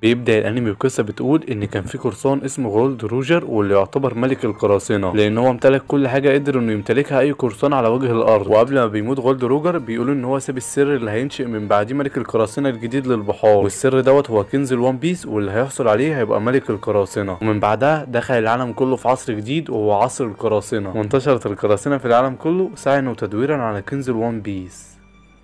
بيبدأ الانمي بقصة بتقول ان كان في قرصان اسمه جولد روجر، واللي يعتبر ملك القراصنة لان هو امتلك كل حاجة قدر انه يمتلكها اي قرصان على وجه الارض. وقبل ما بيموت جولد روجر بيقولوا ان هو ساب السر اللي هينشئ من بعديه ملك القراصنة الجديد للبحار، والسر دوت هو كنز الوان بيس، واللي هيحصل عليه هيبقى ملك القراصنة. ومن بعدها دخل العالم كله في عصر جديد وهو عصر القراصنة، وانتشرت القراصنة في العالم كله سعيا وتدويرا على كنز الوان بيس.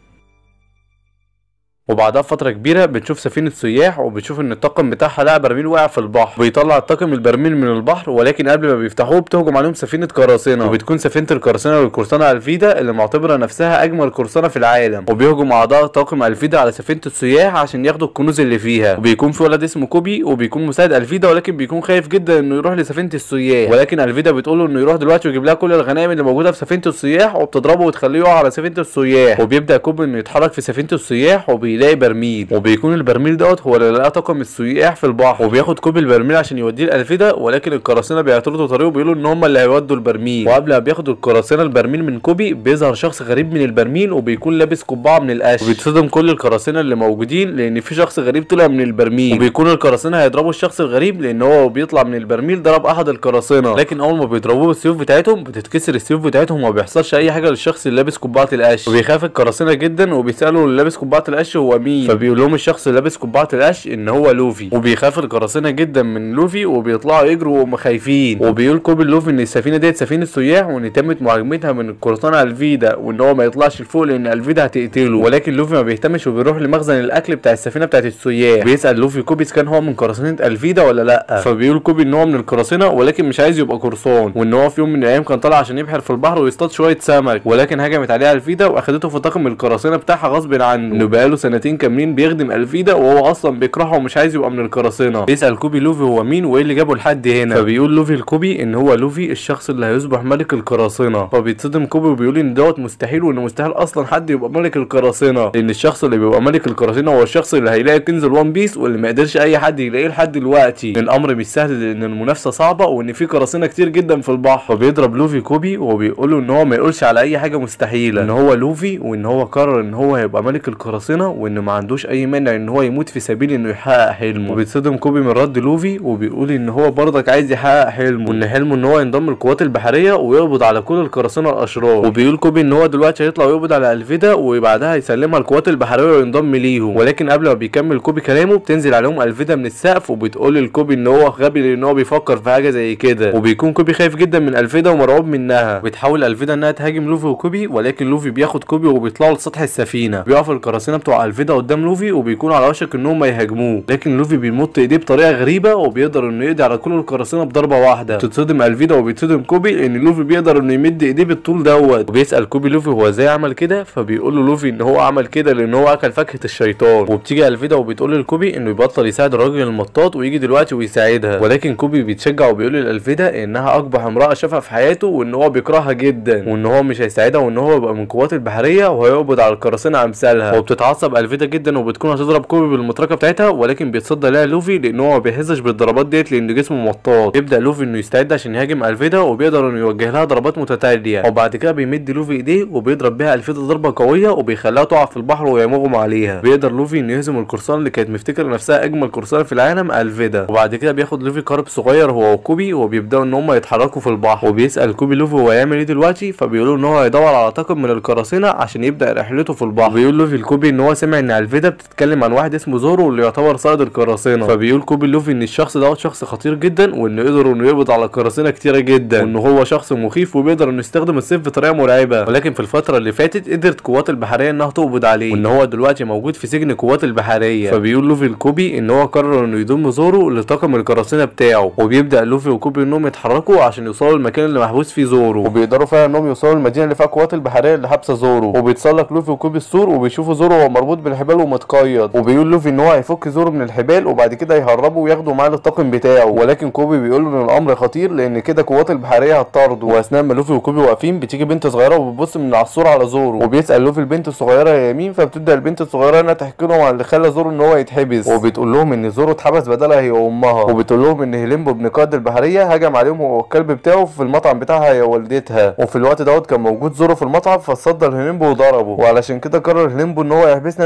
وبعدها بفترة كبيرة بتشوف سفينة سياح، وبتشوف ان الطاقم بتاعها لقى برميل واقع في البحر، بيطلع الطاقم البرميل من البحر، ولكن قبل ما بيفتحوه بتهجم عليهم سفينة قراصنة، وبتكون سفينة القراصنة والقرصنة الفيدا اللي معتبرة نفسها اجمل قرصنة في العالم. وبيهجم اعضاء طاقم الفيدا على سفينة السياح عشان ياخدوا الكنوز اللي فيها. وبيكون في ولد اسمه كوبي وبيكون مساعد الفيدا، ولكن بيكون خايف جدا انه يروح لسفينة السياح، ولكن الفيدا بتقول له انه يروح دلوقتي ويجيب لها كل الغنائم اللي موجودة في سفينة السياح، وبتضربه وتخليه يقع على سفينة السياح. وبيبدأ كوبي انه يتحرك في سفينة السياح وبيلاقي برميل، وبيكون البرميل دوت هو اللي لقى طاقم السياح في البحر، وبياخد كوبي البرميل عشان يوديه لالفيدا، ولكن القراصنه بيعترضوا طريقه وبيقولوا ان هم اللي هيودوا البرميل. وقبل ما بياخدوا القراصنه البرميل من كوبي بيظهر شخص غريب من البرميل، وبيكون لابس قبعه من القش، وبيتصدم كل القراصنه اللي موجودين لان في شخص غريب طلع من البرميل. وبيكون القراصنه هيضربوا الشخص الغريب لان هو بيطلع من البرميل ضرب احد القراصنه، لكن اول ما بيضربوه بالسيوف بتاعتهم بتتكسر السيوف بتاعتهم وما بيحصلش اي حاجه للشخص اللي لابس قبعه القش. وبيخاف القراصنه جدا وبيسالوا اللي لابس قبعه القش هو مين، فبيقول لهم الشخص اللي لابس قبعه القش ان هو لوفي. وبيخاف القراصنه جدا من لوفي وبيطلعوا يجروا وهم خايفين. وبيقول كوبي لوفي ان السفينه ديت سفينه سياح، وان تمت مهاجمتها من القرصنه الفيدا، وان هو ما يطلعش لفوق لان الفيدا هتقتله. ولكن لوفي ما بيهتمش وبيروح لمخزن الاكل بتاع السفينه بتاعت السياح. بيسال لوفي كوبي كان هو من قراصنه الفيدا ولا لا، فبيقول كوبي ان هو من القراصنه ولكن مش عايز يبقى قرصان، وان هو في يوم من الايام كان طالع عشان يبحر في البحر ويصطاد شويه سمك، ولكن هجمت عليه الفيدا واخدته في طاقم القراصنه بتاعها غصب عنه، انه بقاله سنتين كاملين بيخدم الفيدا وهو اصلا بيكرهها ومش عايز يبقى من القراصنه. بيسال كوبي لوفي هو مين وايه اللي جابه لحد هنا، فبيقول لوفي لكوبي ان هو لوفي الشخص اللي هيصبح ملك القراصنه. فبيتصدم كوبي وبيقول ان دوت مستحيل، وانه مستحيل اصلا حد يبقى ملك القراصنه، لان الشخص اللي بيبقى ملك القراصنه هو الشخص اللي هيلاقي كنز الوان بيس، واللي ما قدرش اي حد يلاقيه لحد دلوقتي. الامر مش سهل لان المنافسه صعبه وان في قراصنه كتير جدا في البحر. فبيضرب لوفي كوبي وبيقول له ان هو ما يقولش على اي حاجه مستحيله، ان هو لوفي وان هو قرر ان هو هيبقى ملك القراصنه، وان ما عندوش اي مانع ان هو يموت في سبيل انه يحقق حلمه. وبيتصدم كوبي من رد لوفي وبيقول ان هو برضك عايز يحقق حلمه، وان حلمه ان هو ينضم للقوات البحريه ويقبض على كل القراصنه الاشرار. وبيقول كوبي ان هو دلوقتي هيطلع ويقبض على الفيدا وبعدها هيسلمها القوات البحريه وينضم ليهم. ولكن قبل ما بيكمل كوبي كلامه بتنزل عليهم الفيدا من السقف، وبتقول لكوبي ان هو غبي لان هو بيفكر في حاجه زي كده. وبيكون كوبي خايف جدا من الفيدا ومرعوب منها. بتحاول الفيدا انها تهاجم لوفي وكوبي، ولكن لوفي بياخد كوبي وبيطلعوا لسطح السفينه. بيقف القراصنه بتوع الفيدا قدام لوفي وبيكون على وشك انهم يهاجموه، لكن لوفي بيمط ايديه بطريقه غريبه وبيقدر انه يقضي على كل القراصنه بضربه واحده. بتتصدم الفيدا وبيتصدم كوبي لان لوفي بيقدر انه يمد ايديه بالطول دوت. وبيسال كوبي لوفي هو ازاي عمل كده، فبيقول له لوفي ان هو عمل كده لان هو اكل فاكهه الشيطان. وبتيجي الفيدا وبتقول لكوبي انه يبطل يساعد الراجل المطاط ويجي دلوقتي ويساعدها، ولكن كوبي بيتشجع وبيقول للفيدا انها اقبح امراه شافها في حياته، وان هو بيكرهها جدا، وان هو مش هيساعدها، وان هو يبقى من قوات البحريه وهيقبض على القراصنه امثالها. وبتتعصب الفيدا جدا وبتكون هتضرب كوبي بالمطرقه بتاعتها، ولكن بيتصدى لها لوفي لان هو ما بيحسش بالضربات ديت لان جسمه مطاط. يبدا لوفي انه يستعد عشان يهاجم الفيدا، وبيقدر انه يوجه لها ضربات متتاليه، وبعد كده بيمد لوفي ايديه وبيضرب بيها الفيدا ضربه قويه وبيخليها تقع في البحر ويمغم عليها. بيقدر لوفي انه يهزم القرصان اللي كانت مفتكره نفسها اجمل قرصان في العالم الفيدا. وبعد كده بياخد لوفي قارب صغير هو وكوبي وبيبداوا ان هم يتحركوا في البحر. وبيسال كوبي لوفي هو هيعمل ايه دلوقتي، فبيقولوا ان هو هيدور على طاقم من القراصنه عشان يبدا رحلته في البحر. بيقول لوفي لكوبي ان هو سمع ان الفيدا بتتكلم عن واحد اسمه زورو اللي يعتبر صائد القراصنه. فبيقول كوبي لوفي ان الشخص دوت شخص خطير جدا، وانه يقدر انه يقبض على قراصنه كتيره جدا، وان هو شخص مخيف وبيقدر انه يستخدم السيف بطريقه مرعبه. ولكن في الفتره اللي فاتت قدرت قوات البحريه انها تقبض عليه، وان هو دلوقتي موجود في سجن قوات البحريه. فبيقول لوفي لكوبي ان هو قرر انه يضم زورو لطاقم القراصنه بتاعه. وبيبدا لوفي وكوبي انهم يتحركوا عشان يوصلوا المكان اللي محبوس فيه زورو، وبيقدروا فعلا انهم يوصلوا المدينه اللي فيها قوات البحريه اللي حابسه زورو. وبيتسلق لوفي وكوبي السور وبيشوفوا زورو وهو مربوط بالحبال ومتقيد. وبيقول لوفي ان هو هيفك زورو من الحبال وبعد كده يهربوا وياخدوا معاه للطاقم بتاعه، ولكن كوبي بيقول له ان الامر خطير لان كده قوات البحريه هتطارده. واثناء ما لوفي وكوبي واقفين بتيجي بنت صغيره وبتبص من على السور على زورو، وبيسال لوفي البنت الصغيره هي مين، فبتبدا البنت الصغيره انها تحكي لهم عن اللي خلى زورو ان هو يتحبس، وبتقول لهم ان زورو اتحبس بدلها هي وامها، وبتقول لهم ان هيليمبو ابن قائد البحريه هجم عليهم هو والكلب بتاعه في المطعم بتاعها هي والدتها. وفي الوقت دوت كان موجود زورو في المطعم فاتصدى لهيليمبو وضربه، وعلشان كده قرر هيليمبو ان هو يحبسنا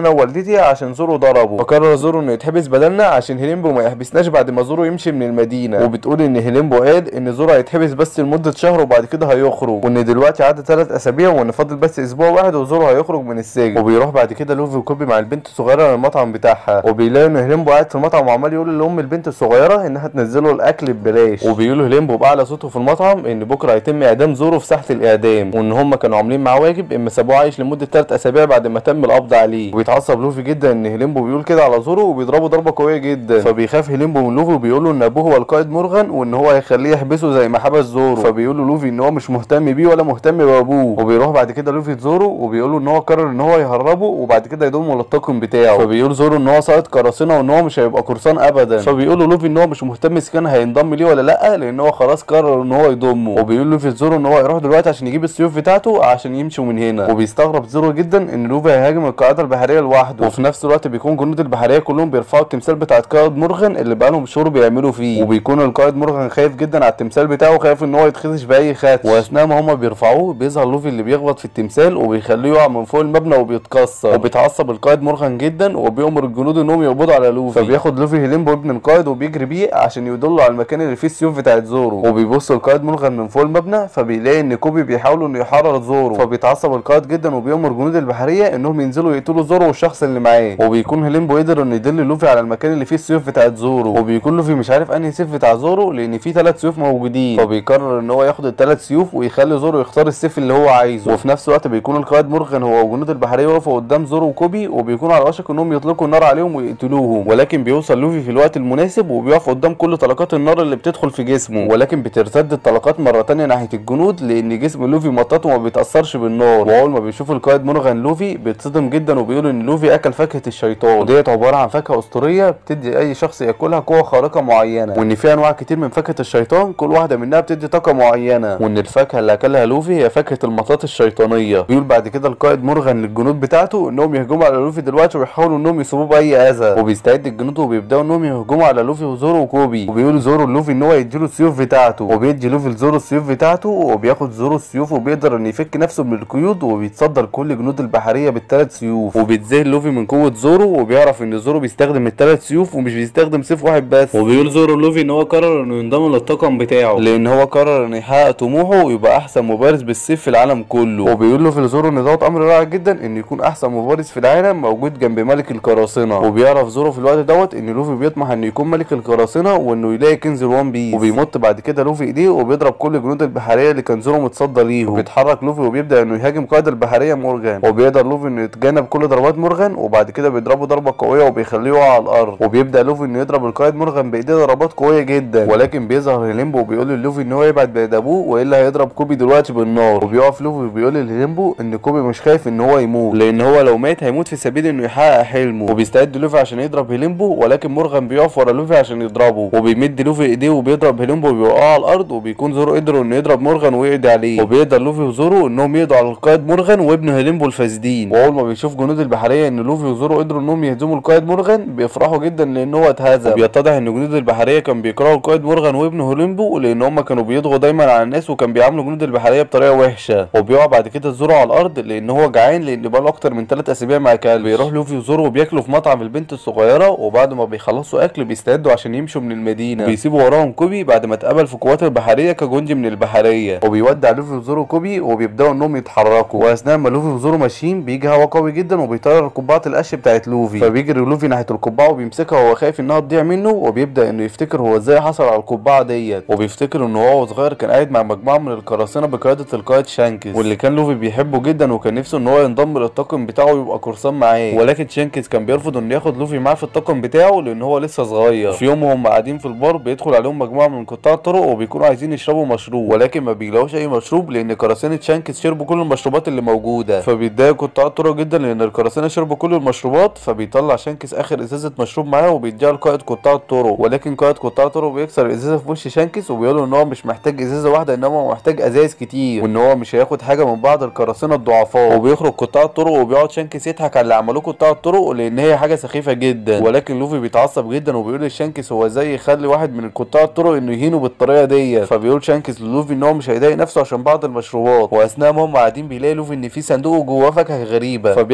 انا ووالدتي عشان زورو ضربه. فقرر زورو انه يتحبس بدلنا عشان هيليمبو ما يحبسناش بعد ما زورو يمشي من المدينه. وبتقول ان هيليمبو قال ان زورو هيتحبس بس لمده شهر وبعد كده هيخرج، وان دلوقتي عدى 3 اسابيع وان فاضل بس اسبوع واحد وزورو هيخرج من السجن. وبيروح بعد كده لوفي وكوبي مع البنت الصغيره للمطعم بتاعها، وبيلاقي ان هيليمبو قاعد في المطعم وعمال يقول لام البنت الصغيره انها تنزله الاكل ببلاش. وبيقول هيليمبو باعلى صوته في المطعم ان بكره هيتم اعدام زورو في ساحه الاعدام، وان هم كانوا عاملين معاه واجب اما سابوه عايش لمده 3 اسابيع بعد ما تم القبض عليه. وبيتعصب لوفي جدا ان هيليمبو بيقول كده على زورو وبيضربه ضربه قويه جدا. فبيخاف هيليمبو من لوفي وبيقول له ان ابوه هو القائد مورغان وان هو هيخليه يحبسه زي ما حبس زورو. فبيقول له لوفي ان هو مش مهتم بيه ولا مهتم بابوه. وبيروح بعد كده لوفي لزورو وبيقول له ان هو قرر ان هو يهربه وبعد كده يضمه للطاقم بتاعه. فبيقول زورو ان هو ساقط قراصنه وان هو مش هيبقى قرصان ابدا. فبيقول له لوفي ان هو مش مهتم اذا كان هينضم ليه ولا لا لان هو خلاص قرر ان هو يضمه. وبيقول لوفي لزورو ان هو يروح دلوقتي عشان يجيب السيوف بتاعته عشان يمشوا من هنا. وبيستغرب زورو جدا ان لوفي هيهاجم القاعده البحريه لوحده، وفي نفس الوقت بيكون جنود البحريه كلهم بيرفعوا التمثال بتاع القائد مورغان اللي بقالهم شهور بيعملوا فيه. وبيكون القائد مورغان خايف جدا على التمثال بتاعه وخايف ان هو يتخدش باي خدش. واثناء ما هم بيرفعوه بيظهر لوفي اللي بيخبط في التمثال وبيخليه يقع من فوق المبنى وبيتكسر. وبيتعصب القائد مورغان جدا وبيامر الجنود انهم يقبضوا على لوفي. فبياخد لوفي هيليمبو ابن القائد وبيجري بيه عشان يدله على المكان اللي فيه السيوف بتاعت زورو. وبيبص القائد مورغان من فوق المبنى فبيلاقي ان كوبي بيحاولوا انه يحرر زورو. فبيتعصب القائد جدا وبيامر جنود البحريه انهم ينزلوا يقتلوا زورو والشخص اللي معاه. وبيكون هيليمبو قدر انه يدل لوفي على المكان اللي فيه السيوف بتاعت زورو. وبيكون لوفي مش عارف انهي سيف بتاع زورو لان فيه 3 سيوف موجودين. فبيقرر ان هو ياخد ال3 سيوف ويخلي زورو يختار السيف اللي هو عايزه. وفي نفس الوقت بيكون القائد مورغان هو وجنود البحريه واقفوا قدام زورو وكوبي وبيكون على وشك انهم يطلقوا النار عليهم ويقتلوهم. ولكن بيوصل لوفي في الوقت المناسب وبيقف قدام كل طلقات النار اللي بتدخل في جسمه، ولكن بترتد الطلقات مره ثانيه ناحيه الجنود لان جسم لوفي مطاط وما بيتاثرش بالنار. واول ما بيشوف القائد مورغان لوفي بيتصدم جدا وبيقول ان لوفي اكل فاكهه الشيطان، وديت عباره عن فاكهه اسطوريه بتدي اي شخص ياكلها قوه خارقه معينه، وان في انواع كتير من فاكهه الشيطان كل واحده منها بتدي طاقه معينه، وان الفاكهه اللي اكلها لوفي هي فاكهه المطاط الشيطانيه. بيقول بعد كده القائد مورغان للجنود بتاعته انهم يهجموا على لوفي دلوقتي ويحاولوا انهم يصيبوه باي اذى. وبيستعد الجنود وبيبداوا انهم يهجموا على لوفي وزورو وكوبي. وبيقول زورو لوفي ان هو يديله السيوف بتاعته، وبيدي لوفي لزورو السيوف بتاعته، وبياخد زورو السيوف وبيقدر ان يفك نفسه من القيود وبيتصدى لكل جنود البحريه بال3 سيوف. وبيتذهل لوفي من قوه زورو وبيعرف ان زورو بيستخدم ال3 سيوف ومش بيستخدم سيف واحد بس. وبيقول زورو لوفي ان هو قرر انه ينضم للطاقم بتاعه لان هو قرر انه يحقق طموحه ويبقى احسن مبارز بالسيف في العالم كله. وبيقول له في زورو ان دوت امر رائع جدا ان يكون احسن مبارز في العالم موجود جنب ملك القراصنه. وبيعرف زورو في الوقت دوت ان لوفي بيطمح انه يكون ملك القراصنه وانه يلاقي كنز الوان بيس. وبيمط بعد كده لوفي ايديه وبيضرب كل جنود البحريه اللي كان زورو متصدى ليهم. وبيتحرك لوفي وبيبدا انه يهاجم قائد البحريه مورغان، وبيقدر لوفي انه يتجنب كل ضربات مورغان وبعد كده بيضربه ضربه قويه وبيخليه يقع على الارض. وبيبدا لوفي انه يضرب القائد مورغان بايديه ضربات قويه جدا، ولكن بيظهر هيليمبو وبيقول للوفي ان هو يبعد بعيد ابوه والا هيضرب كوبي دلوقتي بالنار. وبيقف لوفي وبيقول لهيليمبو ان كوبي مش خايف ان هو يموت لان هو لو مات هيموت في سبيل انه يحقق حلمه. وبيستعد لوفي عشان يضرب هيليمبو ولكن مورغان بيقف ورا لوفي عشان يضربه، وبيمد لوفي ايديه وبيضرب هيليمبو وبيوقعه على الارض. وبيكون زورو قدر انه يضرب مورغان ويقضي عليه، وبيقدر لوفي وزورو انهم يقضوا على القائد مورغان وابن هيليمبو الفاسدين. واول ما بيشوف جنود البحريه ان لوفي وزورو قدروا انهم يهزموا القائد مورغان بيفرحوا جدا لان هو اتهزم. وبيتضح ان جنود البحريه كانوا بيكرهوا القائد مورغان وابن هيليمبو لان هم كانوا بيضغوا دايما على الناس وكان بيعاملوا جنود البحريه بطريقه وحشه. وبيقع بعد كده زورو على الارض لان هو جعان لان بقاله اكتر من 3 اسابيع مع كلب. بيروح لوفي وزورو وبياكلوا في مطعم البنت الصغيره، وبعد ما بيخلصوا اكل بيستعدوا عشان يمشوا من المدينه. بيسيبوا وراهم كوبي بعد ما اتقبل في قوات البحريه كجندي من البحريه، وبيودع لوفي وزورو كوبي وبيبداوا انهم يتحركوا. واثناء ما لوفي وزورو ماشيين بيجي هوا قوي جدا وبيطير قبعه القش بتاعت لوفي. فبيجري لوفي ناحيه القبعه وبيمسكها وهو خايف انها تضيع منه، وبيبدا انه يفتكر هو ازاي حصل على القبعه ديت. وبيفتكر ان هو صغير كان قاعد مع مجموعه من القراصنه بقياده القائد شانكس، واللي كان لوفي بيحبه جدا وكان نفسه ان هو ينضم للطاقم بتاعه ويبقى قرصان معاه. ولكن شانكس كان بيرفض انه ياخد لوفي معاه في الطاقم بتاعه لان هو لسه صغير. في يوم وهم قاعدين في البار بيدخل عليهم مجموعه من قطاع الطرق وبيكونوا عايزين يشربوا مشروب، ولكن ما بيلاقوش اي مشروب لان قراصنه شانكس شربوا كل المشروبات اللي موجوده. فبيتضايق قطاع الطرق جدا لان القراصنه شربوا كل المشروبات. فبيطلع شانكس اخر ازازه مشروب معاه وبيديها لقائد قطاع الطرق، ولكن قائد قطاع الطرق بيكسر الازازه في وش شانكس وبيقول له ان هو مش محتاج ازازه واحده انما هو محتاج ازايز كتير، وان هو مش هياخد حاجه من بعض القراصنه الضعفاء. وبيخرج قطاع الطرق وبيقعد شانكس يضحك على اللي عملوه قطاع الطرق لان هي حاجه سخيفه جدا. ولكن لوفي بيتعصب جدا وبيقول لشانكس هو ازاي يخلي واحد من قطاع الطرق انه يهينه بالطريقه ديت. فبيقول شانكس للوفي ان هو مش هيضايق نفسه عشان بعض المشروبات. واثناء ما هم قاعدين بيلاقي لوفي ان في صندوق جواه فاكهه غريبه، فبياكل لوفي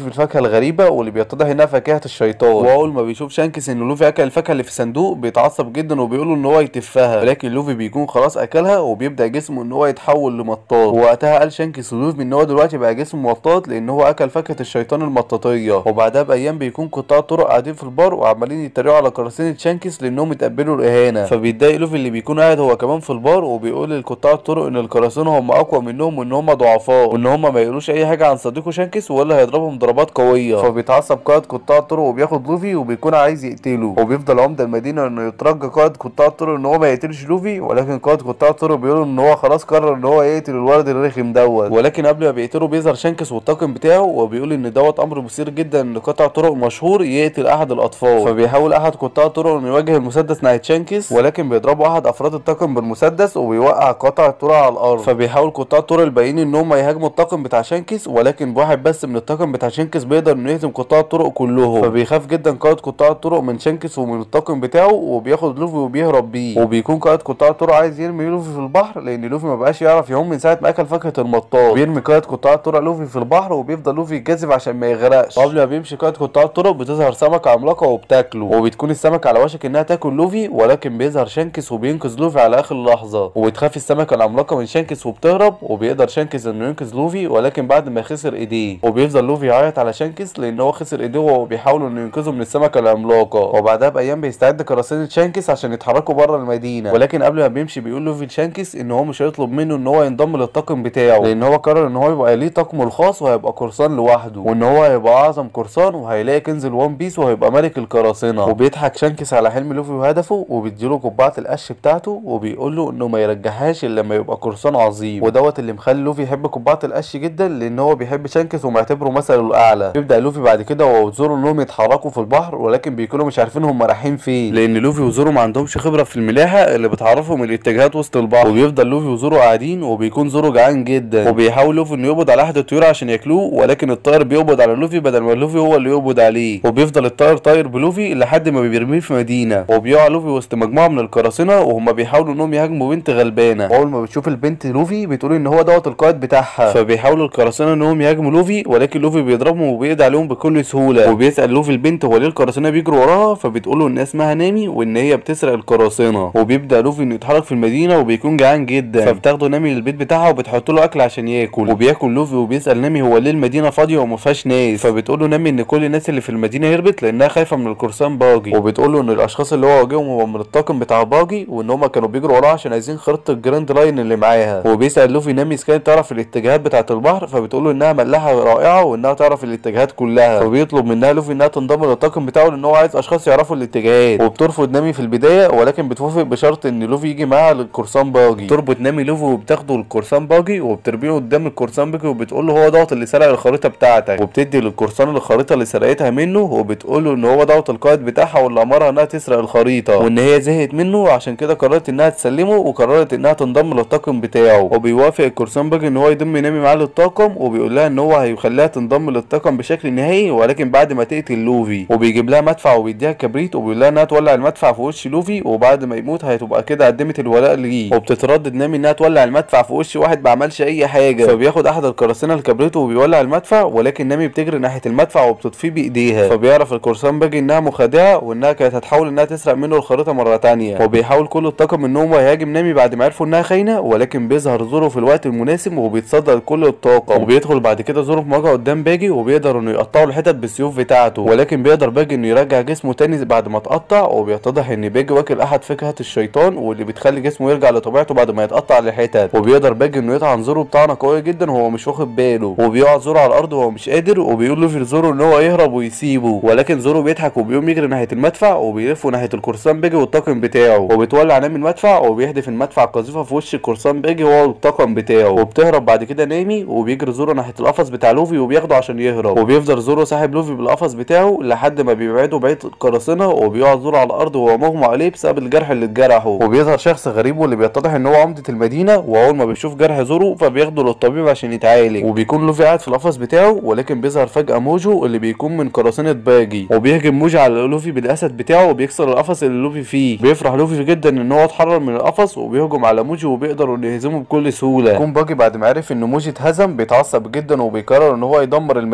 الفاكهه الغريبه واللي بيتضح انها فاكهه الشيطان. واول ما بيشوف شانكس ان لوفي اكل الفاكهه اللي في الصندوق بيتعصب جدا وبيقول له ان هو يتفها، ولكن لوفي بيكون خلاص اكلها وبيبدا جسمه ان هو يتحول لمطاط. ووقتها قال شانكس لوفي ان هو دلوقتي بقى جسمه مطاط لان هو اكل فاكهه الشيطان المطاطيه. وبعدها بايام بيكون قطاع الطرق قاعدين في البار وعمالين يتريقوا على قراصنة شانكس لانهم اتقبلوا الاهانه، فبيتضايق لوفي اللي بيكون قاعد هو كمان في البار وبيقول لقطاع الطرق ان القراصنه هم اقوى منهم وان هم ضعفاء وان هم ما يقولوش اي حاجه عن صديقه شانكس ولا هيضربهم ضربات قويه. فبيتعصب قائد قطاع الطرق وبياخد لوفي وبيكون عايز يقتله، وبيفضل عمده المدينه انه يترجى قائد قطاع الطرق ان هو ما يقتلش لوفي، ولكن قائد قطاع الطرق بيقول ان هو خلاص قرر ان هو يقتل الولد الرخم دوت. ولكن قبل ما بيقتله بيظهر شانكس والطاقم بتاعه وبيقول ان دوت امر مثير جدا ان قطاع طرق مشهور يقتل احد الاطفال. فبيحاول احد قطاع الطرق انه يواجه المسدس ناحيه شانكس، ولكن بيضربوا احد افراد الطاقم بالمسدس وبيوقع قطاع الطرق على الارض. فبيحاول قطاع الطرق الباقيين ان هم يهاجموا الطاقم بتاع شانكس، ولكن بواحد بس من الطاقم بتاع شانكس بيقدر انه يهزم قطاع الطرق كلهم. فبيخاف جدا قائد قطاع الطرق من شانكس ومن الطاقم بتاعه وبياخد لوفي وبيهرب بيه. وبيكون قائد قطاع الطرق عايز يرمي لوفي في البحر لان لوفي ما بقاش يعرف يعوم من ساعه ما اكل فاكهه المطاط. بيرمي قائد قطاع الطرق لوفي في البحر وبيفضل لوفي يتجذب عشان ما يغرقش. قبل ما بيمشي قائد قطاع الطرق بتظهر سمكه عملاقه وبتاكله، وبتكون السمكه على وشك انها تاكل لوفي، ولكن بيظهر شانكس وبينقذ لوفي على اخر لحظه. وبتخاف السمكه العملاقه من شانكس وبتهرب، وبيقدر شانكس انه ينقذ لوفي ولكن بعد ما خسر ايديه. وبيفضل لوفي يعيط على شانكس لان هو خسر ايديه وهو بيحاول انه ينقذه من السمكه العملاقه. وبعدها بايام بيستعد قراصنة شانكس عشان يتحركوا بره المدينه، ولكن قبل ما بيمشي بيقول لوفي لشانكس ان هو مش هيطلب منه ان هو ينضم للطاقم بتاعه لان هو قرر ان هو يبقى ليه طاقمه الخاص وهيبقى قرصان لوحده، وان هو هيبقى اعظم قرصان وهيلاقي كنز الوان بيس وهيبقى ملك القراصنه. وبيضحك شانكس على حلم لوفي وهدفه وبيديله قبعه القش بتاعته وبيقول له انه ما يرجعهاش الا لما يبقى قرصان عظيم. ودوت اللي مخلي لوفي يحب قبعه القش جدا لان هو بيحب شانكس ومعتبره مثله الاعلى. بيبدا لوفي بعد كده هو وزورو انهم يتحركوا في البحر، ولكن بيكونوا مش عارفين هم رايحين فين لان لوفي وزورو ما عندهمش خبره في الملاحه اللي بتعرفهم الاتجاهات وسط البحر. وبيفضل لوفي وزورو قاعدين وبيكون زورو جعان جدا وبيحاول لوفي انه يقبض على احد الطيور عشان ياكلوه، ولكن الطائر بيقبض على لوفي بدل ما لوفي هو اللي يقبض عليه. وبيفضل الطائر طاير بلوفي لحد ما بيرميه في مدينه، وبيقع لوفي وسط مجموعه من القراصنه وهم بيحاولوا انهم يهاجموا بنت غلبانه. واول ما بتشوف البنت لوفي بتقول ان هو دوت القائد بتاعها، فبيحاولوا القراصنه انهم يهاجموا لوفي، ولكن لوفي بيضربهم وبيقضي عليهم بكل سهوله. وبيسال لوفي البنت هو ليه القراصنه بيجروا وراها، فبتقول له ان اسمها نامي وان هي بتسرق القراصنه. وبيبدا لوفي انه يتحرك في المدينه وبيكون جعان جدا، فبتاخده نامي للبيت بتاعها وبتحط له اكل عشان ياكل. وبياكل لوفي وبيسال نامي هو ليه المدينه فاضيه وما فيهاش ناس، فبتقول له نامي ان كل الناس اللي في المدينه هربت لانها خايفه من القرصان باجي. وبتقول له ان الاشخاص اللي هو واجههم هو من الطاقم بتاع باجي وان هم كانوا بيجروا وراها عشان عايزين خريطه الجراند لاين اللي معاها. وبيسال لوفي نامي اذا كانت تعرف الاتجاهات بتاعه البحر، فبتقول له انها ملاحه رائعه وانها تعرف الاتجاهات كلها. فبيطلب منها لوفي انها تنضم للطاقم بتاعه لان هو عايز اشخاص يعرفوا الاتجاهات. وبترفض نامي في البدايه ولكن بتوافق بشرط ان لوفي يجي معاها للقرصان باجي. تربط نامي لوفي وبتاخده للقرصان باجي وبتربيه قدام القرصان باجي وبتقول له هو دوت اللي سرق الخريطه بتاعتك، وبتدي للقرصان الخريطه اللي سرقتها منه وبتقول له ان هو دوت القائد بتاعها واللي امرها انها تسرق الخريطه، وان هي زهقت منه عشان كده قررت انها تسلمه وقررت انها تنضم للطاقم بتاعه. وبيوافق القرصان باجي ان هو يضم نامي معاه للطاقم، وبيقول لها ان هو هيخليها تنضم للطاقم بشكل نهائي ولكن بعد ما تقتل لوفي. وبيجيب لها مدفع وبيديها كبريت وبيقول لها انها تولع المدفع في وش لوفي، وبعد ما يموت هتبقى كده قدمت الولاء ليه. وبتتردد نامي انها تولع المدفع في وش واحد ما عملش اي حاجه، فبياخد احد القراصنه الكبريت وبيولع المدفع، ولكن نامي بتجري ناحيه المدفع وبتطفيه بايديها. فبيعرف القرصان باجي انها مخادعه وانها كانت هتحاول انها تسرق منه الخريطه مره ثانيه. وبيحاول كل الطاقم ان هو يهاجم نامي بعد ما عرفوا انها خاينه، ولكن بيظهر زورو في الوقت المناسب وبيتصدى لكل الطاقم. وبيدخل بعد كده زورو في مواجهه قدام باجي وبيقدر انه يقطعه الحتت بالسيوف بتاعته، ولكن بيقدر باجي انه يرجع جسمه تاني بعد ما اتقطع. وبيتضح ان باجي واكل احد فاكهه الشيطان واللي بتخلي جسمه يرجع لطبيعته بعد ما يتقطع لحتت. وبيقدر باجي انه يطعن زورو بطعنه قويه جدا وهو مش واخد باله، وبيقع زورو على الارض وهو مش قادر، وبيقول له في زورو ان هو يهرب ويسيبه، ولكن زورو بيضحك وبيقوم يجري ناحيه المدفع وبيلفه ناحيه القرصان باجي والطاقم بتاعه، وبتولع نامي المدفع وبيحدف المدفع قذيفه في وش القرصان باجي هو والطاقم بتاعه. وبتهرب بعد كده نامي وبيجري زورو ناحيه القفص بتاع لوفي وبياخده عشان يهرب، وبيفضل زورو ساحب لوفي بالقفص بتاعه لحد ما بيبعده بعيد القراصنه، وبيقع زورو على الارض وهو مغمى عليه بسبب الجرح اللي اتجرحه. وبيظهر شخص غريب واللي بيتضح ان هو عمده المدينه، واول ما بيشوف جرح زورو فبياخده للطبيب عشان يتعالج. وبيكون لوفي قاعد في القفص بتاعه، ولكن بيظهر فجاه موجو اللي بيكون من قراصنه باجي، وبيهجم موجو على لوفي بالاسد بتاعه وبيكسر القفص اللي لوفي فيه. بيفرح لوفي جدا ان هو اتحرر من القفص وبيهجم على موجو وبيقدر انه يهزمه بكل سهوله. يكون باجي بعد ما عرف ان موجو اتهزم بيتعصب جدا وبيقرر ان هو يدمر المدينه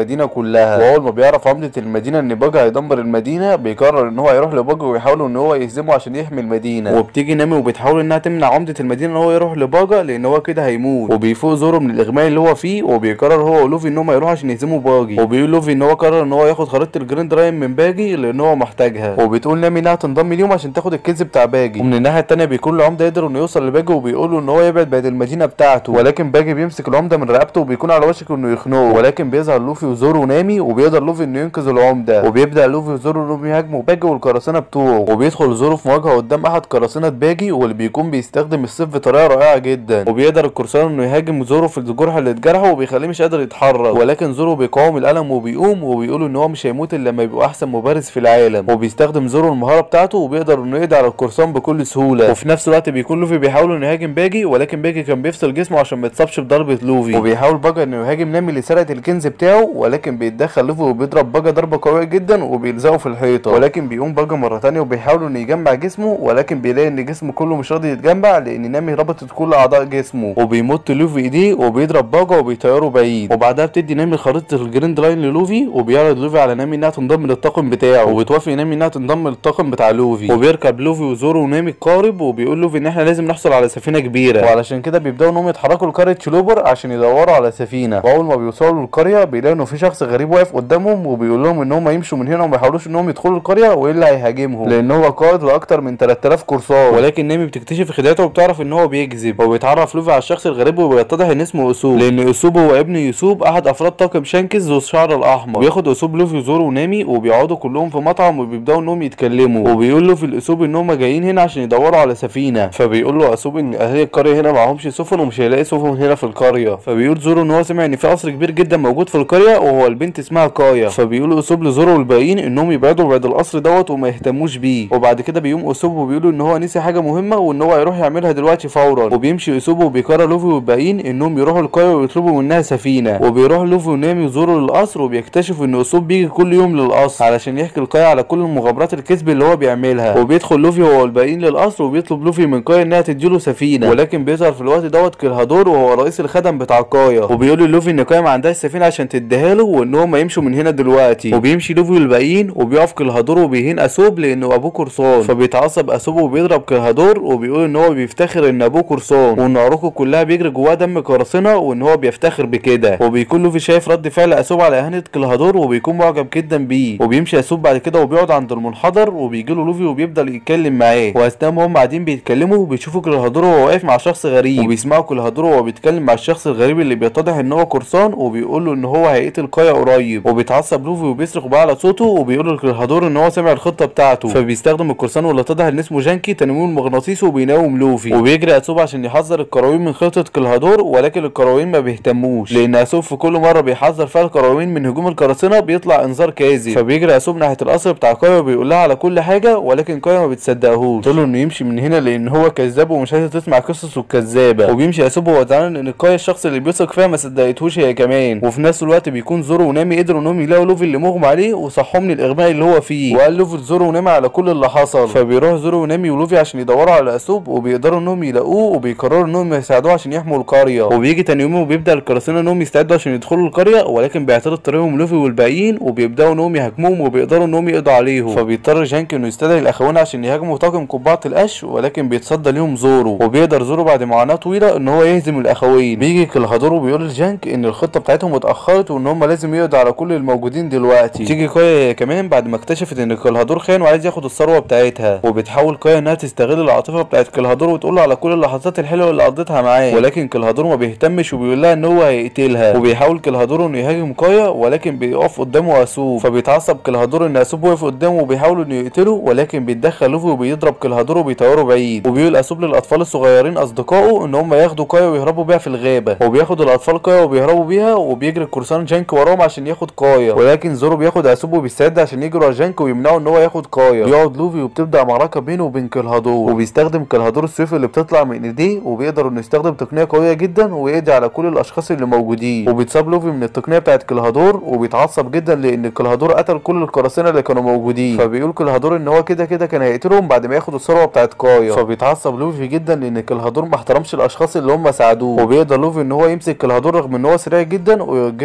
المدينه كلها. واول ما بيعرف عمده المدينه ان باجي هيدمر المدينه بيقرر ان هو هيروح لباجي ويحاول ان هو يهزمه عشان يحمي المدينه. وبتيجي نامي وبتحاول انها تمنع عمده المدينه ان هو يروح لباجي لان هو كده هيموت. وبيفوق زورو من الاغماء اللي هو فيه وبيقرر هو ولوفي ان هم يروحوا عشان يهزموا باجي. وبيقول لوفي ان هو قرر ان هو ياخد خريطه الجراند لاين من باجي لان هو محتاجها. وبتقول نامي انها تنضم ليهم عشان تاخد الكنز بتاع باجي. ومن الناحيه الثانيه بيكون العمده يقدر انه يوصل لباجي وبيقول له ان هو يبعد بعد المدينه بتاعته. ولكن باجي بيمسك العمده من رقبته وبيكون على وشك انه يخنقه. ولكن بيظهر لوفي وزورو ونامي وبيقدر لوفي انه ينقذ العمده. وبيبدا لوفي وزورو انهم يهاجموا باجي والقراصنه بتوعه. وبيدخل زورو في مواجهه قدام احد قراصنه باجي واللي بيكون بيستخدم السيف بطريقه رائعه جدا. وبيقدر القرصان انه يهاجم زورو في الجرح اللي اتجرحه وبيخليه مش قادر يتحرك. ولكن زورو بيقاوم الالم وبيقوم وبيقولوا ان هو مش هيموت الا لما يبقى احسن مبارز في العالم. وبيستخدم زورو المهاره بتاعته وبيقدر انه يقضي على القرصان بكل سهوله. وفي نفس الوقت بيكون لوفي بيحاول انه يهاجم باجي ولكن باجي كان بيفصل جسمه عشان ما يتصابش بضربه لوفي. وبيحاول باجي انه يهاجم نامي اللي سرقت الكنز بتاعه ولكن بيتدخل لوفي وبيضرب باجي ضربه قويه جدا وبيلزقه في الحيطه. ولكن بيقوم باجي مره ثانيه وبيحاول انه يجمع جسمه ولكن بيلاقي ان جسمه كله مش راضي يتجمع لان نامي ربطت كل اعضاء جسمه. وبيمط لوفي ايديه وبيضرب باجي وبيطيره بعيد. وبعدها بتدي نامي خريطه الجراند لاين للوفي وبيعرض لوفي على نامي انها تنضم للطاقم بتاعه. وبتوافق نامي انها تنضم للطاقم بتاع لوفي. وبيركب لوفي وزورو ونامي القارب وبيقول لوفي ان احنا لازم نحصل على سفينه كبيره. وعلشان كده بيبداوا انهم يتحركوا لقريه شلوبر عشان يدوروا على سفينه. واول ما بيوصلوا للقريه بيلاقوا انه في شخص غريب واقف قدامهم وبيقول لهم ان هم يمشوا من هنا وما يحاولوش انهم يدخلوا القريه والا هيهاجمهم لان هو قائد لاكتر من 3000 قرصان. ولكن نامي بتكتشف خداعته وبتعرف ان هو بيكذب. وبيتعرف لوفي على الشخص الغريب وبيتضح ان اسمه اسوب لان اسوب هو ابن يوسوب احد افراد طاقم شانكس ذو الشعر الاحمر. بياخد اسوب لوفي وزورو ونامي وبيقعدوا كلهم في مطعم وبيبداوا انهم يتكلموا. وبيقول له في الاسوب ان هم جايين هنا عشان يدوروا على سفينه. فبيقول له اسوب ان اهل القريه هنا معهمش سفن ومش هيلاقي سفن هنا في القريه. فبيقول زورو ان هو سمع ان في قصر كبير جدا موجود في القريه وهو البنت اسمها كايا. فبيقول اسوب لزورو والباقيين انهم يبعدوا بعد القصر دوت وما يهتموش بيه. وبعد كده بيقوم اسوب وبيقولوا ان هو نسي حاجه مهمه وان هو هيروح يعملها دلوقتي فورا. وبيمشي اسوب وبيقرر لوفي والباقيين انهم يروحوا القريه ويطلبوا منها سفينه. وبيروح لوفي ونامي وزورو للقصر وبيكتشفوا ان اسوب بيجي كل يوم للقصر علشان يحكي القايا على كل المغامرات الكذب اللي هو بيعملها. وبيدخل لوفي هو والباقيين للقصر وبيطلب لوفي من كايا انها تديله سفينه. ولكن بيظهر في الوقت دوت كلهادور وهو رئيس الخدم بتاع كايا وبيقول لوفي ان كايا ما عندهاش سفينه عشان تديها له وان هم يمشوا من هنا دلوقتي. وبيمشي لوفي والباقيين وبيقف كلهادور وبيهين اسوب لانه ابوه قرصان. فبيتعصب اسوب وبيضرب كلهادور وبيقول ان هو بيفتخر ان ابوه قرصان وان عروقه كلها بيجري جواه دم قراصنه وان هو بيفتخر بكده. وبيكون لوفي شايف رد فعل اسوب على اهانه كلهادور وبيكون معجب جدا بيه. وبيمشي اسوب بعد كده وبيقعد عند المنحدر وبيجي له لوفي وبيبدا يتكلم معاه. واثناء ما هم قاعدين بيتكلموا بيشوفوا كلهادور وهو واقف مع شخص غريب وبيسمعوا كلهادور وهو بيتكلم مع الشخص الغريب اللي بيتضح ان هو قرصان وبيقول له ان هو هيقتل كايا قريب. وبيتعصب لوفي وبيصرخ بقى على صوته وبيقول لكلهادور ان هو سمع الخطه بتاعته. فبيستخدم القرصان واللي اتضح ان اسمه جانكي تنويم مغناطيسي وبيناوم لوفي. وبيجري اسوب عشان يحذر الكراوين من خطه كلهادور ولكن الكراوين ما بيهتموش لان اسوب في كل مره بيحذر فيها الكراوين من هجوم القراصنه بيطلع انذار كاذب. فبيجري اسوب ناحيه القصر بتاع كايا وبيقول لها على كل حاجه ولكن كايا ما بتصدقهوش. تقول له انه يمشي من هنا لان هو كذاب ومش عايز تسمع قصصه الكذابه. وبيمشي اسوب وهو زعلان ان كايا الشخص اللي بيثق فيها ما صدقتهوش هي كمان. وفي نفس الوقت بيكون زورو ونامي قدروا انهم يلاقوا لوفي اللي مغمى عليه وصحوه من الاغماء اللي هو فيه. وقال لوفي لزورو ونامي على كل اللي حصل. فبيروح زورو ونامي ولوفي عشان يدوروا على اسوب وبيقدروا انهم يلاقوه وبيقرروا انهم يساعدوه عشان يحموا القريه. وبيجي تاني يوم وبيبدا القراصنه انهم يستعدوا عشان يدخلوا القريه ولكن بيعترض طريقهم لوفي والباقيين وبيبداوا انهم يهاجموهم وبيقدروا انهم يقضوا عليهم. فبيضطر جانك انه يستدعي الاخوين عشان يهاجموا طاقم قبعه القش ولكن بيتصدى ليهم زورو. وبيقدر زورو بعد معاناه طويله ان هو يهزم الاخوين. بيجي كلهادور وبيقول لجانك ان الخطه بتاعتهم اتاخرت وان هم لازم يقضوا على كل الموجودين دلوقتي. تيجي كايا كمان بعد ما اكتشفت ان كلهادور خان وعايز ياخد الثروه بتاعتها. وبتحاول كايا انها تستغل العاطفه بتاعت كلهادور وتقول له على كل اللحظات الحلوه اللي قضيتها معاه ولكن كلهادور ما بيهتمش وبيقول لها ان هو هيقتلها. وبيحاول كلهادور انه يهاجم كايا ولكن بيقف قدامه اسوب. فبيتعصب كلهادور ان اسوب واقف قدامه وبيحاول انه يقتله ولكن بيتدخل لوفي وبيضرب كلهادور وبيطيره بعيد. وبيقول اسوب للاطفال الصغيرين اصدقائه ان هم ياخدوا كايا ويهربوا بيها في الغابه. وبياخد الاطفال كايا وبيهربوا بيها وبيجري القرصان جانك وراهم عشان ياخد كايا ولكن زورو بياخد اسوب وبيستعد عشان يجروا على جانك ويمنعوا ان هو ياخد كايا. بيقعد لوفي وبتبدا معركه بينه وبين كلهادور وبيستخدم كلهادور السيف اللي بتطلع من ايديه وبيقدر انه يستخدم تقنيه قويه جدا ويقضي على كل الاشخاص اللي موجودين. وبيتصاب لوفي من التقنيه بتاعت كلهادور وبيتعصب جدا لان كلهادور قتل كل القراصنه اللي كانوا موجودين. فبيقول كلهادور ان هو كده كان هيقتلهم بعد ما ياخد الثروه بتاعت كايا. فبيتعصب لوفي جدا لان كلهادور ما احترمش الاشخاص اللي هم ساعدوه. وبيقدر لوفي ان هو يمسك كلهادور رغم ان هو سريع جدا ويوجه له ضربه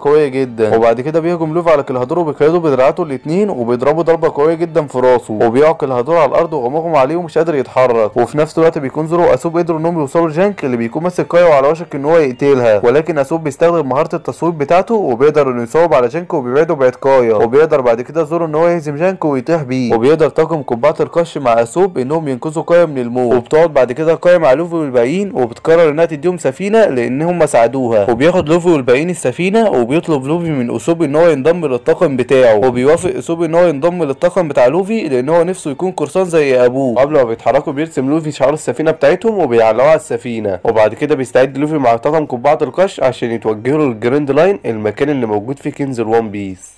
قويه جدا. وبعد كده بيهجم لوفي على كلهادور وبيقيده بدراعاته الاتنين وبيضربه ضربه قويه جدا في راسه، وبيقع كلهادور على الارض وغمغم عليه ومش قادر يتحرك. وفي نفس الوقت بيكون زورو واسوب قدروا انهم يوصلوا لجانك اللي بيكون ماسك كايو على وشك ان هو يقتلها، ولكن اسوب بيستخدم مهاره التصويب بتاعته وبيقدر انه يصوب على جانك وبيبعده بعد كايو، وبيقدر بعد كده زورو ان هو يهزم جانك ويطيح بيه. وبيقدر طاقم قبعه القش مع اسوب انهم ينقذوا كايو من الموت. وبتقعد بعد كده كايو مع لوفي والباقيين وبتقرر انها تديهم سفينه لانهم ساعدوها. وبياخد لوفي والباقيين السفينه وبيطلب لوفي من اسوب ان هو ينضم للطاقم بتاعه، وبيوافق اسوب ان هو ينضم للطاقم بتاع لوفي لان هو نفسه يكون قرصان زي ابوه. قبل ما بيتحركوا بيرسم لوفي شعار السفينه بتاعتهم وبيعلقوها على السفينه. وبعد كده بيستعد لوفي مع طاقم قبعه القش عشان يتوجهوا للجراند لاين، المكان اللي موجود فيه كنز الوان بيس.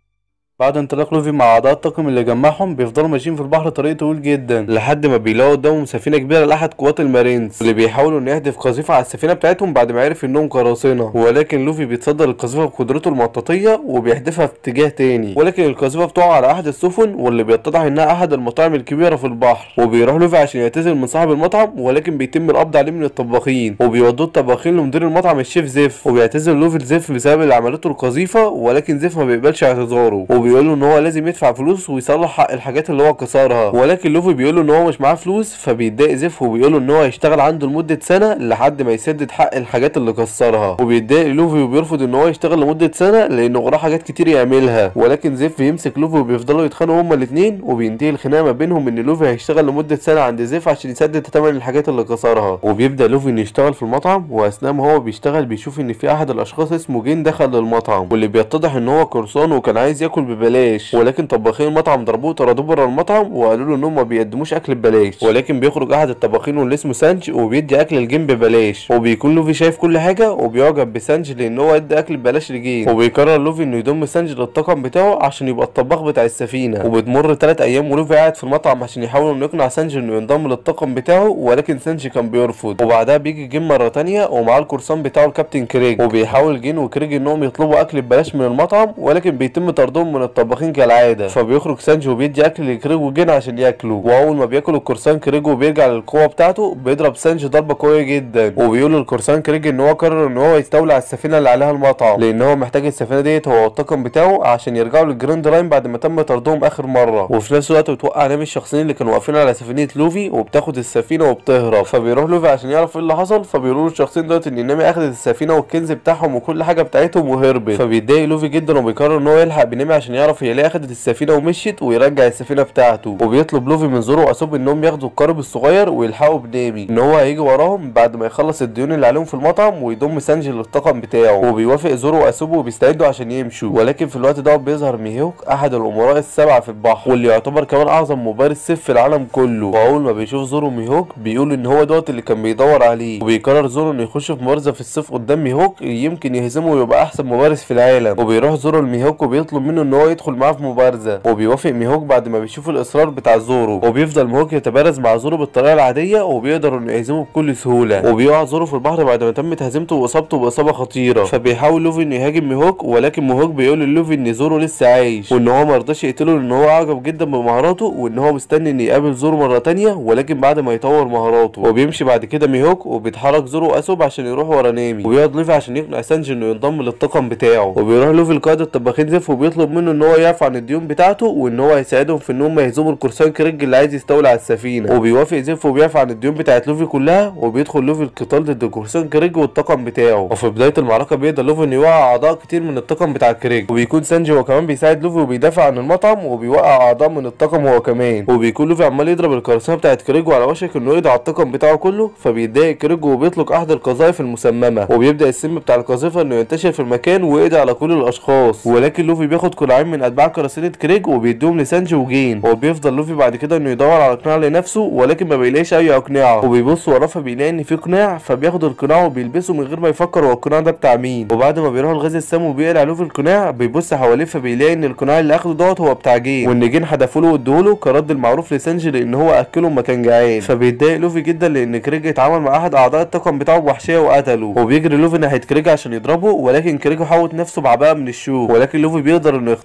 بعد انطلاق لوفي مع اعضاء الطاقم اللي جمعهم بيفضلوا ماشيين في البحر طريق طويل جدا لحد ما بيلاقوا قدامهم سفينه كبيره لاحد قوات المارينز اللي بيحاولوا انه يهدف قذيفه على السفينه بتاعتهم بعد ما عرف انهم قراصنه، ولكن لوفي بيتصدر القذيفه بقدرته المطاطيه وبيحدفها في اتجاه تاني، ولكن القذيفه بتقع على احد السفن واللي بيتضح انها احد المطاعم الكبيره في البحر. وبيروح لوفي عشان يعتذر من صاحب المطعم، ولكن بيتم القبض عليه من الطباخين وبيودوه الطباخين لمدير المطعم الشيف زيف، وبيعتذر لوفي لزيف بسبب اللي عملته القذيفه، ولكن زيف ما بيقبلش اعتذاره وبيقول له ان هو لازم يدفع فلوس ويصلح حق الحاجات اللي هو كسرها، ولكن لوفي بيقول له ان هو مش معاه فلوس، فبيتضايق زيف وبيقول له ان هو هيشتغل عنده لمده سنه لحد ما يسدد حق الحاجات اللي كسرها. وبيتضايق لوفي وبيرفض ان هو يشتغل لمده سنه لانه وراه حاجات كتير يعملها، ولكن زيف بيمسك لوفي وبيفضلوا يتخانقوا هما الاثنين، وبينتهي الخناقه ما بينهم ان لوفي هيشتغل لمده سنه عند زيف عشان يسدد ثمن الحاجات اللي كسرها. وبيبدا لوفي انه يشتغل في المطعم، واثناء ما هو بيشتغل بيشوف ان في احد الاشخاص اسمه جين دخل للمطعم، واللي بيتضح ان هو قرصان وكان عايز ياكل ببلاش، ولكن طباخين المطعم ضربوه طردوه بره المطعم وقالوا له انهم ما بيقدموش اكل ببلاش. ولكن بيخرج احد الطباخين واللي اسمه سانج وبيدي اكل لجين ببلاش، وبيكون لوفي شايف كل حاجه وبيعجب بسانج لان هو ادى اكل ببلاش لجين، وبيقرر لوفي انه يضم سانج للطاقم بتاعه عشان يبقى الطباخ بتاع السفينه. وبتمر 3 ايام ولوفي قاعد في المطعم عشان يحاول انه يقنع سانج انه ينضم للطاقم بتاعه، ولكن سانج كان بيرفض. وبعدها بيجي جين مره تانية ومعاه القرصان بتاعه الكابتن كريج، وبيحاول جين وكريج انهم يطلبوا اكل ببلاش من المطعم، ولكن بيتم طردهم من الطباخين كالعاده. فبيخرج سانج وبيدي اكل لكريج وجين عشان ياكلوا، واول ما بياكل القرصان كريج وبيرجع للقوه بتاعته بيضرب سانج ضربه قويه جدا، وبيقول للقرصان كريج ان هو قرر ان هو يستولي على السفينه اللي عليها المطعم لان هو محتاج السفينه ديت هو والطاقم بتاعه عشان يرجعوا للجراند لاين بعد ما تم طردهم اخر مره. وفي نفس الوقت بتوقع نام الشخصين اللي كانوا واقفين على سفينه لوفي وبتاخد السفينه وبتهرب، فبيروح لوفي عشان يعرف ايه اللي حصل، فبيقولوا له الشخصين دول ان نامي اخذت السفينه والكنز بتاعهم وكل حاجه بتاعتهم وهربت، فبيتضايق لوفي جدا وبيقرر ان هو يلحق بنامي عشان يعرف هي ليه اخذت السفينه ومشيت ويرجع السفينه بتاعته. وبيطلب لوفي من زورو واسوب انهم ياخدوا القارب الصغير ويلحقوا بنامي ان هو هيجي وراهم بعد ما يخلص الديون اللي عليهم في المطعم ويضم سانجي للطاقم بتاعه، وبيوافق زورو واسوب وبيستعدوا عشان يمشوا، ولكن في الوقت ده بيظهر ميهوك احد الامراء السبعه في البحر واللي يعتبر كمان اعظم مبارز سيف في العالم كله. واول ما بيشوف زورو ميهوك بيقول ان هو دوت اللي كان بيدور عليه، وبيقرر زورو انه يخش في مبارزه في السيف قدام ميهوك يمكن يهزمه ويبقى احسن مبارز في العالم. وبيروح زورو لميهوك وبيطلب منه ان هو يدخل معاه في مبارزه، وبيوافق ميهوك بعد ما بيشوف الاصرار بتاع زورو، وبيفضل ميهوك يتبارز مع زورو بالطريقه العاديه وبيقدر انه يهزمه بكل سهوله. وبيقع زورو في البحر بعد ما تمت هزيمته واصابته باصابه خطيره، فبيحاول لوفي انه يهاجم ميهوك، ولكن ميهوك بيقول للوفي ان زورو لسه عايش وان هو ما رضاش يقتله لان هو عجب جدا بمهاراته وان هو مستني ان يقابل زورو مره تانية ولكن بعد ما يطور مهاراته. وبيمشي بعد كده ميهوك وبيتحرك زورو واسوب عشان يروح ورا نامي، وبيقعد لوفي عشان يقنع سانجي انه ينضم للطاقم بتاعه. وبيروح لوفي لقائد الطباخين زيف وبيطلب منه ان هو يعفو عن الديون بتاعته وان هو هيساعدهم في ان هم يهزموا القرصان كريج اللي عايز يستولي على السفينه. وبيوافق زيف وبيعفو عن الديون بتاعت لوفي كلها، وبيدخل لوفي القتال ضد القرصان كريج والطاقم بتاعه. وفي بدايه المعركه بيقدر لوفي انه يوقع اعضاء كتير من الطاقم بتاع كريج، وبيكون سانجي هو كمان بيساعد لوفي وبيدافع عن المطعم وبيوقع اعضاء من الطاقم هو كمان. وبيكون لوفي عمال يضرب القرصانه بتاعت كريج وعلى وشك انه يقضي على الطاقم بتاعه كله، فبيتضايق كريج وبيطلق احد القذائف المسممه، وبيبدا السم بتاع القذيفه انه ينتشر في المكان ويقضي على كل الاشخاص. ولكن لوفي بياخد قناعين من اتباع قراصنه كريج وبيديهم لسانجي وجين، وبيفضل لوفي بعد كده انه يدور على قناع لنفسه ولكن ما بيلاقيش اي اقنعه، وبيبص وراه فبيلاقي ان في قناع، فبياخد القناع وبيلبسه من غير ما يفكر هو القناع ده بتاع مين. وبعد ما بيروح الغاز السام وبيقلع لوفي القناع بيبص حواليه فبيلاقي ان القناع اللي اخده دوت هو بتاع جين، وان جين حدفوله وادوله كرد المعروف لسانجي لان هو اكله لما كان جعان. فبيتضايق لوفي جدا لان كريج اتعامل مع احد اعضاء الطاقم بتاعه بوحشيه وقتله، وبيجري لوفي ناحيه كريج عشان يضربه، ولكن كريج حوط نفسه بعباءه من الشوك، ولكن لوفي بيقدر انه يخترق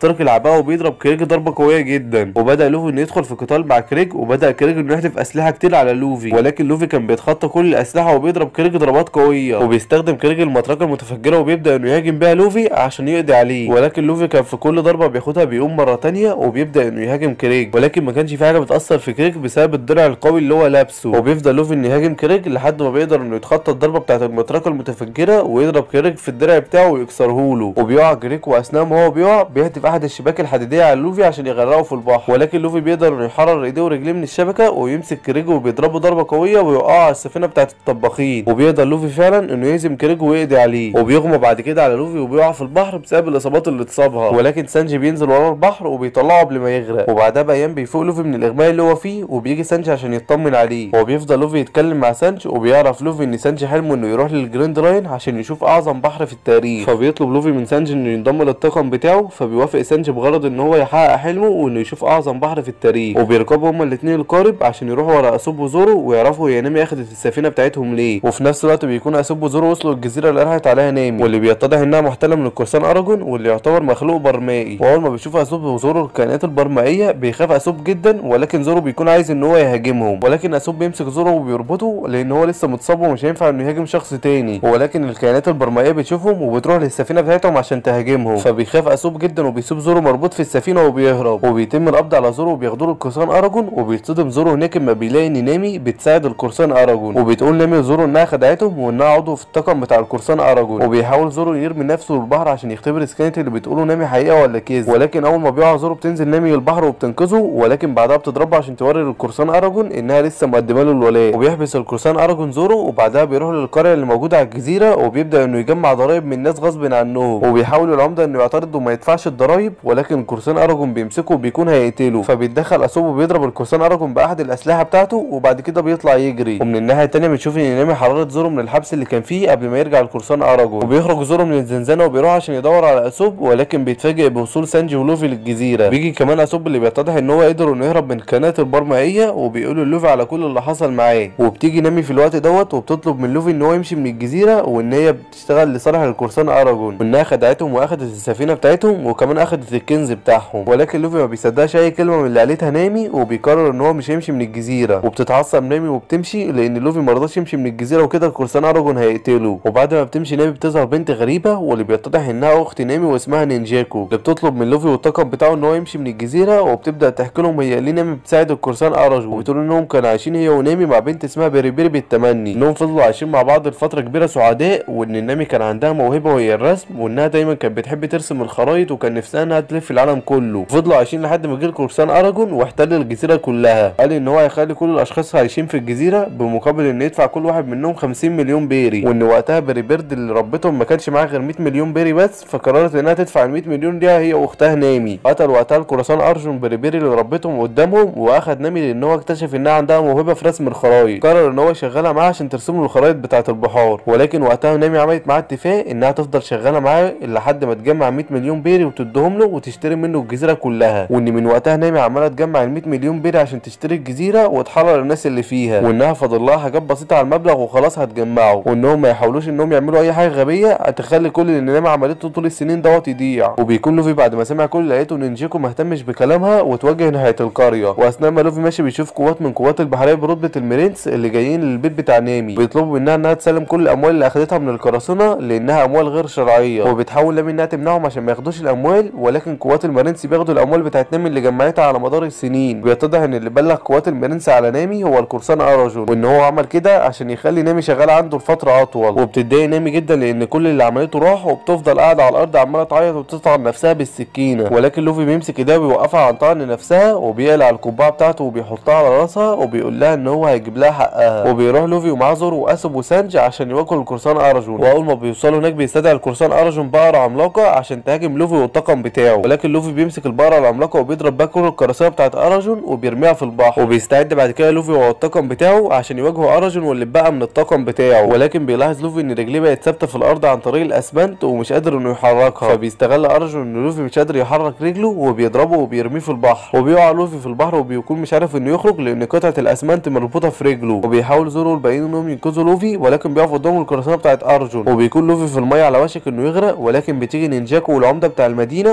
بيخترق العباءه وبيضرب كريج ضربه قويه جدا. وبدا لوفي انه يدخل في قتال مع كريج، وبدا كريج انه يحذف اسلحه كتير على لوفي، ولكن لوفي كان بيتخطى كل الاسلحه وبيضرب كريج ضربات قويه، وبيستخدم كريج المطرقه المتفجره وبيبدا انه يهاجم بيها لوفي عشان يقضي عليه. ولكن لوفي كان في كل ضربه بياخدها بيقوم مره تانية وبيبدا انه يهاجم كريج، ولكن ما كانش في حاجه بتاثر في كريج بسبب الدرع القوي اللي هو لابسه. وبيفضل لوفي انه يهاجم كريج لحد ما بيقدر انه يتخطى الضربه بتاعه المطرقه المتفجره ويضرب كريج في الدرع بتاعه ويكسره له، وبيقع كريج واثناء ما هو بيقع بيهدف احد الشباك الحديديه على لوفي عشان يغرقه في البحر، ولكن لوفي بيقدر انه يحرر ايديه ورجليه من الشبكه ويمسك كريج وبيضربه ضربه قويه ويوقعه على السفينه بتاعه الطباخين، وبيقدر لوفي فعلا انه يهزم كريج ويقضي عليه، وبيغمى بعد كده على لوفي وبيقع في البحر بسبب الاصابات اللي اتصابها. ولكن سانجي بينزل ورا البحر وبيطلعه قبل ما يغرق، وبعدها بايام بيفوق لوفي من الاغماء اللي هو فيه وبيجي سانجي عشان يطمن عليه، وبيفضل لوفي يتكلم مع سانجي، وبيعرف لوفي ان سانجي حلمه انه يروح للجراند لاين عشان يشوف اعظم بحر في التاريخ، فبيطلب لوفي من سانجي انه ينضم للطاقم بتاعه، فبيوافق سانجي بغرض ان هو يحقق حلمه وانه يشوف اعظم بحر في التاريخ. وبيركبوا هما الاثنين القارب عشان يروحوا ورا اسوب وزورو ويعرفوا هي نامي اخدت السفينه بتاعتهم ليه، وفي نفس الوقت بيكون اسوب وزورو وصلوا الجزيره اللي راحت عليها نامي، واللي بيتضح انها محتله من القرصان اراجون واللي يعتبر مخلوق برمائي. واول ما بيشوف اسوب وزورو الكائنات البرمائيه بيخاف اسوب جدا، ولكن زورو بيكون عايز ان هو يهاجمهم، ولكن اسوب بيمسك زورو وبيربطه لان هو لسه متصاب ومش هينفع انه يهاجم شخص تاني، ولكن الكائنات البرمائيه بتشوفهم وبتروح للسفينه بتاعتهم عشان تهاجمهم، فبيخاف اسوب جدا وبيسيب زورو مربوط في السفينه وبيهرب، وبيتم القبض على زورو وبياخدوه القرصان اراجون، وبيتصدم زورو هناك اما بيلاقي ان نامي بتساعد القرصان اراجون، وبتقول نامي لزورو انها خدعتهم وانها عضو في الطاقم بتاع القرصان اراجون، وبيحاول زورو يرمي نفسه للبحر عشان يختبر اذا كانت اللي بتقوله نامي حقيقه ولا كذب، ولكن اول ما بيقع زورو بتنزل نامي للبحر وبتنقذه، ولكن بعدها بتضربه عشان توري للقرصان اراجون انها لسه مقدمه له الولاء، وبيحبس القرصان اراجون زورو، وبعدها بيروح للقريه اللي موجوده على الجزيره وبيبدا انه يجمع ضرائب من الناس غصب عنهم، وبيحاول العمده انه يعترض وما يدفعش الضرايب، ولكن القرصان اراجون بيمسكه وبيكون هيقتله، فبيتدخل اسوب وبيضرب القرصان اراجون باحد الاسلحه بتاعته، وبعد كده بيطلع يجري. ومن الناحيه الثانيه بنشوف ان نامي حررت زورو من الحبس اللي كان فيه قبل ما يرجع القرصان اراجون، وبيخرج زورو من الزنزانه وبيروح عشان يدور على اسوب، ولكن بيتفاجئ بوصول سانجي ولوفي للجزيره. بيجي كمان اسوب اللي بيتضح ان هو قدر انه يهرب من الكائنات البرمائيه، وبيقول لوفي على كل اللي حصل معاه، وبتيجي نامي في الوقت دوت وبتطلب من لوفي ان هو يمشي من الجزيره، وان هي بتشتغل لصالح القرصان اراجون، وانها خدعتهم واخدت السفينه بتاعتهم وكمان اخدت الكنز بتاعهم، ولكن لوفي ما بيصدقش اي كلمه من اللي قالتها نامي، وبيقرر ان هو مش هيمشي من الجزيره، وبتتعصب نامي وبتمشي لان لوفي ما رضاش يمشي من الجزيره وكده القرصان اراجون هيقتله. وبعد ما بتمشي نامي بتظهر بنت غريبه واللي بيتضح انها اخت نامي واسمها نينجاكو، اللي بتطلب من لوفي والطاقم بتاعه ان هو يمشي من الجزيره، وبتبدا تحكي لهم هي ليه نامي بتساعد القرصان اراجون، وبتقول انهم كانوا عايشين هي ونامي مع بنت اسمها بيري بالتمني، انهم فضلوا عايشين مع بعض لفتره كبيره سعداء، وان نامي كان عندها موهبه وهي الرسم، وانها دايما كانت بتحب ترسم الخرايط وكان نفسها انها تلف العالم كله. فضلوا عايشين لحد ما جه القرصان اراجون واحتل الجزيره كلها. قال ان هو هيخلي كل الاشخاص عايشين في الجزيره بمقابل ان يدفع كل واحد منهم 50 مليون بيري، وان وقتها بيري بيرد اللي ربتهم ما كانش معاها غير 100 مليون بيري بس، فقررت انها تدفع ال 100 مليون دي هي واختها نامي. قتل وقتها القرصان ارجون بيري اللي ربتهم قدامهم، واخد نامي لان هو اكتشف انها عندها موهبه في رسم الخرايط، قرر ان هو يشغلها معاه عشان ترسم له الخرايط بتاعه البحار، ولكن وقتها نامي عملت معاه اتفاق انها تفضل شغاله معاه لحد ما تجمع 100 مليون بيري وتديهم له وتشتري منه الجزيره كلها، وان من وقتها نامي عماله تجمع ال 100 مليون بيري عشان تشتري الجزيره وتحرر الناس اللي فيها، وانها فاضل لها حاجات بسيطه على المبلغ وخلاص هتجمعه، وانهم ما يحاولوش انهم يعملوا اي حاجه غبيه هتخلي كل اللي نامي عملته طول السنين دوت يضيع. وبيكون لوفي بعد ما سمع كل اللي لقيته نينجاكو ما اهتمش بكلامها وتوجه ناحيه القريه، واثناء ما لوفي ماشي بيشوف قوات من قوات البحريه برتبه المرينس اللي جايين للبيت بتاع نامي، بيطلبوا منها انها تسلم كل الاموال اللي اخدتها من القراصنه لانها اموال غير شرعيه، وبتحاول نامي انها تمنعهم عشان ما ياخدوش الاموال، ولكن قوات المرينس بياخدوا الاموال بتاعت نامي اللي جمعتها على مدار السنين. بيتضح ان اللي بلغ قوات المرينس على نامي هو القرصان اراجون، وان هو عمل كده عشان يخلي نامي شغاله عنده لفتره اطول، وبتتضايق نامي جدا لان كل اللي عملته راح، وبتفضل قاعده على الارض عماله تعيط وبتطعن نفسها بالسكينه، ولكن لوفي بيمسك ايديها ويوقفها عن طعن نفسها، وبيقلع القبعه بتاعته وبيحطها على راسها، وبيقول لها ان هو هيجيب لها حقها، وبيروح لوفي ومعاه زورو واسب وسانج عشان يواجهوا القرصان اراجون، واول ما بيوصلوا هناك بيستدعي القرصان اراجون بقره عملاقه عشان تهاجم لوفي والطاقم بتاعه، ولكن لوفي بيمسك البقره العملاقه وبيضرب بيها كل القراصنه بتاعت اراجون وبيرميها في البحر، وبيستعد بعد كده لوفي والطاقم بتاعه عشان يواجهوا اراجون واللي بقى من الطاقم بتاعه، ولكن بيلاحظ لوفي ان رجليه بقت ثابته في الارض عن طريق الاسمنت ومش قادر انه يحركها، فبيستغل ارجون ان لوفي مش قادر يحرك رجله وبيضربه وبيرميه في البحر، وبيقع لوفي في البحر وبيكون مش عارف انه يخرج لان قطعه الاسمنت مربوطه في رجله، وبيحاول زورو والباقيين انهم ينقذوا لوفي، ولكن بيقف قدامهم القراصنه بتاعت ارجون، وبيكون لوفي في الميه على وشك انه يغرق، ولكن بتيجي نينجاكو والعمده بتاع المدينه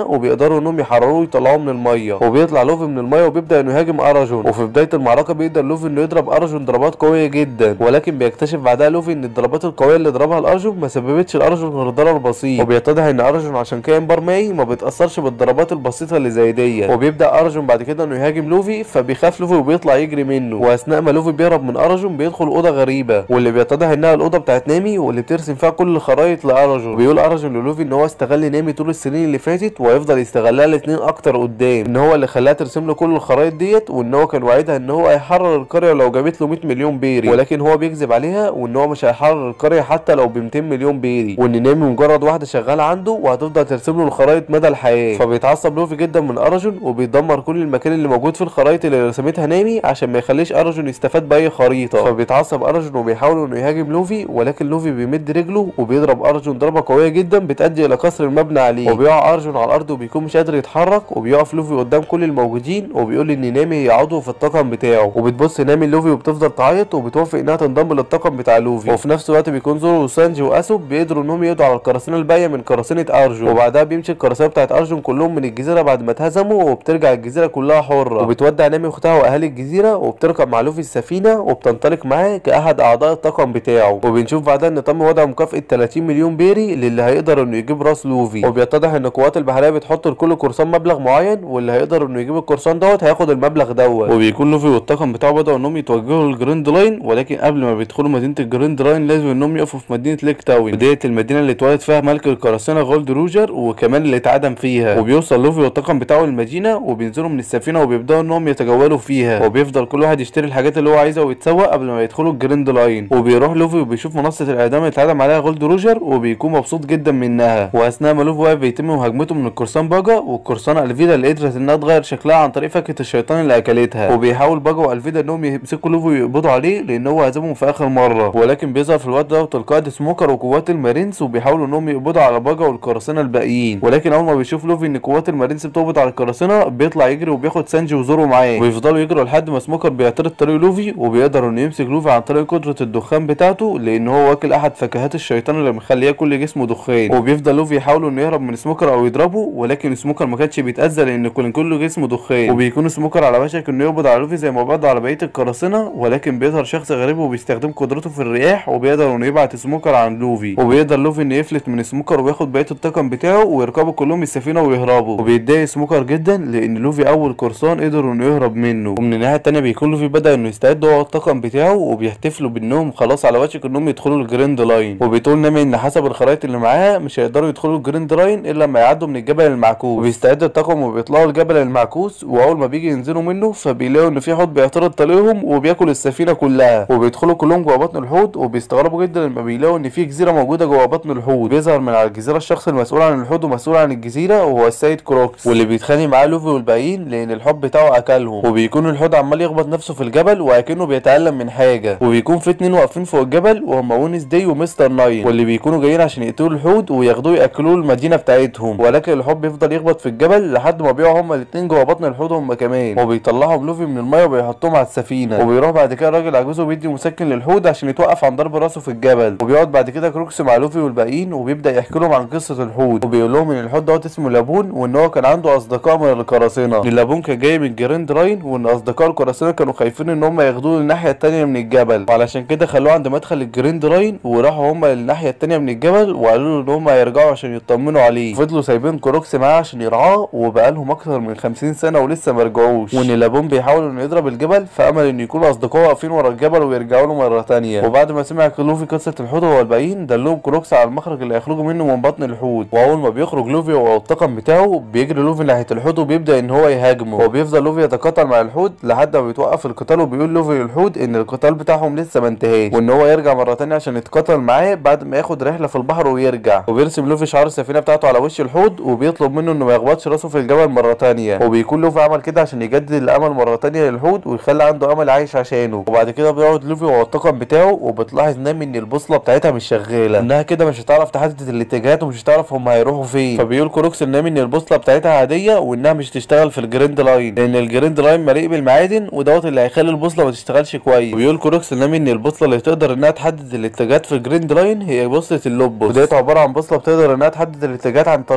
وبيقدروا انهم يحرروه ويطلعوه من الميه. وبيطلع لوفي من الميه وبيبدا انه يهاجم اراجون. وفي بدايه المعركه بيقدر لوفي انه يضرب اراجون ضربات قويه جدا، ولكن بيكتشف بعدها لوفي ان الضربات القويه اللي ضربها لارجون ما سببتش لارجون غير ضرر بسيط. وبيتضح ان ارجون عشان كائن برمائي ما بيتاثرش بالضربات البسيطه اللي زي دي. وبيبدا ارجون بعد كده انه يهاجم لوفي، فبيخاف لوفي وبيطلع يجري منه. واثناء ما لوفي بيهرب من ارجون بيدخل اوضه غريبه، واللي بيتضح انها الاوضه بتاعت نامي واللي بترسم فيها كل الخرايط لارجون. بيقول ارجون للوفي ان هو استغل نامي طول السنين اللي فاتت وهيفضل يستغلها الاثنين اكتر قدام، ان هو اللي خلاها ترسم له كل الخرايط ديت، وان هو كان وعدها ان هو هيحرر القريه لو جابت له 100 مليون بيري، ولكن هو بيكذب عليها وان هو مش هيحرر القريه حتى لو ب 200 مليون بيري، وان نامي مجرد واحده شغاله عنده وهتفضل ترسم له الخرايط مدى الحياه. فبيتعصب لوفي جدا من ارجون وبيدمر كل المكان اللي موجود في الخرايط اللي رسمتها نامي عشان ما يخليش ارجون يستفاد باي خريطه. فبيتعصب ارجون وبيحاول انه يهاجم لوفي، ولكن لوفي بيمد رجله وبيضرب ارجون ضربه قويه جدا بتؤدي الى كسر المبنى عليه، وبيقع ارجون على الارض وبيكون مش قادر يتحرك. وبيقف لوفي قدام كل الموجودين وبيقول ان نامي هي عضو في الطاقم بتاعه، وبتبص نامي لوفي وبتفضل تعيط وبتوافق انها تنضم للطاقم بتاع لوفي. وفي نفس الوقت بيكون زورو وسانجي واسوب بيقدروا انهم يقضوا على القراصنه الباقيه من قراصنه ارجون، وبعدها بيمشي القراصنه بتاعت ارجون كلهم من الجزيره بعد ما اتهزموا، وبترجع الجزيره كلها حره. وبتودع نامي اختها واهالي الجزيره وبتركب مع لوفي السفينه وبتنطلق معاه كاحد اعضاء الطاقم بتاعه. وبنشوف بعدها ان تم وضع مكافاه 30 مليون بيري للي هيقدر انه يجيب راس لوفي. وبيتضح ان القوات البحريه بتحط لكل قرصان مبلغ معين، واللي هيقدر انه يجيب القرصان دوت هياخد المبلغ دوت. وبيكون لوفي والطاقم بتاعه بدأوا انهم يتوجهوا للجراند لاين، ولكن قبل ما بيدخلوا مدينه الجراند لاين لازم انهم يقفوا في مدينه ليك تاون، وديت المدينه اللي اتولد فيها ملك القراصنه جولد روجر وكمان اللي اتعدم فيها. وبيوصل لوفي والطاقم بتاعه للمدينه وبينزلوا من السفينه وبيبداوا انهم يتجولوا فيها، وبيفضل كل واحد يشتري الحاجات اللي هو عايزها ويتسوق قبل ما يدخلوا الجراند لاين. وبيروح لوفي وبيشوف منصه الاعدام اللي اتعدم عليها جولد روجر وبيكون مبسوط جدا منها. واثناء ما لوفي واقف بيتم مهاجمته من القرصان باجا والقرصانه الفيدا اللي قدرت انها تغير شكلها عن طريق فاكهه الشيطان اللي اكلتها. وبيحاول باجا والفيدا انهم يمسكوا لوفي ويقبضوا عليه لان هو هزمهم في اخر مره، ولكن بيظهر في الوقت دوت القائد سموكر وقوات المارينز وبيحاولوا انهم يقبضوا على باجا والقراصنه الباقيين. ولكن اول ما بيشوف لوفي ان قوات المارينز بتقبض على القراصنه بيطلع يجري وبياخد سانجي وزورو معاه، ويفضلوا يجروا لحد ما سموكر بيعترض طريق لوفي وبيقدر انه يمسك لوفي عن طريق قدره الدخان بتاعته، لان هو واكل احد فاكهات الشيطان اللي مخليه كل جسمه دخان. وبيفضل لوفي يحاول انه يهرب من سموكر او يضربه، ولكن سموكر ما كانش بيتاذى لان كل جسمه دخان. وبيكون سموكر على وشك انه يقبض على لوفي زي ما قبض على بقيه القراصنه، ولكن بيظهر شخص غريب وبيستخدم قدرته في الرياح وبيقدر انه يبعت سموكر عن لوفي. وبيقدر لوفي انه يفلت من سموكر وياخد بقيه الطاقم بتاعه ويركبوا كلهم السفينه ويهربوا. وبيتضايق سموكر جدا لان لوفي اول قرصان قدر انه يهرب منه. ومن الناحيه الثانيه بيكون لوفي بدا انه يستعد هو والطاقم بتاعه وبيحتفلوا بانهم خلاص على وشك انهم يدخلوا الجراند لاين. وبتقول نامي ان حسب الخرائط اللي معاها مش هيقدروا يدخلوا الجراند لاين الا لما يعدوا من الجبل المعكوس. وبيستعد الطاقم وبيطلعوا الجبل المعكوس، واول ما بيجي ينزلوا منه فبيلاقوا ان في حوت بيعترض طريقهم وبياكل السفينه كلها. وبيدخلوا كلهم جوه بطن الحوت وبيستغربوا جدا لما بيلاقوا ان في جزيره موجوده جوه بطن الحوت. بيظهر من على الجزيره الشخص المسؤول عن الحوت ومسؤول عن الجزيره وهو السيد كروكس، واللي بيتخانق معاه لوفي والباقيين لان الحوت بتاعه اكلهم. وبيكون الحوت عمال يخبط نفسه في الجبل وكأنه بيتألم من حاجه. وبيكون في اتنين واقفين فوق الجبل وهم وينس داي ومستر ناين، واللي بيكونوا جايين عشان يقتلوا الحوت وياخدوه ياكلوه المدينه بتاعتهم. ولكن الحوت بيفضل يخبط في الجبل لحد ما بيقعوا هما الاتنين جوه بطن الحوت هما كمان، وبيطلعهم لوفي من الميه وبيحطهم على السفينه. وبيروح بعد كده الراجل عجوز وبيدي مسكن للحوت عشان يتوقف عن ضرب راسه في الجبل. وبيقعد بعد كده كروكس مع لوفي والباقيين وبيبدا يحكي لهم عن قصه الحوت، وبيقول لهم ان الحوت دوت اسمه لابون وان هو كان عنده اصدقاء من القراصنه. لابون كان جاي من جراند لاين وان اصدقاء القراصنه كانوا خايفين ان هم ياخدوه للناحيه الثانيه من الجبل، وعلشان كده خلوه عند مدخل الجراند لاين وراحوا هم للناحيه الثانيه من الجبل وقالوا له ان هم هيرجعوا عشان يطمنوا عليه. فضلوا سايبين كروكس معاه عشان يرعاه وبقالهم اكتر من 50 سنه ولسه ما رجعوش، وان لابون بيحاول انه يضرب الجبل فامل ان يكونوا اصدقائه واقفين ورا الجبل ويرجعوا له مره ثانيه. وبعد ما سمع لوفي قصه الحوت هو والباقيين دلهم كروكس على المخرج اللي هيخرجوا منه من بطن الحوت. واول ما بيخرج لوفي والطاقم بتاعه بيجري لوفي ناحيه الحوت وبيبدا ان هو يهاجمه، وبيفضل لوفي يتقاتل مع الحوت لحد ما بيتوقف القتال. وبيقول لوفي للحوت ان القتال بتاعهم لسه ما انتهاش وان هو يرجع مره ثانيه عشان يتقاتل معاه بعد ما ياخد رحله في البحر ويرجع. وبيرسم لوفي شعار السفينه بتاعته على وش الحوت وبيطلب منه انه ما يخبطش راسه في الجبل مره ثانيه. وبيكون لوفي عمل كده عشان يجدد الامل مره ثانيه للحوت ويخلي عنده امل عايش عشانه. وبعد كده بيقعد لوفي والطاقم بتاعه وبتلاحظ نامي ان البوصله بتاعتها مش شغاله، انها كده مش هتعرف تحدد الاتجاهات ومش هتعرف هم هيروحوا فين. فبيقول كروكس لنامي ان البوصله بتاعتها عاديه وانها مش تشتغل في الجراند لاين لان الجراند لاين مليء بالمعادن ودوت اللي هيخلي البوصله ما تشتغلش كويس. وبيقول كروكس لنامي ان البوصله اللي تقدر انها تحدد الاتجاهات في الجراند لاين هي بوصله اللوبوس، وديت عباره عن بوصله بتقدر انها تحدد الاتجاهات عن طريق المجال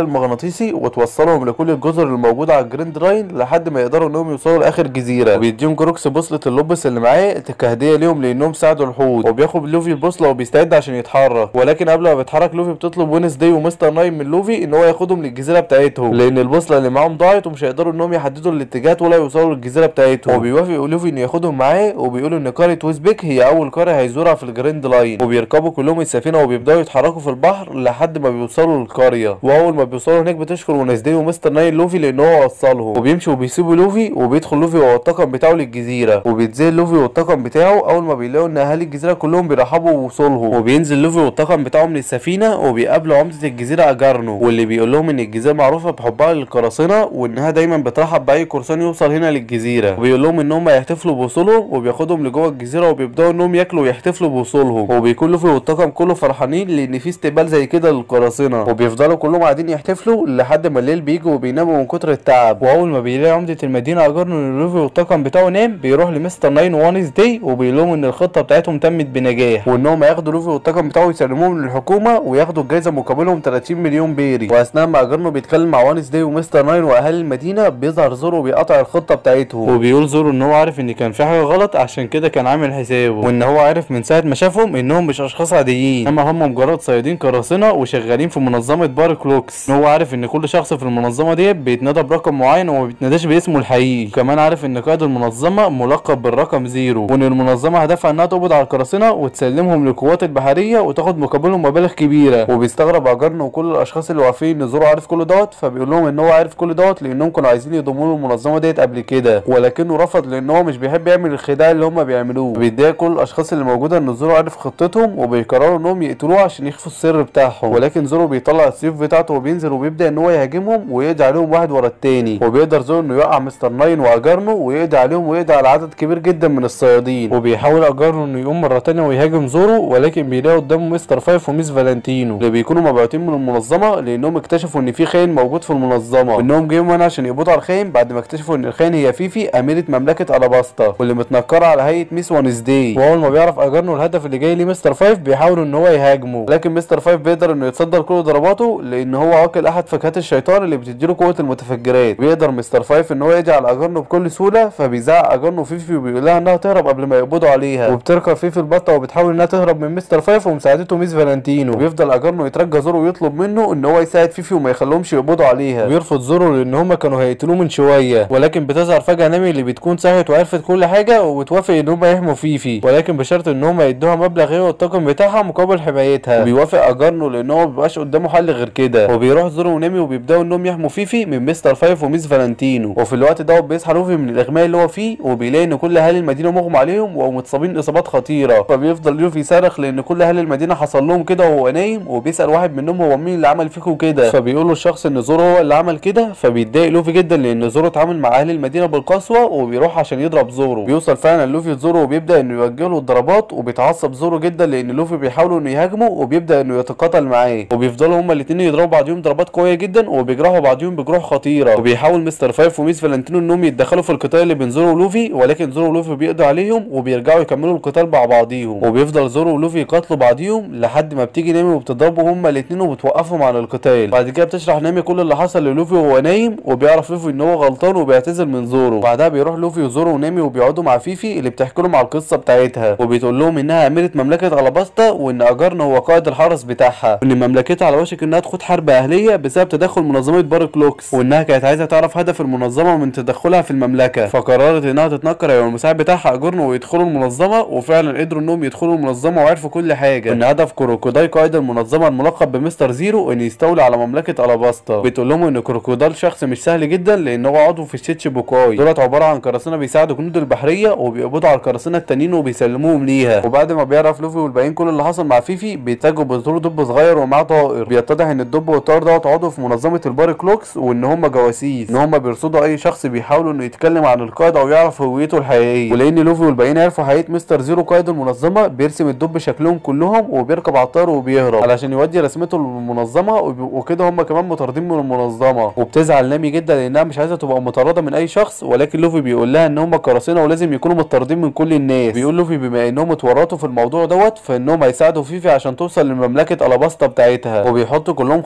المغناطيسي وتوصلهم لكل الجزر الموجوده على الجراند لاين لحد ما يقدروا انهم يوصلوا لاخر جزيره. وبيديهم كروكس بوصله اللوبس اللي معاه كهديه ليهم لانهم ساعدوا الحوت. وبياخد لوفي البوصله وبيستعد عشان يتحرك، ولكن قبل ما بيتحرك لوفي بتطلب وينسداي ومستر ناين من لوفي ان هو ياخدهم للجزيره بتاعتهم لان البوصله اللي معاهم ضاعت ومش هيقدروا انهم يحددوا الاتجاهات ولا يوصلوا للجزيره بتاعتهم. وبيوافق لوفي انه ياخدهم معاه، وبيقولوا ان قريه ويسبيك هي اول قريه هيزورها في الجراند لاين. وبيركبوا كلهم السفينه وبيبداوا يتحركوا في البحر لحد ما بيوصلوا للقريه. واول ما بيوصلوا هناك بتشكر وينسداي ومستر ناين لوفي لان هو وصلهم. وبيمشوا وبيسيبوا لوفي، وبيدخل لوفي والطاقم بتاعه للجزيره. وبيتزل لوفي والطاقم بتاعه اول ما بيلاقوا ان اهالي الجزيره كلهم بيرحبوا بوصولهم. وبينزل لوفي والطاقم بتاعه من السفينه وبيقابلوا عمده الجزيره اجارنو، واللي بيقول لهم ان الجزيره معروفه بحبها للقراصنه وانها دايما بترحب باي قرصان يوصل هنا للجزيره. وبيقول لهم ان هم هيحتفلوا بوصولهم، وبياخدهم لجوه الجزيره وبيبداوا انهم ياكلوا ويحتفلوا بوصولهم. وبيكون لوفي والطاقم كله فرحانين لان في استقبال زي كده للقراصنه. وبيفضلوا كلهم قاعدين يحتفلوا لحد ما الليل بيجي وبيناموا من كتر التعب. واول ما بيلاقي عمده المدينه اجارنو ان لوفي والطاقم بتاعه نام، بيروح لمستر ناين ووينسداي وبيقول لهم ان الخطه بتاعتهم تمت بنجاح، وانهم هياخدوا لوفي والطاقم بتاعه يسلموهم للحكومه وياخدوا الجائزه مقابلهم 30 مليون بيري. واثناء ما اجارنو بيتكلم مع وينسداي ومستر ناين واهالي المدينه، بيظهر زورو وبيقطع الخطه بتاعتهم. وبيقول زورو ان هو عارف ان كان في حاجه غلط عشان كده كان عامل حسابه، وان هو عارف من ساعه ما شافهم انهم مش اشخاص عاديين، اما هم مجرد صيادين قراصنه وشغالين في منظمه بار كلوكس. ان هو عارف ان كل شخص في المنظمه دي بيتنادى برقم معين وما بيتناداش باسمه الحقيقي. كمان عارف ان قائد المنظمه ملقب بالرقم زيرو، وان المنظمه هدفها انها تقبض على القراصنه وتسلمهم للقوات البحريه وتاخد مقابلهم مبالغ كبيره. وبيستغرب اجارنو وكل الاشخاص اللي واقفين ان زورو عارف كل دوت، فبيقول لهم ان هو عارف كل دوت لانهم كانوا عايزين يضموا له المنظمه ديت قبل كده، ولكنه رفض لان هو مش بيحب يعمل الخداع اللي هم بيعملوه. بيتضايق كل الاشخاص اللي موجوده ان زورو عارف خطتهم، وبيقرروا انهم يقتلوه عشان يخفوا السر بتاعهم. ولكن زورو بيطلع السيف بتاعته وبينزل وبيبدا ان هو يهاجمهم ويقضي عليهم واحد ورا التاني. وبيقدر زورو انه يوقع مستر ناين واجارنو ويقضي عليهم ويقضي على عدد كبير جدا من الصيادين. وبيحاول اجارنو انه يقوم مره تانيه ويهاجم زورو، ولكن بيلاقي قدامه مستر فايف وميس فالنتينو اللي بيكونوا مبعوثين من المنظمه لانهم اكتشفوا ان في خاين موجود في المنظمه، وانهم جايين هنا عشان يقبضوا على الخاين بعد ما اكتشفوا ان الخاين هي فيفي اميره مملكه الاباستا واللي متنكره على هيئه ميس وينسداي. واول ما بيعرف اجارنو الهدف اللي جاي ليه مستر فايف بيحاول ان هو يهاجمه، لكن مستر فايف بيقدر انه يتصدى لكل ضرباته لان هو واكل احد فاكهات الشيطان اللي بتديله قوه المتفجرات. بيقدر مستر فايف ان هو يقضي على اجارنو بكل سهوله، فبيزعق اجارنو فيفي وبيقول لها انها تهرب قبل ما يقبضوا عليها. وبتركب فيفي البطه وبتحاول انها تهرب من مستر فايف ومساعدته ميس فالنتينو. وبيفضل اجارنو يترجى زورو ويطلب منه ان هو يساعد فيفي وما يخليهمش يقبضوا عليها. ويرفض زورو لان هم كانوا هيقتلوه من شويه، ولكن بتظهر فجاه نامي اللي بتكون صحت وعرفت كل حاجه وبتوافق ان هم يحموا فيفي، ولكن بشرط ان هم يدوها مبلغ هي والطاقم بتاعها مقابل حمايتها. وبيوافق اجارنو لان هو مبيبقاش قدامه حل غير كده. وبيروح زورو ونامي وبيبداوا انهم يحموا فيفي من مستر فايف وميس فالنتينو. وفي الوقت ده بيصحى لوفي من الاغماء اللي هو فيه وبيلاقي ان كل اهالي المدينه مغمى عليهم ومتصابين اصابات خطيره. فبيفضل لوفي يصرخ لان كل اهالي المدينه حصل لهم كده وهو نايم، وبيسال واحد منهم هو مين اللي عمل فيكم كده، فبيقول له الشخص ان زورو هو اللي عمل كده. فبيتضايق لوفي جدا لان زورو اتعامل مع اهل المدينه بالقسوه وبيروح عشان يضرب زورو. بيوصل فعلا لوفي لزورو وبيبدا انه يوجه له الضربات، وبيتعصب زورو جدا لان لوفي بيحاولوا انه يهاجمه وبيبدا انه يتقاتل معاه. وبيفضلوا هما الاثنين يضربوا بعضهم ضربات قويه جدا وبيجرحوا بعضهم بجروح خطيره. وبيحاول مستر فايف وميس فالنتينو انهم يتدخلوا في القتال اللي بين زورو ولوفي، ولكن زورو ولوفي بيقضوا عليهم وبيرجعوا يكملوا القتال مع بعضيهم. وبيفضل زورو ولوفي يقاتلوا بعضيهم لحد ما بتيجي نامي وبتضربوا هما الاثنين وبتوقفهم عن القتال. بعد كده بتشرح نامي كل اللي حصل للوفي وهو نايم، وبيعرف لوفي ان هو غلطان وبيعتذر من زورو. بعدها بيروح لوفي وزورو ونامي وبيقعدوا مع فيفي اللي بتحكي لهم على القصه بتاعتها، وبتقول لهم انها اميره مملكه الاباستا وان اجارنو هو قائد الحرس بتاعها، وان مملكتها على وشك انها تخوض حرب اهليه بسبب تدخل منظمه بار كلوكس، وانها كانت عايزه تعرف هدف المنظمه من تدخلها في المملكه. فقررت انها تتنكر هي والمساعد بتاعها اجارنو ويدخلوا المنظمه، وفعلا قدروا انهم يدخلوا المنظمه وعرفوا كل حاجه. وان هدف كروكوداي قائد المنظمه الملقب بمستر زيرو ان يستولي على مملكه الاباستا. بتقول لهم ان كروكوداي شخص مش سهل جدا لان هو عضو في الشيتش بوكاي، دولت عباره عن قراصنه بيساعدوا جنود البحريه وبيقبضوا على القراصنه التانيين وبيسلموهم ليها. وبعد ما بيعرف لوفي والباقيين كل اللي حصل مع فيفي بيتاجوا بيطولوا دب صغير ومعاه طائر. بيتضح ان الدب والطائر دوت عضو في منظمه البار كلوكس وان هم جواسيس، ان هم بيرصدوا اي شخص بيحاولوا انه يتكلم عن القائد او يعرف هويته الحقيقيه. ولان لوفي والباقيين عرفوا حقيقه مستر زيرو قائد المنظمه بيرسم الدب شكلهم كلهم وبيركب على الطائر وبيهرب علشان يودي رسمته للمنظمه، وكده هم كمان مطاردين من المنظمه. وبتزعل نامي جدا لانها مش عايزه تبقى مطارده من اي شخص، ولكن لوفي بيقول لها ان هم قراصنه ولازم يكونوا مطاردين من كل الناس. بيقول لوفي بما انهم اتورطوا في الموضوع دوت فانهم هيساعدوا فيفي عشان توصل لمملكه الاباستا بتاعتها، وبيحطوا كلهم خطه عشان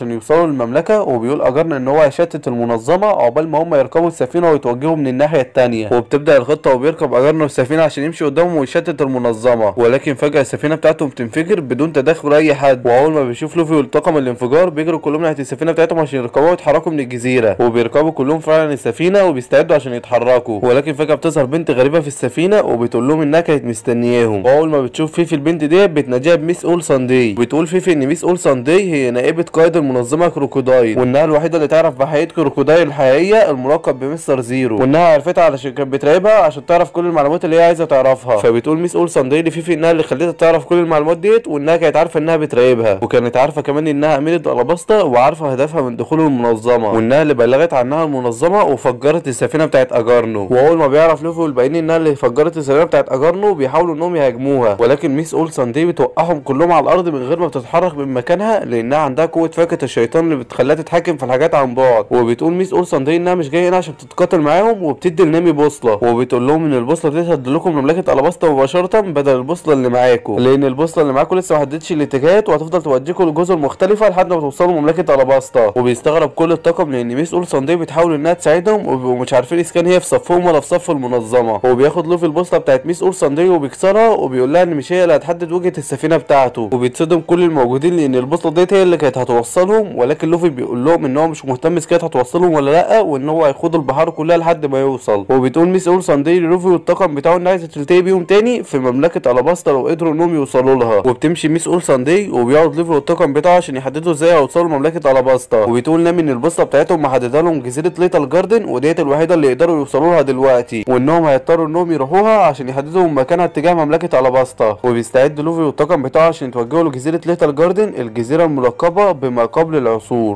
عشان يوصلوا للمملكه، وبيقول اجرنا ان هو هيشتت المنظمه عقبال ما هم يركبوا السفينه ويتوجهوا من الناحيه الثانيه. وبتبدا الخطه وبيركب اجرنا السفينه عشان يمشي قدامهم ويشتت المنظمه، ولكن فجاه السفينه بتاعتهم بتنفجر بدون تدخل اي حد. واول ما بيشوف لوفي والطاقم الانفجار بيجروا كلهم ناحيه السفينه بتاعتهم عشان يركبوها ويتحركوا من الجزيره. وبيركبوا كلهم فعلا السفينه وبيستعدوا عشان يتحركوا، ولكن فجاه بتظهر بنت غريبه في السفينه وبتقول لهم انها كانت مستنياهم. واول ما بتشوف فيفي البنت دي بتناديها بميس اول ساندي. بتقول فيفي ان ميس اول ساندي هي نائبه قائد المنظمه كروكودايل، وانها الوحيده اللي تعرف بحقيقه كروكودايل الحقيقيه الملقب بمستر زيرو، وانها عرفتها علشان كانت بتراقبها عشان تعرف كل المعلومات اللي هي عايزه تعرفها. فبتقول ميس اول ساندي لفيفي انها اللي خلتها تعرف كل المعلومات ديت، وانها كانت عارفه انها بتراقبها، وكانت عارفه كمان انها اميره الاباستا وعارفه هدفها من دخول المنظمه، وانها اللي بلغت عنها المنظمه وفجرت السفينه بتاعت اجارنو. واول ما بيعرف لوفي والباقيين انها اللي فجرت السفينه بتاعت اجارنو بيحاولوا انهم يهاجموها، ولكن ميس اول ساندي بتوقعهم كلهم على الارض من غير ما بتتحرك من مكانها، لانها عندها قوه فاكهه الشيطان اللي بتخليها تتحكم في الحاجات عن بعد. وبتقول ميس اول ساندي انها مش جايه هنا عشان تتقاتل معاهم، وبتدي لنامي بوصله، وبتقول لهم ان البوصله دي هتدلكم مملكه الاباستا مباشره بدل البوصله اللي معاكم، لان البوصله اللي معاكم لسه ما حددتش الاتجاهات وهتفضل توديكم لجزر مختلفه لحد ما توصلوا مملكه الاباستا. وبيستغرب كل الطاقم لان ميس اول ساندي بتحاول انها تساعدهم، وبيبقوا مش عارفين اذا كان هي في صفهم ولا في صف المنظمه. وبياخد لوفي البوصله بتاعت ميس اول ساندي وبيكسرها، وبيقول لها ان مش هي اللي هتحدد وجهه السفينه بتاعته. وبيتصدم كل الموجودين لان البوصله ديت هي اللي كانت هتوصلهم، ولكن لوفي بيقول لهم ان هو مش مهتم اذا كانت هتوصلهم ولا لا، وان هو هيخوض البحار كلها لحد ما يوصل. وبتقول ميس اول ساندي لوفي والطاقم بتاعه ان عايزه تلتقي بيهم تاني في مملكه الاباستا لو قدروا انهم يوصلوا لها. وبتمشي ميس اول ساندي وبيقعد لوفي والطاقم بتاعه عشان يحددوا ازاي هيوصلوا لمملكه الاباستا. وبتقول نامي ان البوصله بتاعتهم محدده لهم جزيره ليتل جاردن، وديت الوحيده اللي يقدروا يوصلوا لها دلوقتي، وانهم هيضطروا انهم يروحوها عشان يحددوا مكانها اتجاه مملكه الاباستا. وبيستعد لوفي والطاقم بتاعه عشان يتوجهوا لجزيره ليتل جاردن، الجزيره الملقبه بما قبل العصور.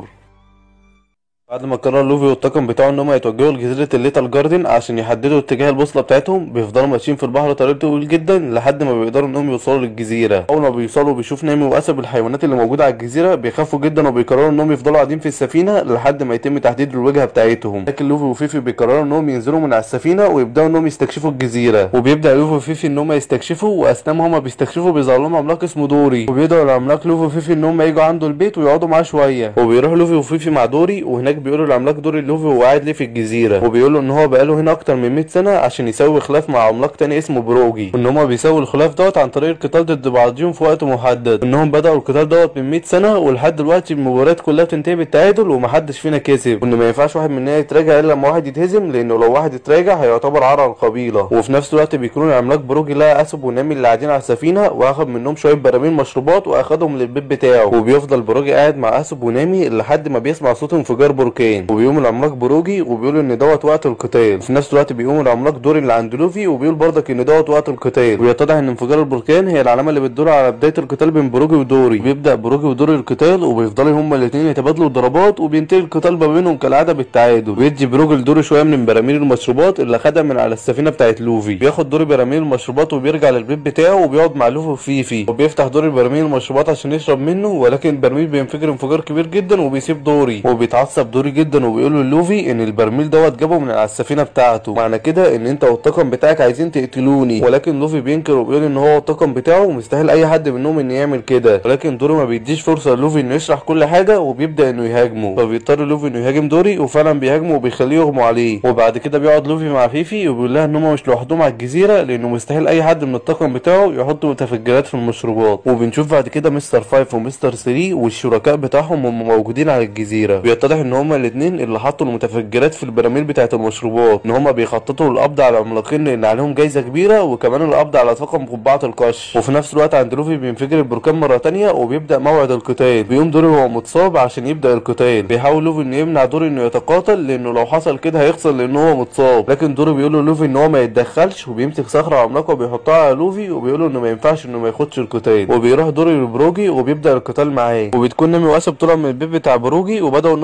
بعد ما قرر لوفي والطاقم بتاعه ان هم يتوجهوا لجزيره الليتل جاردن عشان يحددوا اتجاه البوصله بتاعتهم، بيفضلوا ماشيين في البحر طريق طويل جدا لحد ما بيقدروا انهم يوصلوا للجزيره. اول ما بيوصلوا بيشوف نامي واسد الحيوانات اللي موجوده على الجزيره، بيخافوا جدا وبيقرروا انهم يفضلوا قاعدين في السفينه لحد ما يتم تحديد الوجهه بتاعتهم. لكن لوفي وفيفي بيقرروا انهم ينزلوا من على السفينه ويبداوا انهم يستكشفوا الجزيره. وبيبدا لوفي وفيفي ان هم يستكشفوا، واثناء ما هم بيستكشفوا بيظهر لهم عملاق اسمه دوري، وبيدعوا العملاق لوفي وفيفي ان هم يجوا عنده البيت ويقعدوا معاه شويه. وبيروح لوفي وفيفي مع دوري، وهناك بيقولوا العملاق دوري لوفي هو قاعد ليه في الجزيره، وبيقول له ان هو بقاله هنا اكتر من 100 سنه عشان يسوي خلاف مع عملاق تاني اسمه بروجي، وان هما بيسووا الخلاف دوت عن طريق القتال ضد بعضهم في وقت محدد، وانهم بداوا القتال دوت من 100 سنه ولحد دلوقتي المباريات كلها بتنتهي بالتعادل ومحدش فينا كسب، وان ما ينفعش واحد مننا يتراجع الا لما واحد يتهزم، لانه لو واحد اتراجع هيعتبر عار على القبيله. وفي نفس الوقت بيكون العملاق بروجي لقى اسب ونامي اللي قاعدين على السفينه، واخد منهم شويه براميل مشروبات واخدهم للبيت بتاعه، وبيفضل بروجي قاعد مع اسب ونامي لحد ما بيسمع صوت انفجار بركان، وبيقوم العملاق بروجي وبيقول ان دوت وقت القتال. في نفس الوقت بيقوم العملاق دوري اللي عند لوفي وبيقول برضك ان دوت وقت القتال، ويتضح ان انفجار البركان هي العلامه اللي بتدل على بدايه القتال بين بروجي ودوري. بيبدا بروجي ودوري القتال، وبيفضلوا هما الاثنين يتبادلوا الضربات، وبينتهي القتال ما بينهم كالعاده بالتعادل. بيدي بروجي لدوري شويه من براميل المشروبات اللي خدها من على السفينه بتاعت لوفي. بياخد دوري براميل المشروبات وبيرجع للبيت بتاعه وبيقعد مع لوفي وفيفي، وبيفتح دوري براميل المشروبات عشان يشرب منه، ولكن البرميل بينفجر انفجار كبير جدا وبيسيب دوري، وبيتعصب دوري جدا وبيقول له لوفي ان البرميل دوت جابه من على السفينه بتاعته، معنى كده ان انت والطاقم بتاعك عايزين تقتلوني. ولكن لوفي بينكر وبيقول ان هو والطاقم بتاعه مستحيل اي حد منهم انه يعمل كده، ولكن دوري ما بيديش فرصه لوفي انه يشرح كل حاجه، وبيبدا انه يهاجمه، فبيضطر لوفي انه يهاجم دوري، وفعلا بيهاجمه وبيخليه يغمى عليه. وبعد كده بيقعد لوفي مع فيفي وبيقول لها ان هم مش لوحدهم على الجزيره، لانه مستحيل اي حد من الطاقم بتاعه يحط متفجرات في المشروبات. وبنشوف بعد كده مستر 5 ومستر 3 والشركاء بتاعهم هم موجودين على الجزيره. بيتضح ان هم الاثنين اللي حطوا المتفجرات في البراميل بتاعه المشروبات، ان هم بيخططوا للقبض على العملاقين لان عليهم جايزه كبيره، وكمان القبض على طاقم قبعه القش. وفي نفس الوقت عند لوفي بينفجر البركان مره ثانيه وبيبدا موعد القتال. بيقوم دوري وهو متصاب عشان يبدا القتال، بيحاول لوفي انه يمنع دوري انه يتقاتل لانه لو حصل كده هيخسر لانه هو متصاب، لكن دوري بيقول له لوفي ان هو ما يتدخلش، وبيمسك صخره عملاقه وبيحطها على لوفي وبيقول له انه ما ينفعش انه ما ياخدش القتال. وبيروح دوري لبروجي وبيبدا القتال معاه، وبتكون نامي واسب طلع من البيت بتاع بروجي وبداوا انهم يدوروا على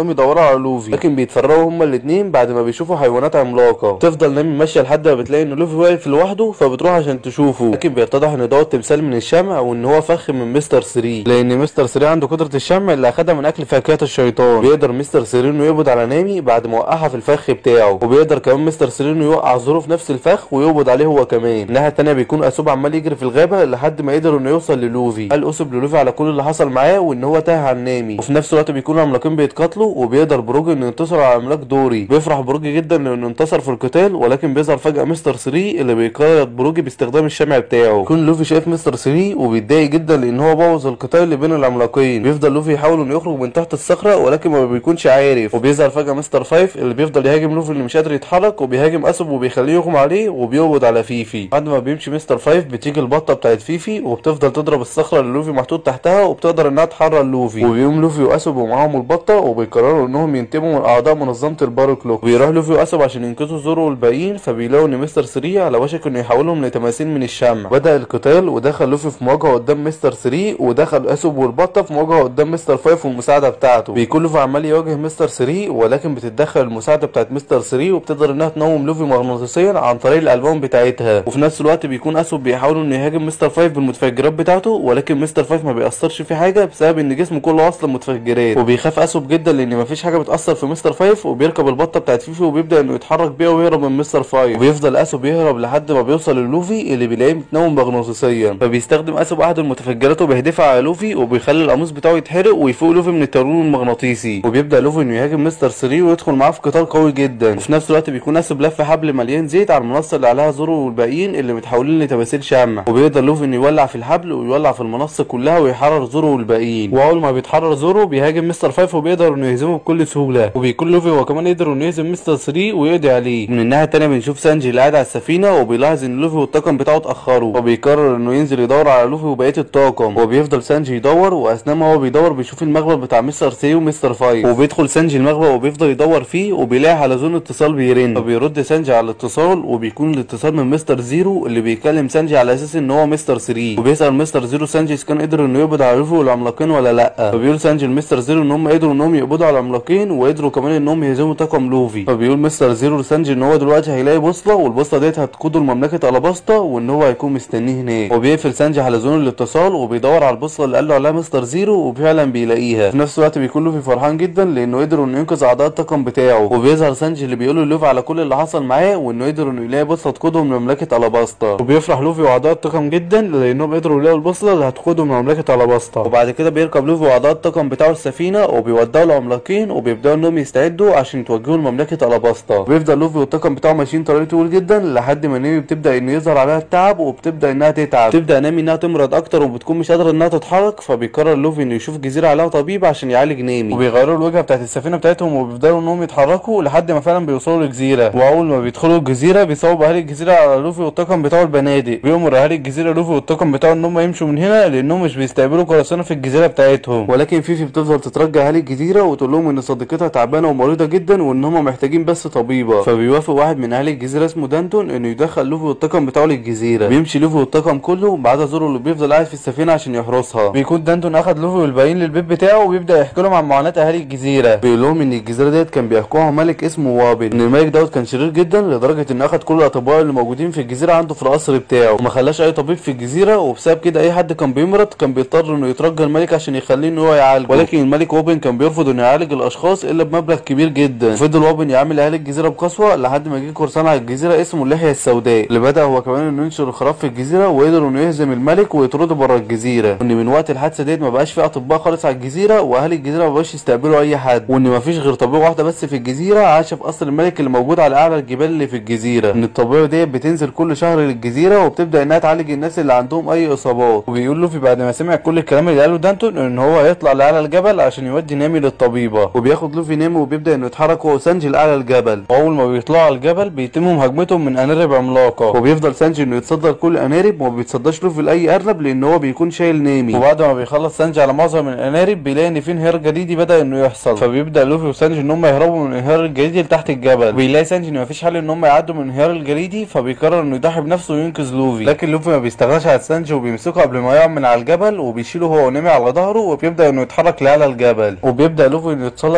على لوفي، لكن بيتفرقوا هما الاثنين بعد ما بيشوفوا حيوانات عملاقه. تفضل نامي ماشيه لحد ما بتلاقي ان لوفي واقف لوحده، فبتروح عشان تشوفه، لكن بيتضح ان دوت تمثال من الشمع وان هو فخ من مستر 3، لان مستر 3 عنده قدره الشمع اللي اخدها من اكل فاكهه الشيطان. بيقدر مستر 3 انه يقبض على نامي بعد ما وقعها في الفخ بتاعه، وبيقدر كمان مستر 3 انه يوقع زورو في نفس الفخ ويقبض عليه هو كمان. الناحيه الثانيه بيكون اسوب عمال يجري في الغابه لحد ما قدر انه يوصل للوفي. قال اسوب للوفي على كل اللي حصل معاه وان هو تاه عن نامي، وفي نفس الوقت بيكون العملاقين بيتقاتلوا، وبيقدر بروجي انه ينتصر على عملاق دوري. بيفرح بروجي جدا لانه انتصر في القتال، ولكن بيظهر فجاه مستر 3 اللي بيقيد بروجي باستخدام الشمع بتاعه. يكون لوفي شايف مستر 3 وبيتضايق جدا لان هو بوظ القتال اللي بين العملاقين. بيفضل لوفي يحاول انه يخرج من تحت الصخره ولكن ما بيكونش عارف، وبيظهر فجاه مستر 5 اللي بيفضل يهاجم لوفي اللي مش قادر يتحرك، وبيهاجم اسوب وبيخليه يغمى عليه وبيقبض على فيفي. بعد ما بيمشي مستر 5 بتيجي البطه بتاعت فيفي وبتفضل تضرب الصخره اللي لوفي محطوط تحتها، وبتقدر انها تحرر لوفي. وبيقوم لوفي واسوب ومعاهم البطه وبيقرروا انهم ينتموا من اعضاء منظمه البارو كلوك. بيروح لوفي واسوب عشان ينقذوا زورو والباقيين، فبيلاقوا ان مستر 3 على وشك انه يحولهم لتماثيل من الشمع. بدا القتال ودخل لوفي في مواجهه قدام مستر 3، ودخل اسوب والبطه في مواجهه قدام مستر 5 والمساعده بتاعته. بيكون لوفي عمال يواجه مستر 3، ولكن بتتدخل المساعده بتاعت مستر 3 وبتقدر انها تنوم لوفي مغناطيسيا عن طريق الالوان بتاعتها. وفي نفس الوقت بيكون اسوب بيحاول انه يهاجم مستر 5 بالمتفجرات بتاعته، ولكن مستر 5 ما بيأثرش في حاجه بسبب ان جسمه كله اصلا متفجرات. وبيخاف اسوب جدا لان مفيش حاجه بتأثر في مستر 5، وبيركب البطه بتاعت فيفي وبيبدا انه يتحرك بيها ويهرب من مستر 5. وبيفضل اسوب يهرب لحد ما بيوصل للوفي اللي بيلاقيه متنوم مغناطيسيا، فبيستخدم اسوب احد المتفجرات وبيهدفها على لوفي، وبيخلي القاموس بتاعه يتحرق ويفوق لوفي من التنور المغناطيسي. وبيبدا لوفي انه يهاجم مستر 3 ويدخل معاه في قتال قوي جدا. وفي نفس الوقت بيكون اسوب لف حبل مليان زيت على المنصه اللي عليها زورو والباقيين اللي متحولين لتماثيل شمع، وبيقدر لوفي انه يولع في الحبل ويولع في المنصه كلها ويحرر زورو والباقيين. واول ما بيتحرر زورو بيهاجم مستر 5 وبيقدر انه يهزمه بكل سهوله، وبيكون لوفي هو كمان يقدر انه يهزم مستر 3 ويقضي عليه. من الناحيه الثانيه بنشوف سانجي اللي قاعد على السفينه وبيلاحظ ان لوفي والطاقم بتاعه اتاخروا، وبيقرر انه ينزل يدور على لوفي وبقيه الطاقم. وبيفضل سانجي يدور، واثناء ما هو بيدور بيشوف المخبأ بتاع مستر 3 ومستر 5، وبيدخل سانجي المخبأ وبيفضل يدور فيه وبيلاقي حلزون اتصال بيرن، فبيرد سانجي على الاتصال، وبيكون الاتصال من مستر 0 اللي بيكلم سانجي على اساس ان هو مستر 3، وبيسال مستر 0 سانجي اذا كان قدر انه يقبض على لوفي والعملاقين ولا لا. فبيقول سانجي لمستر 0 ان هم قدروا انهم يقبضوا على العملاقين وقدروا كمان انهم يهزموا طاقم لوفي. فبيقول مستر 0 لسانجي ان هو دلوقتي هيلاقي بوصله، والبوصله ديت هتقوده لمملكه الاباستا وان هو هيكون مستنيه هناك. وبيقفل سانجي حلزون الاتصال وبيدور على البوصله اللي قال له عليها مستر 0، وفعلا بيلاقيها. في نفس الوقت بيكون لوفي فرحان جدا لانه قدر انه ينقذ اعضاء الطاقم بتاعه، وبيظهر سانجي اللي بيقول لوفي على كل اللي حصل معاه وانه قدر انه يلاقي بوصله تقودهم لمملكه الاباستا. وبيفرح لوفي واعضاء الطاقم جدا لانهم قدروا يلاقوا البوصله اللي هتقودهم لمملكه الاباستا. وبعد كده بيركب لوفي واعضاء الطاقم بتاعه السفينه وبيودعوا العملاقين، وبيبداوا انهم يستعدوا عشان يتوجهوا لمملكه الاباستا. وبيفضل لوفي والطاقم بتاعه ماشيين طريق طويل جدا لحد ما نامي بتبدا انه يظهر عليها التعب، وبتبدا انها تتعب، تبدا نامي انها تمرض اكتر وبتكون مش قادره انها تتحرك. فبيقرر لوفي انه يشوف جزيره عليها طبيب عشان يعالج نامي، وبيغيروا الوجهه بتاعت السفينه بتاعتهم وبيفضلوا انهم يتحركوا لحد ما فعلا بيوصلوا للجزيره. واول ما بيدخلوا الجزيره بيصوب اهالي الجزيره على لوفي والطاقم بتاعه البنادق. بيأمر اهالي الجزيره لوفي والطاقم بتاعه ان هم يمشوا من هنا لانهم مش بيستقبلوا قراصنه في الجزيره بتاعتهم. ولكن فيفي بتفضل تترجى اهالي الجزيره وتقول لهم ان صديقتها تعبانه ومريضه جدا وان هم محتاجين بس طبيبه. فبيوافق واحد من اهالي الجزيره اسمه دانتون انه يدخل لوفي والطاقم بتاعه للجزيره. بيمشي لوفي والطاقم كله ما عدا زورو اللي بيفضل قاعد في السفينه عشان يحرسها. بيكون دانتون اخد لوفي والباقيين للبيت بتاعه وبيبدا يحكي لهم عن معاناه اهالي الجزيره. بيقول لهم ان الجزيره ديت كان بيحكوها ملك اسمه وابل، ان الملك دوت كان شرير جدا لدرجه انه اخد كل الاطباء اللي موجودين في الجزيره عنده في القصر بتاعه وما خلاش اي طبيب في الجزيره، وبسبب كده اي حد كان بيمرض كان بيضطر انه يترجى الملك عشان يخليه ان هو يعالجه. ولكن الملك وابن كان بيرفض انه يعالج الاشخاص الا بمبلغ كبير جدا. وفضل وابن يعامل اهالي الجزيره بقسوه لحد ما جه قرصان على الجزيره اسمه اللحيه السوداء، اللي بدا هو كمان انه ينشر الخراب في الجزيره، وقدر انه يهزم الملك ويطرده بره الجزيره. وان من وقت الحادثه ديت ما بقاش في اطباء خالص على الجزيره، واهالي الجزيره ما بقاش يستقبلوا اي حد، وان ما فيش غير طبيبه واحده بس في الجزيره عايشه في قصر الملك اللي موجود على اعلى الجبال اللي في الجزيره. ان الطبيبه ديت بتنزل كل شهر للجزيره وبتبدا انها تعالج الناس اللي عندهم اي اصابات. وبيقول لوفي بعد ما سمع كل الكلام اللي قاله دانتون ان هو هيطلع لاعلى الجبل عشان يودي نامي للطبيبه. وبياخد لوفي نامي وبيبدا انه يتحرك هو وسانجي لاعلى الجبل. واول ما بيطلعوا على الجبل بيتم مهاجمتهم من انارب عملاقه، وبيفضل سانجي انه يتصدى لكل انارب وما بيتصداش لوفي لاي ارنب لان هو بيكون شايل نامي. وبعد ما بيخلص سانجي على معظم الانارب بيلاقي ان في انهيار جليدي بدا انه يحصل، فبيبدا لوفي وسانجي ان هم يهربوا من الانهيار الجليدي لتحت الجبل. بيلاقي سانجي ان مفيش حل ان هم يعدوا من الانهيار الجليدي، فبيقرر انه يضحي بنفسه وينقذ لوفي. لكن لوفي ما بيستغناش على سانجي وبيمسكه قبل ما يقع من على الجبل، وبيشيله هو ونامي على ظهره، وبيبدا انه يتحرك لاعلى الجبل. وبيبدا لوفي انه يتسلق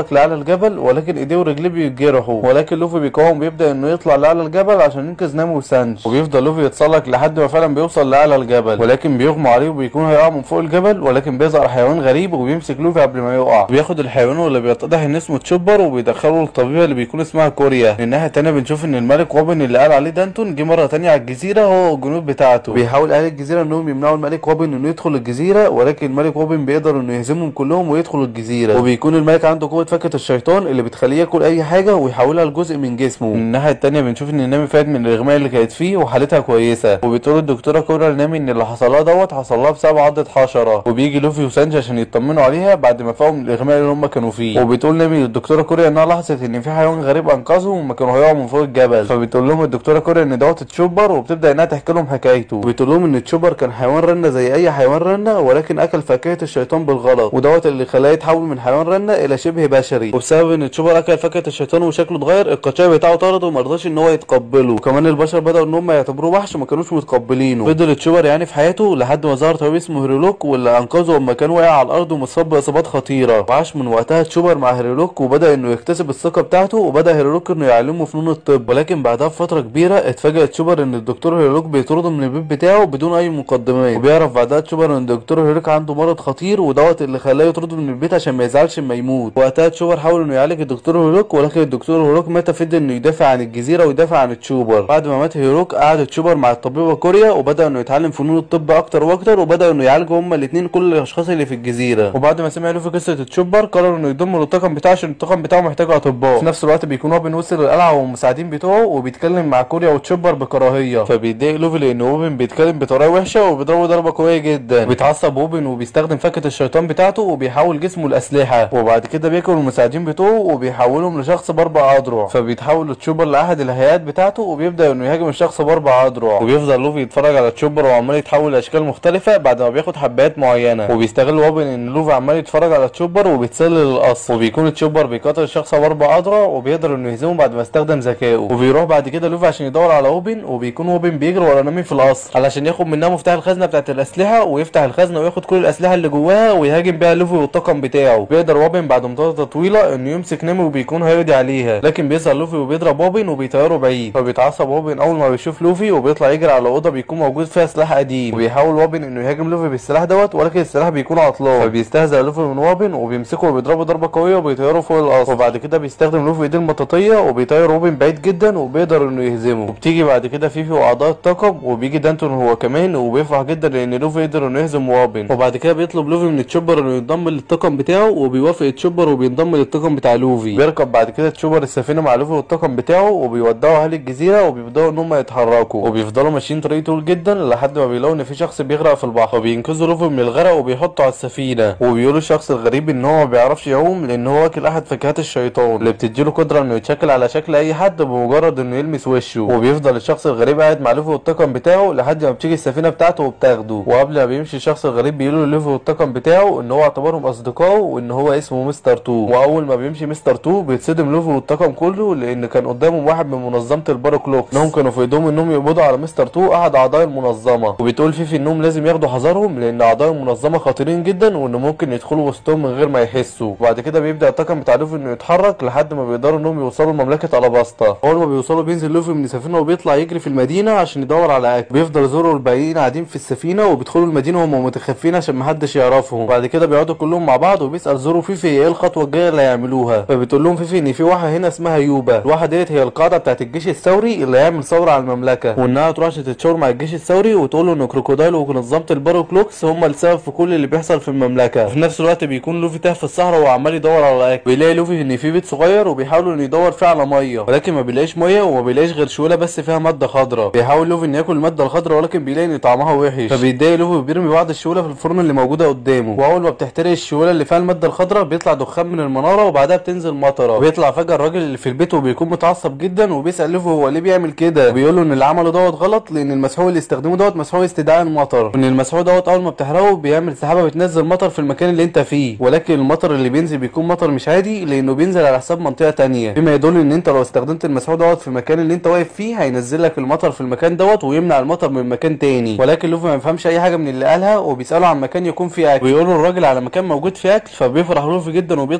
بيتسلق لاعلى الجبل، ولكن ايديه ورجليه بيتجرحوا، ولكن لوفي بيقاوم بيبدا انه يطلع لاعلى الجبل عشان ينقذ نامي وسانجي. وبيفضل لوفي يتسلق لحد ما فعلا بيوصل لاعلى الجبل، ولكن بيغمى عليه وبيكون هيقع من فوق الجبل، ولكن بيظهر حيوان غريب وبيمسك لوفي قبل ما يقع. بياخد الحيوان واللي بيتضح ان اسمه تشوبر وبيدخله للطبيبه اللي بيكون اسمها كوريا. من الناحيه الثانيه بنشوف ان الملك وابن اللي قال عليه دانتون جه مره ثانيه على الجزيره هو والجنود بتاعته. بيحاول اهل الجزيره انهم يمنعوا الملك وابن انه يدخل الجزيره، ولكن الملك وابن بيقدر انه يهزمهم كلهم ويدخل الجزيره. وبيكون الملك عنده قوه فكه الشيطان اللي بتخليه ياكل اي حاجه ويحولها لجزء من جسمه. من الناحيه الثانيه بنشوف ان نامي فات من الاغماء اللي كانت فيه وحالتها كويسه، وبتقول الدكتوره كوريا لنامي ان اللي حصل لها حصل لها بسبب عضه حشره. وبيجي لوفي وسانجي عشان يطمنوا عليها بعد ما فاقوا من الاغماء اللي هم كانوا فيه. وبتقول نامي للدكتوره كوريا انها لاحظت ان في حيوان غريب انقذهم وما كانوا هيقعوا من فوق الجبل. فبتقول لهم الدكتوره كوريا ان تشوبر، وبتبدا انها تحكي لهم حكايته. وبتقول لهم ان تشوبر كان حيوان رنه زي اي حيوان رنه، ولكن اكل فاكهه الشيطان بالغلط، اللي خلاه يتحول من حيوان رنه الى شبه بشري. وبسبب ان تشوبر اكل فاكهه الشيطان وشكله اتغير، القشاي بتاعه طرده وما رضاش ان هو يتقبله، وكمان البشر بداوا ان هم يعتبروه وحش وما كانوش متقبلينه. فضل تشوبر يعني في حياته لحد ما ظهر طبيب اسمه هيرولوك واللي انقذه لما كان واقع على الارض ومصاب باصابات خطيره. وعاش من وقتها تشوبر مع هيرولوك وبدا انه يكتسب الثقه بتاعته، وبدا هيرولوك انه يعلمه فنون الطب. ولكن بعدها بفتره كبيره اتفاجئ تشوبر ان الدكتور هيرولوك بيطرده من البيت بتاعه بدون اي مقدمات. وبيعرف بعدها تشوبر ان الدكتور هيرولوك عنده مرض خطير اللي خلاه يطرده من البيت عشان ما يزعلش اما يموت. وقتها تشوبر حاول انه يعالج الدكتور هيروك، ولكن الدكتور هيروك مات فضل انه يدافع عن الجزيره ويدافع عن تشوبر. بعد ما مات هيروك قعد تشوبر مع الطبيبه كوريا وبدا انه يتعلم فنون الطب اكتر واكتر، وبدا انه يعالجوا هما الاثنين كل الاشخاص اللي في الجزيره. وبعد ما سمع لوفي قصه تشوبر قرر انه يضمه للطاقم بتاعه عشان الطاقم بتاعه محتاج اطباء. في نفس الوقت بيكون اوبن وصل للقلعه والمساعدين بتوعه وبيتكلم مع كوريا وتشوبر بكراهيه، فبيتضايق لوفي لان اوبن بيتكلم بطريقه وحشه وبيضربه ضربه قويه جدا. بيتعصب اوبن وبيستخدم فكه الشيطان بتاعته وبيحول جسمه لاسلحه، وبعد كده بياكل المساعدين بتوعه وبيحولهم لشخص باربع اذرع. فبيتحول تشوبر لاحد الهيئات بتاعته وبيبدا انه يهاجم الشخص باربع اذرع. وبيفضل لوفي يتفرج على تشوبر وعمال يتحول لاشكال مختلفه بعد ما بياخد حبات معينه. وبيستغل اوبن ان لوفي عمال يتفرج على تشوبر وبيتسلل القصر، وبيكون تشوبر بيقاتل الشخص باربع اذرع وبيقدر انه يهزمه بعد ما استخدم ذكائه. وبيروح بعد كده لوفي عشان يدور على اوبن، وبيكون اوبن بيجري ورا نامي في القصر علشان ياخد منها مفتاح الخزنه بتاعت الاسلحه، ويفتح الخزنه وياخد كل الاسلحه اللي جواها ويهاجم بيها لوفي والطاقم بتاعه. بيقدر اوبن بعد مدة طويله انه يمسك نامي وبيكون هيقضي عليها، لكن بيظهر لوفي وبيضرب اوبن وبيطيره بعيد. فبيتعصب اوبن اول ما بيشوف لوفي وبيطلع يجري على اوضه بيكون موجود فيها سلاح قديم، وبيحاول اوبن انه يهاجم لوفي بالسلاح ولكن السلاح بيكون عطلان. فبيستهزأ لوفي من اوبن وبيمسكه وبيضربه ضربه قويه وبيطيره فوق القصر. وبعد كده بيستخدم لوفي ايديه المطاطيه وبيطير اوبن بعيد جدا وبيقدر انه يهزمه. وبتيجي بعد كده فيفي واعضاء الطاقم، وبيجي دانتون هو كمان وبيفرح جدا لان لوفي قدر انه يهزم اوبن. وبعد كده بيطلب لوفي من تشوبر انه ينضم للطاقم بتاعه، وبيوافق تشوبر وبينضم للطاقم بتاع لوفي. بيركب بعد كده تشوبر السفينه مع لوفي والطاقم بتاعه وبيودعوا اهل الجزيره وبيبداوا ان هم يتحركوا، وبيفضلوا ماشيين طريق طويل جدا لحد ما بيلاقوا ان في شخص بيغرق في البحر، وبينقذوا لوفي من الغرق وبيحطوا على السفينه. وبيقولوا الشخص الغريب ان هو ما بيعرفش يعوم لان هو واكل احد فاكهات الشيطان اللي بتديله قدره انه يتشكل على شكل اي حد بمجرد انه يلمس وشه. وبيفضل الشخص الغريب قاعد مع لوفي والطاقم بتاعه لحد ما بتيجي السفينه بتاعته وبتاخده. وقبل ما بيمشي الشخص الغريب بيقولوا لوفي والطاقم بتاعه ان هو اعتبرهم اصدقائه وان هو اسمه مستر تو. واول ما بيمشي مستر تو بيتصدم لوفي والطاقم كله لان كان قدامهم واحد من منظمه البارو كلوكس، انهم كانوا في ايدهم انهم يقبضوا على مستر تو احد اعضاء المنظمه. وبتقول فيفي انهم لازم ياخدوا حذرهم لان اعضاء المنظمه خطيرين جدا وان ممكن يدخلوا وسطهم من غير ما يحسوا. وبعد كده بيبدا الطاقم بتاع لوفي انه يتحرك لحد ما بيقدروا انهم يوصلوا لمملكه الاباستا. اول ما بيوصلوا بينزل لوفي من السفينه وبيطلع يجري في المدينه عشان يدور على اكل. بيفضل زورو والباقيين قاعدين في السفينه وبيدخلوا المدينه وهم متخفين عشان محدش يعرفهم. وبعد كده بيقعدوا كلهم مع بعض وبيسال زورو فيفي ايه الخطوه الجايه اللي هيعملوها. فبتقول لهم فيفي ان في واحده هنا اسمها يوبا. الواحده ديت هي القاعده بتاعت الجيش الثوري اللي هيعمل ثوره على المملكه، وانها تروح عشان تتشاور مع الجيش الثوري وتقول له ان كروكودايل ومنظمه البارو كلوكس هم السبب في كل اللي بيحصل في المملكه. وفي نفس الوقت بيكون لوفي تاه في الصحراء وعمال يدور على اكل. بيلاقي لوفي ان في بيت صغير وبيحاولوا انه يدور فيه على ميه، ولكن ما بيلاقيش ميه وما بيلاقيش غير شوله بس فيها ماده خضراء. بيحاول لوفي انه ياكل الماده الخضراء ولكن بيلاقي ان طعمها وحش، فبيتضايق لوفي وبيرمي بعض الشوله في الفرن اللي موجوده قدامه. واول ما بتحترق الشوله اللي فيها الماده الخضراء بيطلع دخان من المناره وبعدها بتنزل مطره. وبيطلع فجاه الراجل اللي في البيت وبيكون متعصب جدا وبيسال لوفي هو ليه بيعمل كده. بيقول له ان اللي عمله غلط لان المسحوق اللي استخدمه مسحوق استدعاء المطر، وان المسحوق اول ما بتحرقه بيعمل سحابه بتنزل مطر في المكان اللي انت فيه، ولكن المطر اللي بينزل بيكون مطر مش عادي لانه بينزل على حساب منطقه تانية، بما يدل ان انت لو استخدمت المسحوق في المكان اللي انت واقف فيه هينزل لك المطر في المكان ويمنع المطر من مكان تاني. ولكن لوفي ما يفهمش اي حاجه من اللي قالها وبيساله عن مكان يكون فيه اكل، ويقول له الراجل على مكان موجود فيه اكل. فبيفرح لوفي جدا وبيطلع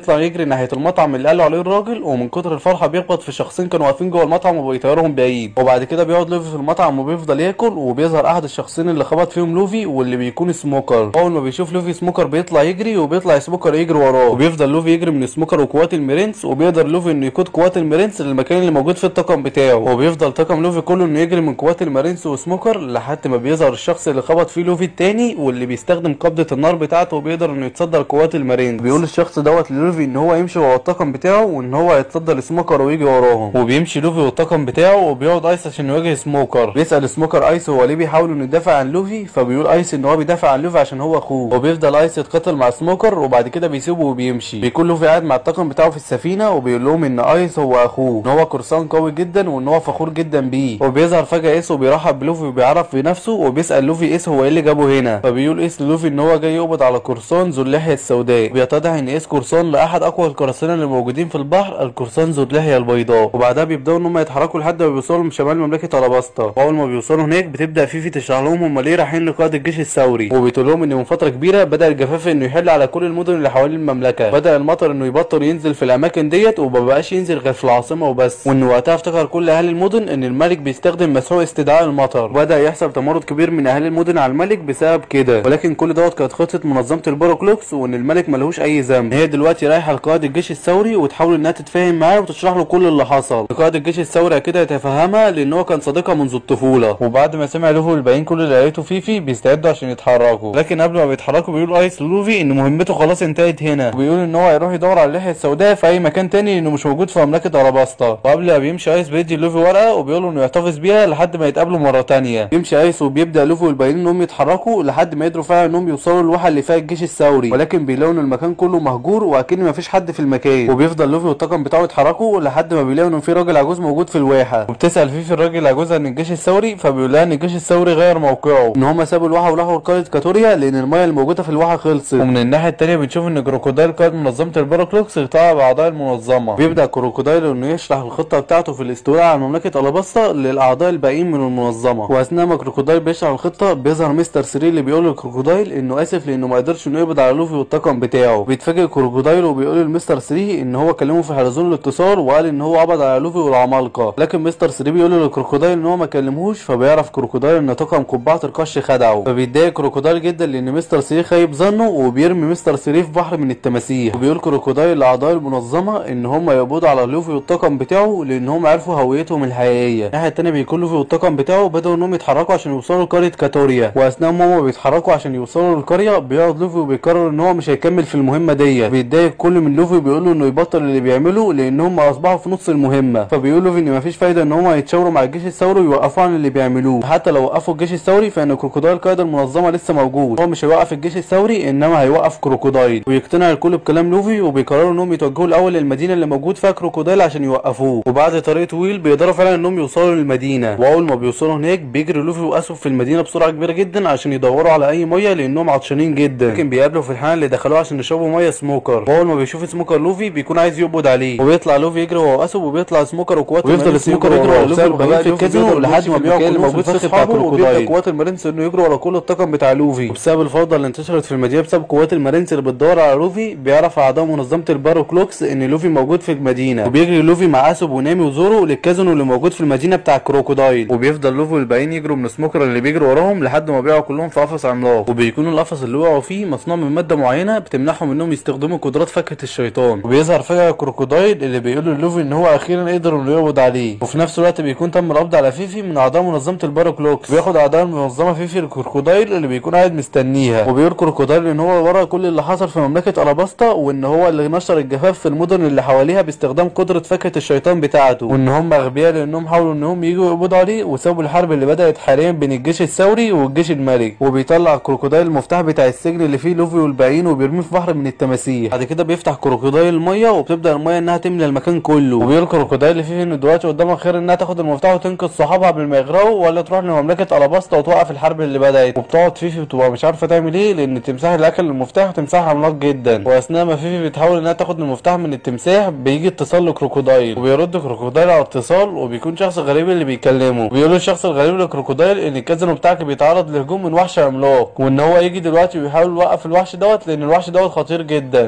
بيطلع يجري ناحيه المطعم اللي قالوا عليه الراجل، ومن كتر الفرحه بيخبط في شخصين كانوا واقفين جوه المطعم وبيطيرهم بعيد. وبعد كده بيقعد لوفي في المطعم وبيفضل ياكل، وبيظهر احد الشخصين اللي خبط فيهم لوفي واللي بيكون سموكر. اول ما بيشوف لوفي سموكر بيطلع يجري، وبيطلع سموكر يجري وراه، وبيفضل لوفي يجري من سموكر وقوات الميرينس، وبيقدر لوفي انه يقود قوات الميرينس للمكان اللي موجود في الطاقم بتاعه. وبيفضل طاقم لوفي كله انه يجري من قوات الميرينس وسموكر لحد ما بيظهر الشخص اللي خبط فيه لوفي التاني، واللي بيستخدم قبضه النار بتاعته وبيقدر انه يتصدى لقوات الميرينس. بيقول الشخص دوت للوفي ان هو يمشي ورا الطاقم بتاعه، وان هو هيتصدى لسموكر ويجي وراهم. وبيمشي لوفي والطاقم بتاعه، وبيقعد ايس عشان يواجه سموكر. بيسال سموكر ايس هو ليه بيحاول انه يدافع عن لوفي، فبيقول ايس ان هو بيدافع عن لوفي عشان هو اخوه. وبيفضل ايس يتقاتل مع سموكر، وبعد كده بيسيبه وبيمشي. بيكون لوفي قاعد مع الطاقم بتاعه في السفينه، وبيقول لهم ان ايس هو اخوه، ان هو قرصان قوي جدا، وان هو فخور جدا بيه. وبيظهر فجاه ايس وبيرحب بلوفي وبيعرف بنفسه، وبيسال لوفي ايس هو ايه اللي جابه هنا. فبيقول ايس لوفي ان هو جاي يقبض على قرصان ذو اللحيه السوداء. بيتضح ان ايس قرصان لاحد اقوى القراصنه اللي موجودين في البحر، القرصان ذو اللحيه البيضاء. وبعدها بيبداوا ان هم يتحركوا لحد ما بيوصلوا لشمال مملكه الاباستا. واول ما بيوصلوا هناك بتبدا فيفي تشرح لهم هم ليه رايحين لقائد الجيش الثوري، وبتقول لهم ان من فتره كبيره بدا الجفاف انه يحل على كل المدن اللي حوالين المملكه، بدا المطر انه يبطل ينزل في الاماكن ديت، ومبقاش ينزل غير في العاصمه وبس. وان وقتها افتكر كل اهالي المدن ان الملك بيستخدم مسحوق استدعاء المطر، وبدا يحصل تمرد كبير من اهالي المدن على الملك بسبب كده. ولكن كل دوت كانت خطه منظمه الباروكلوكس، وان الملك ملهوش اي ذنب. هي دلوقتي رايحه لقائد الجيش الثوري وتحاول انها تتفاهم معاه وتشرح له كل اللي حصل. قائد الجيش الثوري كده يتفهمها لان هو كان صديقها منذ الطفوله. وبعد ما سمع لوفي والباقيين كل اللي قالته فيفي بيستعدوا عشان يتحركوا، لكن قبل ما بيتحركوا بيقول ايس لوفي ان مهمته خلاص انتهت هنا، وبيقول ان هو هيروح يدور على اللحيه السوداء في اي مكان تاني لانه مش موجود في مملكه اراباستا. وقبل ما بيمشي ايس بيدي لوفي ورقه وبيقول له انه يحتفظ بيها لحد ما يتقابلوا مره تانيه. يمشي ايس وبيبدا لوفي والباقيين انهم يتحركوا لحد ما يقدروا فعلا انهم يوصلوا للواحه اللي فيها الجيش الثوري، ولكن بيلاقوا ان المكان كله مهجور واكن مفيش حد في المكان. وبيفضل لوفي والطاقم بتاعه يتحركوا لحد ما بيلاقوا ان في راجل عجوز موجود في الواحه. وبتسال فيفي الراجل العجوز عن الجيش الثوري، فبيقول لها ان الجيش الثوري غير موقعه، ان هم سابوا الواحه وراحوا لقريه كاتوريا لان الميه اللي موجوده في الواحه خلصت. ومن الناحيه الثانيه بنشوف ان كروكودايل قائد منظمه الباروكلوكس اغتاع باعضاء المنظمه. بيبدا كروكودايل انه يشرح الخطه بتاعته في الاستيلاء على مملكه الاباستا للاعضاء الباقيين من المنظمه. واثناء ما كروكودايل بيشرح الخطه بيظهر مستر 3 اللي بيقول لكروكودايل انه اسف لانه ما قدرش انه يقبض على لوفي والطاقم بتاعه. بيتفاجئ كروكودايل وبيقول لمستر 3 ان هو كلمه في حلزون الاتصال وقال ان هو قبض على لوفي والعمالقه، لكن مستر 3 بيقول لكروكودايل ان هو ما كلمهوش. فبيعرف كروكودايل ان طاقم قبعه القش خدعه، فبيتضايق كروكودايل جدا لان مستر 3 خايب ظنه، وبيرمي مستر 3 في بحر من التماسيح. وبيقول كروكودايل لاعضاء المنظمه ان هم يقبضوا على لوفي والطاقم بتاعه لان هم عرفوا هويتهم الحقيقيه. الناحيه الثانيه بيكون لوفي والطاقم بتاعه بداوا انهم يتحركوا عشان يوصلوا لقريه كاتوريا، واثناء ما هم بيتحركوا عشان يوصلوا للقريه بيقعد لوفي وبيقرر ان هو مش هيكمل في المهمه ديت. بيتضايق كل من لوفي بيقول له انه يبطل اللي بيعمله لان هم اصبحوا في نص المهمه. فبيقول لوفي ان مفيش فايده ان هم يتشاوروا مع الجيش الثوري ويوقفوا عن اللي بيعملوه، حتى لو وقفوا الجيش الثوري فان كروكودايل قائد المنظمه لسه موجود. هو مش هيوقف الجيش الثوري انما هيوقف كروكودايل. ويقتنع الكل بكلام لوفي وبيقرروا انهم يتوجهوا الاول للمدينه اللي موجود فيها كروكودايل عشان يوقفوه. وبعد طريق طويل بيقدروا فعلا انهم يوصلوا للمدينه. واول ما بيوصلوا هناك بيجري لوفي واسوب في المدينه بسرعه كبيره جدا عشان يدوروا على اي ميه لانهم عطشانين جدا، لكن بيقابلوا في الحانه اللي دخلوها عشان يشربوا ميه سموكر. واول ما بيشوف سموكر لوفي بيكون عايز يقبض عليه، وبيطلع لوفي يجري وهو اسوب، وبيطلع سموكر وقوات ويفضل سموكر يجري ورا لوفي وبيبقى في الكازينو لحد ما بيقعوا كل موجود في بتاع كروكودايل. قوات المارينز انه يجروا ورا كل الطاقم بتاع لوفي. وبسبب الفوضى اللي انتشرت في المدينه بسبب قوات المارينز اللي بتدور على لوفي، بيعرف اعضاء منظمه الباروكلوكس ان لوفي موجود في المدينه، وبيجري لوفي مع اسوب ونامي وزورو للكازينو اللي موجود في المدينه بتاع كروكودايل. وبيفضل لوفي والباقيين يجروا من سموكر اللي بيجري وراهم لحد ما بيقعوا كلهم في قفص عملاق، وبيكون القفص اللي وقعوا فيه مصنوع من ماده معينه بتمنعهم انهم يستخدموا قدرات فكه الشيطان. وبيظهر فجاه كروكودايل اللي بيقول لوفي ان هو اخيرا قدر انه يقبض عليه، وفي نفس الوقت بيكون تم القبض على فيفي من اعضاء منظمه الباروكلوكس. بياخد اعضاء المنظمه فيفي لكروكودايل اللي بيكون قاعد مستنيها، وبيقول كروكودايل ان هو ورا كل اللي حصل في مملكه الاباستا، وان هو اللي نشر الجفاف في المدن اللي حواليها باستخدام قدره فكه الشيطان بتاعته، وان هم اغبياء لانهم حاولوا انهم يجوا يقبضوا عليه وسابوا الحرب اللي بدات حاليا بين الجيش الثوري والجيش الملك. وبيطلع كروكودايل المفتاح بتاع السجن اللي فيه لوفي والباقيين وبيرميه في بحر من التماسيح. بعد كده بيفتح كروكودايل الميه وبتبدا الميه انها تملى المكان كله، وبيقول كروكودايل فيه ان دلوقتي قدامها خير انها تاخد المفتاح وتنقذ صحابها قبل ما يغرقوا، ولا تروح لمملكه الاباستا وتوقف الحرب اللي بدات. وبتقعد فيفي بتبقى مش عارفه تعمل ايه لان التمساح اللي اكل المفتاح تمساح عملاق جدا. واثناء ما فيفي بتحاول انها تاخد المفتاح من التمساح بيجي اتصال لكروكودايل، وبيرد كروكودايل على الاتصال وبيكون شخص غريب اللي بيكلمه. بيقول له الشخص الغريب لكروكودايل ان الكازينو بتاعك بيتعرض لهجوم من وحش عملاق، وان هو يجي دلوقتي ويحاول يوقف الوحش دوت لان الوحش دوت خطير جدا. واول ما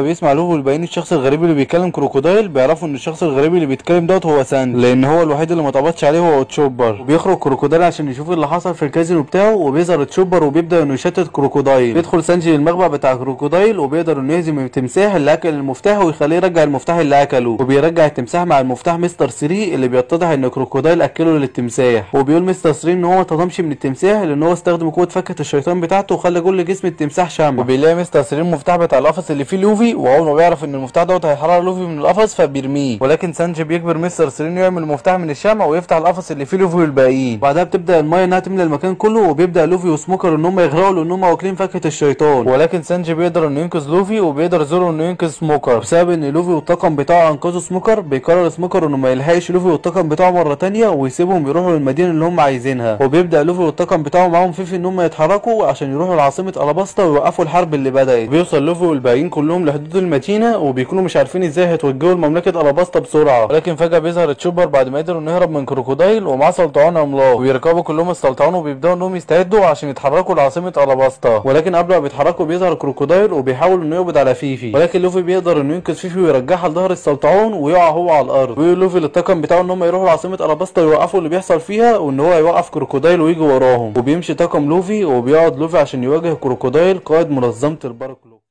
بيسمع لوفي والباقيين الشخص الغريب اللي بيتكلم كروكودايل بيعرفوا ان الشخص الغريب اللي بيتكلم دوت هو ساند، لان هو الوحيد اللي ما اتقبضش عليه هو تشوبر. وبيخرج كروكودايل عشان يشوف اللي حصل في الكازينو بتاعه، وبيظهر تشوبر وبيبدا انه يشتت كروكودايل. بيدخل سانجي للمخبأ بتاع كروكودايل وبيقدر انه يهزم التمساح اللي اكل المفتاح ويخليه يرجع المفتاح اللي اكله، وبيرجع التمساح مع المفتاح مستر 3 اللي بيتضح ان كروكودايل اكله للتمساح. وبيقول مستر 3 ان هو ما اتهضمش من التمساح لان هو استخدم قوه فكه الشيطان بتاعته وخلى كل جسم التمساح شمع. وبيلاقي مستر 3 المفتاح بتاع القفص اللي فيه لوفي، واول ما بيعرف ان المفتاح دوت هيحرر لوفي من القفص فبيرميه، ولكن سانجي بيجبر مستر 3 انه يعمل المفتاح من الشمع ويفتح القفص اللي فيه لوفي والباقيين. بعدها بتبدا المايه انها تملى المكان كله، وبيبدا لوفي وسموكر ان هم يغرقوا لان هم واكلين فكه الشيطان، ولكن سانجي بيقدر انه ينقذ لوفي وبيقدر زورو انه ينقذ سموكر. بسبب ان لوفي والطاقم بتاعه انقذوا سموكر بيقرر سموكر انه ما يلحقش لوفي والطاقم بتاعه مره تانية ويسيبهم يروحوا للمدينه اللي هم عايزينها. وبيبدا لوفي والطاقم بتاعه معاهم فيفي ان هم يتحركوا عشان يروحوا لعاصمه الاباستا ويوقفوا الحرب اللي بدات. بيوصل لوفي والباقيين كلهم لحدود المدينه وبيكونوا مش عارفين ازاي هيتوجهوا لمملكه الاباستا بسرعه، ولكن فجاه بيظهر تشوبر بعد ما قدروا انه يهرب من كروكودايل ومعاه سلطعون عملاق، وبيركبوا كلهم السلطعون وبيبداوا انهم يستعدوا عشان يتحركوا لعاصمه الاباستا. ولكن قبل ما بيتحركوا بيظهر كروكودايل وبيحاول انه يقبض على فيفي، ولكن لوفي بيقدر انه ينقذ فيفي ويرجعها لظهر السلطعون ويقع هو على الارض. ويقول لوفي للطاقم بتاعه ان هم يروحوا لعاصمه الاباستا ويوقفوا اللي بيحصل فيها وان هو يوقف كروكودايل ويجي وراهم. وبيمشي طاقم لوفي وبيقعد لوفي عشان يواجه كروكودايل قائد منظمه الباراكلو.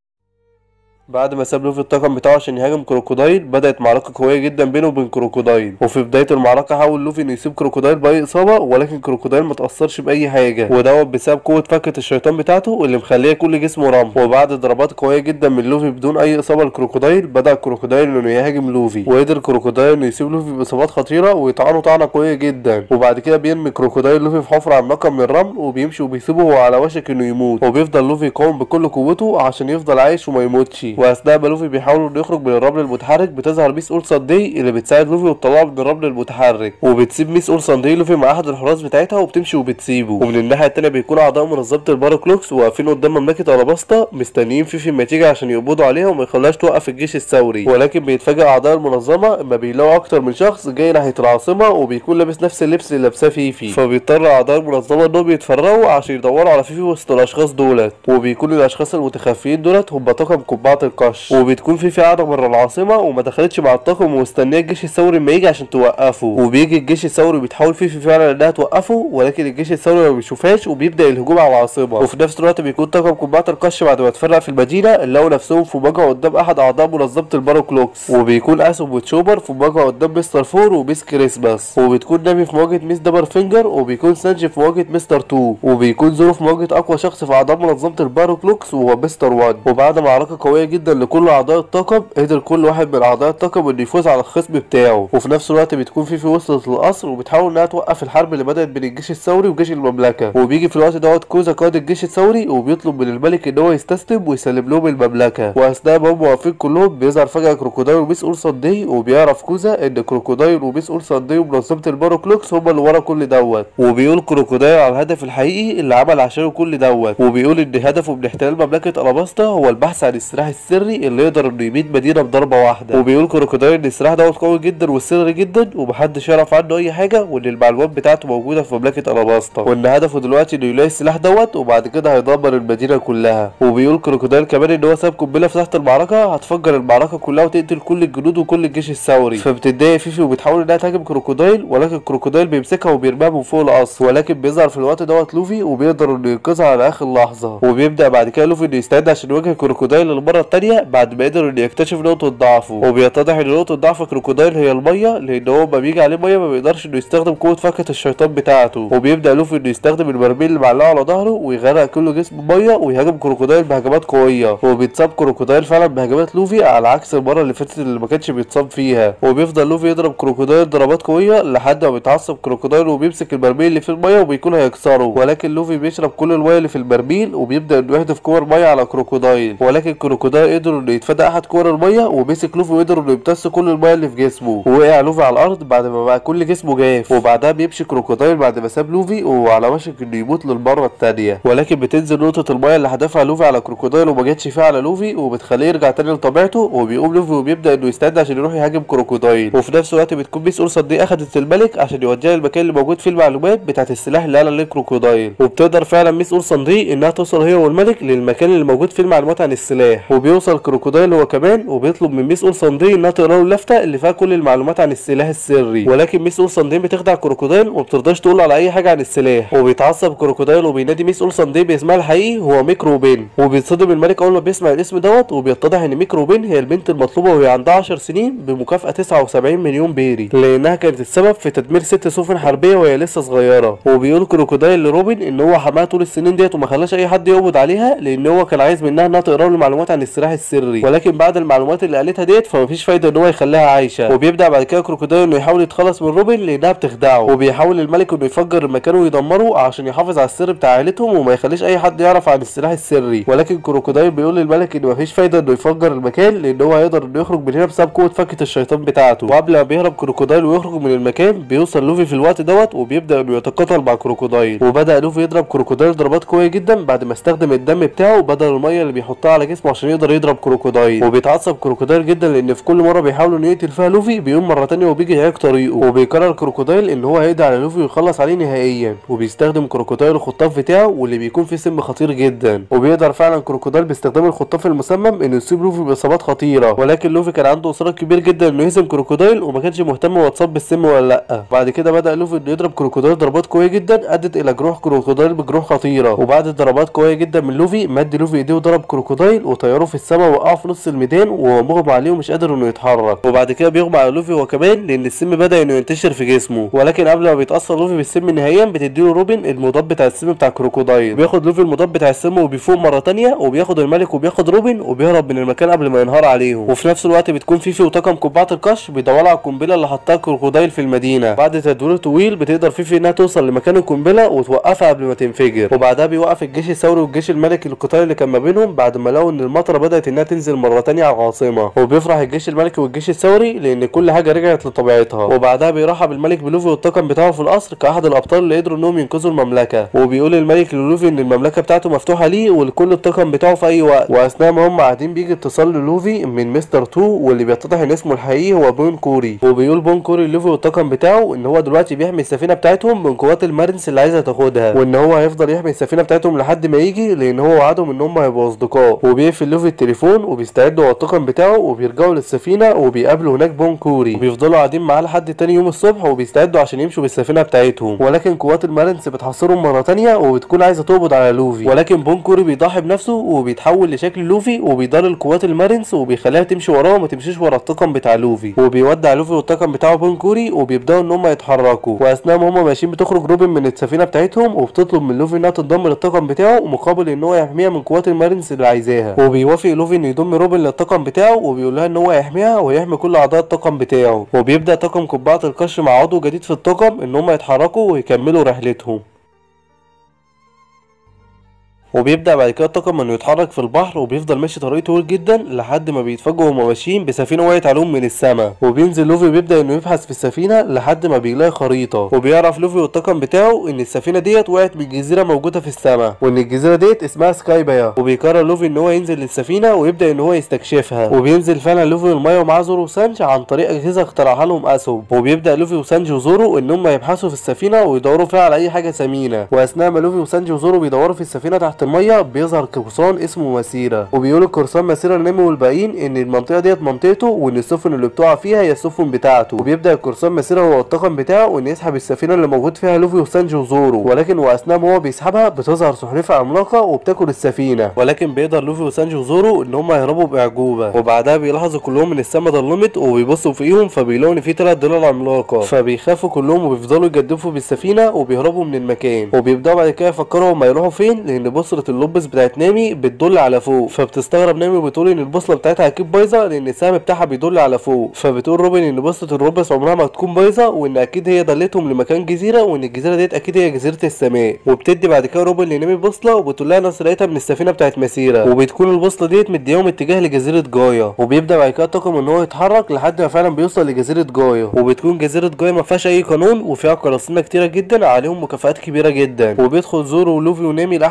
بعد ما ساب لوفي الطاقم بتاعه عشان يهاجم كروكودايل بدأت معركة قوية جدا بينه وبين كروكودايل، وفي بداية المعركة حاول لوفي انه يسيب كروكودايل بأي إصابة، ولكن كروكودايل ما تأثرش بأي حاجة، ودوت بسبب قوة فكة الشيطان بتاعته اللي مخليه كل جسمه رمل. وبعد ضربات قوية جدا من لوفي بدون أي إصابة لكروكودايل بدأ كروكودايل انه يهاجم لوفي، وقدر كروكودايل انه يسيب لوفي بإصابات خطيرة ويطعنه طعنة قوية جدا. وبعد كده بيرمي كروكودايل لوفي في حفرة عملاقة من الرمل وبيمشي وبيسيبه وهو على وشك انه يموت، وبيفضل لوفي يقاوم بكل قوته عشان يفضل عايش وما يموتش. وأثناء ما لوفي بيحاول انه يخرج من الرمل المتحرك بتظهر ميس اولسون دي اللي بتساعد لوفي وتطلعه من الرمل المتحرك، وبتسيب ميس اولسون دي لوفي مع احد الحراس بتاعتها وبتمشي وبتسيبه. ومن الناحيه التانيه بيكون اعضاء منظمه الباراكلوكس واقفين قدام مملكه الاباستا مستنيين فيفي ما تيجي عشان يقبضوا عليها وما يخلوهاش توقف الجيش الثوري، ولكن بيتفاجئ اعضاء المنظمه اما بيلاقوا اكتر من شخص جاي ناحيه العاصمه وبيكون لابس نفس اللبس اللي لابساه فيفي، فبيضطر اعضاء المنظمه انهم يتفرقوا عشان يدوروا على فيفي وسط الاشخاص دولت. وبيكون الاشخاص المتخفيين دولت هم طاقم قبعه القش، وبتكون فيفي قاعده بره العاصمه وما دخلتش مع الطاقم ومستنيه الجيش الثوري ما يجي عشان توقفه. وبيجي الجيش الثوري بتحاول فيفي فعلا انها توقفه، ولكن الجيش الثوري ما بيشوفهاش وبيبدا الهجوم على العاصمه. وفي نفس الوقت بيكون طاقم قبعه القش بعد ما اتفرق في المدينه لقوا نفسهم في مواجهه قدام احد اعضاء منظمه الباراكلوكس، وبيكون اسوم وتشوبر في مواجهه قدام مستر 4 وميس كريسماس، وبتكون نامي في مواجهه ميس دبر فينجر، وبيكون سانجي في مواجهه مستر 2، وبيكون زورو في مواجهه اقوى شخص في اعضاء منظمه الباراكلوكس وهو مستر 1. وبعد معركه قويه جدا لكل اعضاء الطاقم قدر كل واحد من اعضاء الطاقم انه يفوز على الخصم بتاعه. وفي نفس الوقت بتكون فيفي وصلت للقصر وبتحاول انها توقف الحرب اللي بدات بين الجيش الثوري وجيش المملكه، وبيجي في الوقت دوت كوزا قائد الجيش الثوري وبيطلب من الملك ان هو يستسلم ويسلم لهم المملكه. واثناء ما هم واقفين كلهم بيظهر فجاه كروكودايل وميس اولسون دي، وبيعرف كوزا ان كروكودايل وميس اولسون دي ومنظمه الباراكلوكس هم اللي ورا كل دوت، وبيقول كروكودايل على الهدف الحقيقي اللي عمل عشانه كل دوت، وبيقول ان هدفه من احتلال مملكه الاباستا هو البحث عن السلاح السري اللي يقدر انه يبيد مدينه بضربه واحده. وبيقول كروكودايل ان السلاح دوت قوي جدا وسري جدا ومحدش يعرف عنه اي حاجه، وان المعلومات بتاعته موجوده في مملكه الاباستا، وان هدفه دلوقتي انه يلاقي السلاح دوت وبعد كده هيدمر المدينه كلها. وبيقول كروكودايل كمان ان هو ساب قنبله في تحت المعركه هتفجر المعركه كلها وتقتل كل الجنود وكل الجيش الثوري، فبتتضايق فيفي وبتحاول انها تهاجم كروكودايل، ولكن كروكودايل بيمسكها وبيرميها من فوق القصر، ولكن بيظهر في الوقت دوت لوفي وبيقدر انه ينقذها على اخر لحظه. وبيبدا بعد كده لوفي انه يستعد عشان يواجه كروكودايل للمره الثانيه بعد ما قدر انه يكتشف نقطه ضعفه، وبيتضح ان نقطه ضعف كروكودايل هي الميه، لان هو ما بيجي عليه ميه ما بيقدرش انه يستخدم قوه فكه الشيطان بتاعته. وبيبدا لوفي انه يستخدم البرميل اللي معلقه على ظهره ويغرق كل جسمه ميه ويهاجم كروكودايل بهجمات قويه، وبيتصاب كروكودايل فعلا بهجمات لوفي على عكس المره اللي فاتت اللي ما كانش بيتصاب فيها. وبيفضل لوفي يضرب كروكودايل ضربات قويه لحد ما بيتعصب كروكودايل وبيمسك البرميل اللي فيه الميه وبيكون هيكسره، ولكن لوفي بيشرب كل الميه اللي في البرميل وبيبدا انه يحدف كور ميه على كروكودايل، ولكن كروكودايل قدر انه يتفادى احد كور الميه ومسك لوفي وقدر انه يمتص كل الميه اللي في جسمه، ووقع لوفي على الارض بعد ما بقى كل جسمه جاف. وبعدها بيمشي كروكودايل بعد ما ساب لوفي وهو على وشك انه يموت للمره الثانيه، ولكن بتنزل نقطه الميه اللي حدفها لوفي على كروكودايل وما جاتش فيها على لوفي وبتخليه يرجع تاني لطبيعته، وبيقوم لوفي وبيبدا انه يستعد عشان يروح يهاجم كروكودايل. وفي نفس الوقت بتكون ميس اولسون دي اخدت الملك عشان يوديها المكان اللي موجود فيه المعلومات بتاعت السلاح اللي قال عليه كروكودايل، وبتقدر فعلا ميس اولسون دي انها توصل هي والملك للمكان اللي موجود فيه المعلومات عن السلاح. وبيوصل كروكودايل هو كمان وبيطلب من ميس اولسن دي انها تقرا له اللفته اللي فيها كل المعلومات عن السلاح السري، ولكن ميس اولسن دي بتخدع كروكودايل وما بترضاش تقول على اي حاجه عن السلاح، وبيتعصب كروكودايل وبينادي ميس اولسن دي باسمها الحقيقي هو ميكرو بين، وبيتصدم الملك اول ما بيسمع الاسم دوت، وبيتضح ان ميكرو بين هي البنت المطلوبه وهي عندها 10 سنين بمكافاه 79 مليون بيري، لانها كانت السبب في تدمير 6 سفن حربيه وهي لسه صغيره. وبيقول كروكودايل لروبن ان هو حماها طول السنين ديت وما خلاش اي حد يقبض عليها، لان هو كان عايز منها انها تقرا له المعلومات عن السلاح السري، ولكن بعد المعلومات اللي قالتها ديت فمفيش فايده ان هو يخليها عايشه. وبيبدا بعد كده كروكودايل انه يحاول يتخلص من روبن لانها بتخدعه، وبيحاول الملك انه يفجر المكان ويدمره عشان يحافظ على السر بتاع عائلتهم وما يخليش اي حد يعرف عن السلاح السري، ولكن كروكودايل بيقول للملك ان مفيش فايده انه يفجر المكان لان هو هيقدر انه يخرج من هنا بسبب قوه فكه الشيطان بتاعته. وقبل ما بيهرب كروكودايل ويخرج من المكان بيوصل لوفي في الوقت دوت وبيبدا انه يتقاتل مع كروكودايل، وبدا لوفي يضرب كروكودايل ضربات قويه جدا بعد ما استخدم الدم بتاعه بدل الميه اللي بيحطها على جسمه عشان يقدر يضرب كروكودايل. وبيتعصب كروكودايل جدا لان في كل مره بيحاول انه يقتل فيها لوفي بيقوم مره ثانيه وبيجي يعيق طريقه، وبيقرر كروكودايل ان هو هيقضي على لوفي ويخلص عليه نهائيا، وبيستخدم كروكودايل الخطاف بتاعه واللي بيكون فيه سم خطير جدا، وبيقدر فعلا كروكودايل باستخدام الخطاف المسمم انه يصيب لوفي باصابات خطيره، ولكن لوفي كان عنده اصرار كبير جدا انه يهزم كروكودايل وما كانش مهتم هو اتصاب بالسم ولا لا. بعد كده بدا لوفي انه يضرب كروكودايل ضربات قويه جدا ادت الى جروح كروكودايل بجروح خطيره، وبعد ضربات قويه جدا من لوفي مد لوفي ايديه وضرب كروكودايل وطيره في السماء ووقعه في نص الميدان وهو مغمى عليه ومش قادر انه يتحرك. وبعد كده بيغمى على لوفي هو كمان لان السم بدا انه ينتشر في جسمه، ولكن قبل ما بيتاثر لوفي بالسم نهائيا بتديله روبن المضاد بتاع السم بتاع كروكودايل، بياخد لوفي المضاد بتاع السم وبيفوق مره ثانيه وبياخد الملك وبياخد روبن وبيهرب من المكان قبل ما ينهار عليهم. وفي نفس الوقت بتكون فيفي وطاقم قبعه القش بيدوروا على القنبله اللي حطها كروكودايل في المدينه. بعد تدوير طويل بتقدر فيفي انها توصل لمكان القنبله وتوقفها قبل ما تنفجر، وبعدها بيوقف الجيش الثوري والجيش الملكي القتال اللي كان ما بينهم بعد ما لقوا ان المطره بدات انها تنزل مره ثانيه على العاصمه، وبيفرح الجيش الملكي والجيش الثوري لان كل حاجه رجعت لطبيعتها. وبعدها بيرحب الملك بلوفي والطاقم بتاعه في القصر كاحد الابطال اللي قدروا انهم ينقذوا المملكه، وبيقول الملك للوفي ان المملكه بتاعته مفتوحه ليه ولكل الطاقم بتاعه في اي وقت. واثناء ما هم قاعدين بيجي اتصال للوفي من مستر تو واللي بيتضح ان اسمه الحقيقي هو بون كوري، وبيقول بون كوري للوفي والطاقم بتاعه ان هو دلوقتي بيحمي السفينه بتاعتهم من قوات المارنس اللي عايزه تاخدها، وان هو هيفضل يحمي السفينه بتاعتهم لحد ما يجي لان هو وعدهم ان هم هيبقوا اصدقاء. وبيقفل لوفي التليفون وبيستعد هو الطاقم بتاعه وبيرجعوا للسفينه وبيقابلوا هناك بون كوري وبيفضلوا قاعدين معاه لحد تاني يوم الصبح وبيستعدوا عشان يمشوا بالسفينه بتاعتهم، ولكن قوات المارنس بتحاصرهم مره تانيه وبتكون عايزه تقبض على لوفي، ولكن بون كوري بيضحي بنفسه وبيتحول لشكل لوفي وبيضل قوات المارنس وبيخليها تمشي وراه وما تمشيش ورا الطاقم بتاع لوفي، وبيودع لوفي والطاقم بتاعه بون كوري وبيبداوا ان هم يتحركوا. واثناء ما هم ماشيين بتخرج روبن من السفينه بتاعتهم وبتطلب من لوفي انها تنضم للطاقم بتاعه مقابل ان هو يحميها من قوات المارنس اللي عايزاها، وبيوافق لوفي انه يضم روبن للطاقم بتاعه وبيقول لها ان هو يحميها ويحمي كل اعضاء الطاقم بتاعه. وبيبدا طاقم قبعه القش مع عضو جديد في الطاقم ان هم يتحركوا ويكملوا رحلتهم. وبيبدأ بعد كده الطاقم انه يتحرك في البحر وبيفضل ماشي طريق طويل جدا لحد ما بيتفاجئوا وهما ماشيين بسفينه وقعت عليهم من السماء، وبينزل لوفي بيبدأ انه يبحث في السفينه لحد ما بيلاقي خريطه، وبيعرف لوفي والطاقم بتاعه ان السفينه ديت وقعت من جزيره موجوده في السماء وان الجزيره ديت اسمها سكايبايا، وبيقرر لوفي ان هو ينزل للسفينه ويبدأ ان هو يستكشفها، وبينزل فعلا لوفي والمايه ومعاه زورو وسانج عن طريق اجهزه اخترعها لهم اسهم، وبيبدأ لوفي وسانج وزورو ان هم يبحثوا في السفينه ويدوروا فيها على اي حاجه ثمينه. واثناء ما لوفي وسانج وزورو بيدوروا في السفينه تحت الميه بيظهر قرصان اسمه مسيرة، وبيقول القرصان مسيرة لنيمي والباقيين ان المنطقه ديت منطقته وان السفن اللي بتقع فيها هي السفن بتاعته، وبيبدا القرصان مسيرة هو الطاقم بتاعه ان يسحب السفينه اللي موجود فيها لوفي وسانجي وزورو، ولكن واثناء ما هو بيسحبها بتظهر سلحفاه عملاقه وبتاكل السفينه، ولكن بيقدر لوفي وسانجي وزورو ان هم يهربوا باعجوبه. وبعدها بيلاحظوا كلهم ان السما ضلمت وبيبصوا فيهم فبيلاقوا ان في 3 ضلال عملاقه، فبيخافوا كلهم وبيفضلوا يجدفوا بالسفينه وبيهربوا من المكان، وبيبداوا بعد كده يفكروا هم يروحوا فين لان بصره اللبس بتاعت نامي بتدل على فوق، فبتستغرب نامي وبتقول ان البوصله بتاعتها اكيد بايظه لان السهم بتاعها بيدل على فوق، فبتقول روبن ان بوصله الربس عمرها ما تكون بايظه وان اكيد هي دلتهم لمكان جزيره وان الجزيره ديت اكيد هي جزيره السماء. وبتدي بعد كده روبن لنامي بوصله وبتقول لها انا سرقتها من السفينه بتاعت مسيره، وبتكون البوصله ديت مديهم اتجاه لجزيره جايا، وبيبدا بعد كده الطاقم ان هو يتحرك لحد ما فعلا بيوصل لجزيره جايا، وبتكون جزيره جايا ما فيهاش اي قانون وفيها قراصنه كتيره جدا عليهم مكافآت كبيره جدا، وبيدخل زورو ولوفي ونامي لاحد الحنادق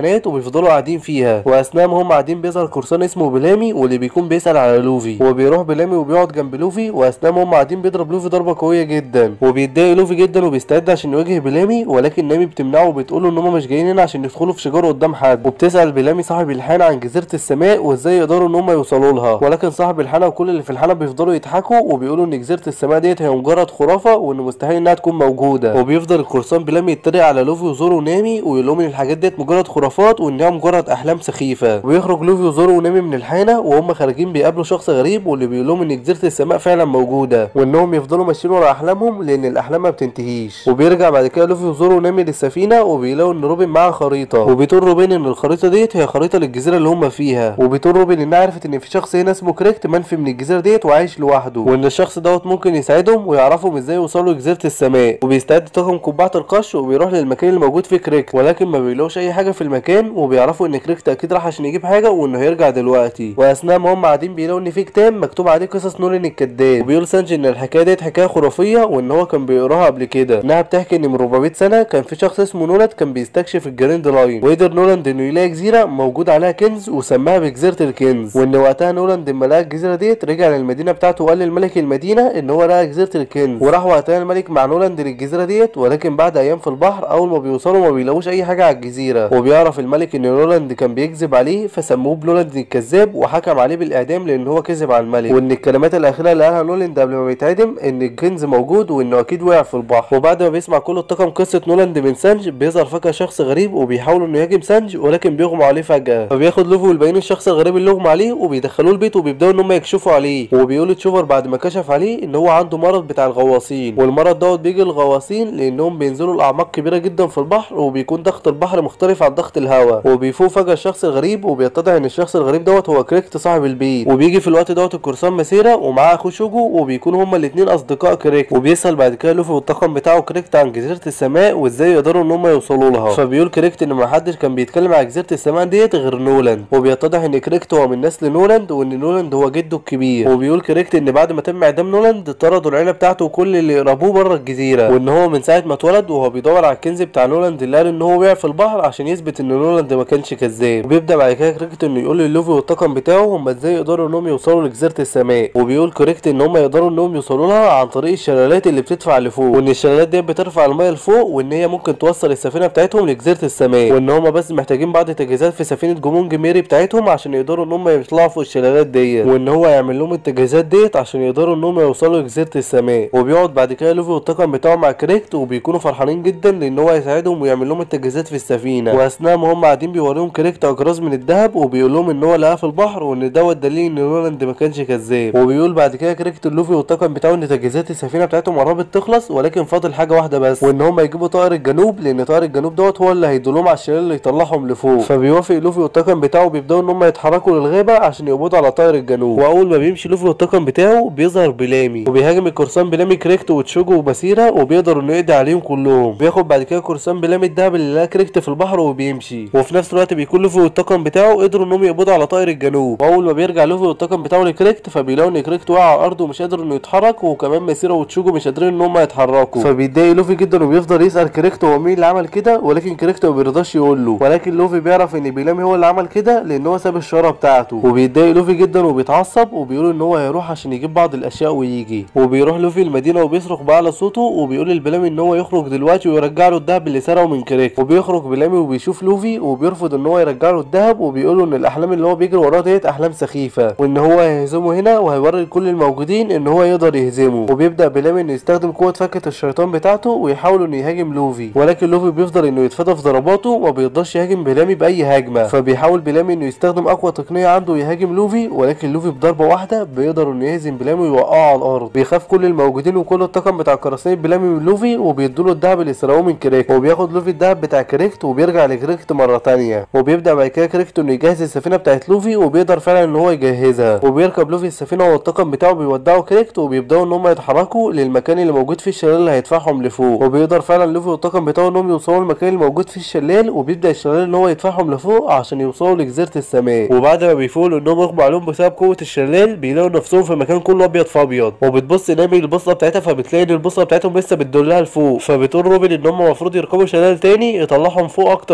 مكالمات وبيفضلوا قاعدين فيها، واثناء ما هم قاعدين بيظهر قرصان اسمه بلامي واللي بيكون بيسأل على لوفي، وبيروح بلامي وبيقعد جنب لوفي، واثناء ما هم قاعدين بيضرب لوفي ضربه قويه جدا، وبيتضايق لوفي جدا وبيستعد عشان يواجه بلامي، ولكن نامي بتمنعه وبتقول له ان هم مش جايين هنا عشان يدخلوا في شجار قدام حد، وبتسأل بلامي صاحب الحانه عن جزيره السماء وازاي يقدروا ان هم يوصلوا لها، ولكن صاحب الحانه وكل اللي في الحانه بيفضلوا يضحكوا وبيقولوا ان جزيره السماء ديت هي مجرد خرافه وان مستحيل انها تكون موجوده، وبيفضل القرصان بلامي يتريق على لوفي وزورو ونامي ويقول لهم ان الحاجات ديت مجرد خرافات وانها مجرد احلام سخيفه، ويخرج لوفي وزورو ونامي من الحانه وهم خارجين بيقابلوا شخص غريب واللي بيقول لهم ان جزيره السماء فعلا موجوده وانهم يفضلوا ماشيين ورا احلامهم لان الاحلام ما بتنتهيش، وبيرجع بعد كده لوفي وزورو ونامي للسفينه وبيلاقوا ان روبن معاه خريطه، وبيقول روبن ان الخريطه ديت هي خريطه للجزيره اللي هم فيها، وبيقول روبن انها عرفت ان في شخص هنا اسمه كريكت منفي من الجزيره ديت وعايش لوحده، وان الشخص دوت ممكن يساعدهم ويعرفوا ازاي يوصلوا لجزيره السماء، وبيستعد طاقم قبعه القش وبيروح للمكان اللي موجود فيه كريكت، ولكن ما بيلاقوش اي حاجه في المكان، وبيعرفوا ان كريكت اكيد راح عشان يجيب حاجه وانه هيرجع دلوقتي، واثناء ما هم قاعدين بيلاقوا ان في كتاب مكتوب عليه قصص نولان الكذاب، وبيقول سانجي ان الحكايه ديت حكايه خرافيه وان هو كان بيقراها قبل كده، انها بتحكي ان من 400 سنه كان في شخص اسمه نولاند كان بيستكشف الجراند لاين، وقدر نولاند انه يلاقي جزيره موجود عليها كنز وسماها بجزيره الكنز، وان وقتها نولاند لما لقى الجزيره ديت رجع للمدينه بتاعته وقال للملك المدينه ان هو لقى جزيره الكنز، وراح وقتها الملك مع نولاند للجزيره ديت، ولكن بعد ايام في البحر اول ما بيوصلوا ما بيلاقوش اي حاجه على الجزيره، وبيعرف الملك ان نولاند كان بيكذب عليه فسموه بنولاند الكذاب وحكم عليه بالاعدام لان هو كذب على الملك، وان الكلمات الاخيره اللي قالها نولاند قبل ما بيتعدم ان الكنز موجود وانه اكيد وقع في البحر، وبعد ما بيسمع كل الطاقم قصه نولاند من سانج بيظهر فجاه شخص غريب وبيحاول انه يهاجم سانج ولكن بيغمى عليه فجاه، فبياخد لوفي والباقيين الشخص الغريب اللي اغمى عليه وبيدخلوه البيت وبيبداوا ان هم يكشفوا عليه، وبيقول تشوفر بعد ما كشف عليه ان هو عنده مرض بتاع الغواصين، والمرض دوت بيجي للغواصين لانهم بينزلوا لاعماق كبيره جدا في البحر وبيكون ضغط البحر مختلف عن ضغط الهواء، وبيفوق فجاه الشخص الغريب وبيتضح ان الشخص الغريب دوت هو كريكت صاحب البيت، وبيجي في الوقت دوت القرصان مسيره ومعاه اخوه شوجو وبيكونوا هما الاثنين اصدقاء كريكت، وبيسال بعد كده لوفي والطاقم بتاعه كريكت عن جزيره السماء وازاي يقدروا ان هم يوصلوا لها، فبيقول كريكت ان ما حدش كان بيتكلم على جزيره السماء ديت غير نولاند، وبيتضح ان كريكت هو من نسل نولاند وان نولاند هو جده الكبير، وبيقول كريكت ان بعد ما تم اعدام نولاند طردوا العيله بتاعته وكل اللي يقربوه بره الجزيره، وان هو من ساعه ما اتولد وهو بيدور على الكنز بتاع نولاند اللي قال ان هو وقع في البحر عشان يثبت ان نولاند ما كانش كذاب، وبيبدا بعد كده كريكت انه يقول للوفي والطاقم بتاعه هم ازاي يقدروا انهم يوصلوا لجزيره السماء، وبيقول كريكت ان هم يقدروا انهم يوصلوا لها عن طريق الشلالات اللي بتدفع لفوق، وان الشلالات دي بترفع الميه لفوق وان هي ممكن توصل السفينه بتاعتهم لجزيره السماء، وان هم بس محتاجين بعض التجهيزات في سفينه جمونج ميري بتاعتهم عشان يقدروا ان هم يطلعوا فوق الشلالات ديت، وان هو يعمل لهم التجهيزات ديت عشان يقدروا ان هم يوصلوا لجزيره السماء، وبيقعد بعد كده لوفي والطاقم بتاعه مع كريكت وبيكونوا فرحانين جدا لان هو يساعدهم ويعمل لهم التجهيزات في السفينه، واثناء ما هم قاعدين بيوريهم كريكت اجراز من الذهب وبيقول لهم ان هو لقاها في البحر وان دوت دليل ان نولاند ما كانش كذاب، وبيقول بعد كده كريكت لوفي والطاقم بتاعه ان تجهيزات السفينه بتاعتهم قربت تخلص ولكن فاضل حاجه واحده بس، وان هم يجيبوا طائر الجنوب لان طائر الجنوب دوت هو اللي هيدلهم على الشلال اللي يطلعهم لفوق، فبيوافق لوفي والطاقم بتاعه بيبداوا ان هم يتحركوا للغابه عشان يقبضوا على طائر الجنوب، واول ما بيمشي لوفي والطاقم بتاعه بيظهر بلامي وبيهاجم القرصان بلامي كريكت وتشوجو وباسيرا وبيقدر انه يقضي عليهم كلهم، بياخد بعد كده قرصان بلامي الدهب اللي لقى كريكت في البحر وبيمشي، وفي نفس الوقت بيكون لوفي والطاقم بتاعه قدروا انهم يقبضوا على طائر الجنوب، واول ما بيرجع لوفي والطاقم بتاعه لكريكت فبيلاقوا ان كريكت وقع على الارض ومش قادر انه يتحرك، وكمان باسيرا وتشوجو مش قادرين ان هم يتحركوا، فبيتضايق لوفي جدا وبيفضل يسال كريكت هو مين اللي عمل كده، ولكن كريكت ما بيرضاش يقول له، ولكن لوفي بيعرف ان بيلامي هو اللي عمل كده لان هو ساب الشاره بتاعته، وبيتضايق لوفي جدا وبيتعصب وبيقول ان هو هيروح عشان يجيب بعض الاشياء ويجي، وبيروح لوفي المدينه وبيصرخ باعلى صوته وبيقول لبلامي ان هو يخرج دلوقتي ويرجع له الذهب اللي سرقه من كريكت، وبيخرج بلامي وبيشوف لوفي وبيرفض ان هو يرجع له الذهب وبيقول له ان الاحلام اللي هو بيجري وراها ديت احلام سخيفه وان هو هيهزمه هنا وهيوري لكل الموجودين ان هو يقدر يهزمه، وبيبدا بلامي انه يستخدم قوه فكه الشيطان بتاعته ويحاول انه يهاجم لوفي، ولكن لوفي بيفضل انه يتفادى في ضرباته وما بيقدرش يهاجم بلامي باي هجمه، فبيحاول بلامي انه يستخدم اقوى تقنيه عنده يهاجم لوفي، ولكن لوفي بضربه واحده بيقدر انه يهزم بلامي ويوقعه على الارض، بيخاف كل الموجودين وكل الطاقم بتاع قراصنة بلامي من لوفي وبيدوله الذهب اللي سرقوه من كريكت، وبياخد لوفي الذهب بتاع كريكت وبيرجع لكريكت مره ثانيه، وبيبدا بعد كده كريكت انه يجهز السفينه بتاعت لوفي وبيقدر فعلا ان هو يجهزها، وبيركب لوفي السفينه والطاقم بتاعه بيودعوا كريكت وبيبداوا ان هم يتحركوا للمكان اللي موجود فيه الشلال اللي هيدفعهم لفوق، وبيقدر فعلا لوفي والطاقم بتاعه انهم يوصلوا المكان اللي موجود فيه الشلال، وبيبدا الشلال ان هو يدفعهم لفوق عشان يوصلوا لجزيره السماء، وبعد ما بيفوقوا انهم اغمى عليهم بسبب قوه الشلال بيلاقوا نفسهم في مكان كله ابيض في ابيض، وبتبص نامي البصه بتاعتها فبتلاقي ان البصه بتاعتهم لسه بتدلها لفوق، فبتقول روبن ان هم المفروض يركبوا شلال تاني يطلعهم فوق اكتر واكتر،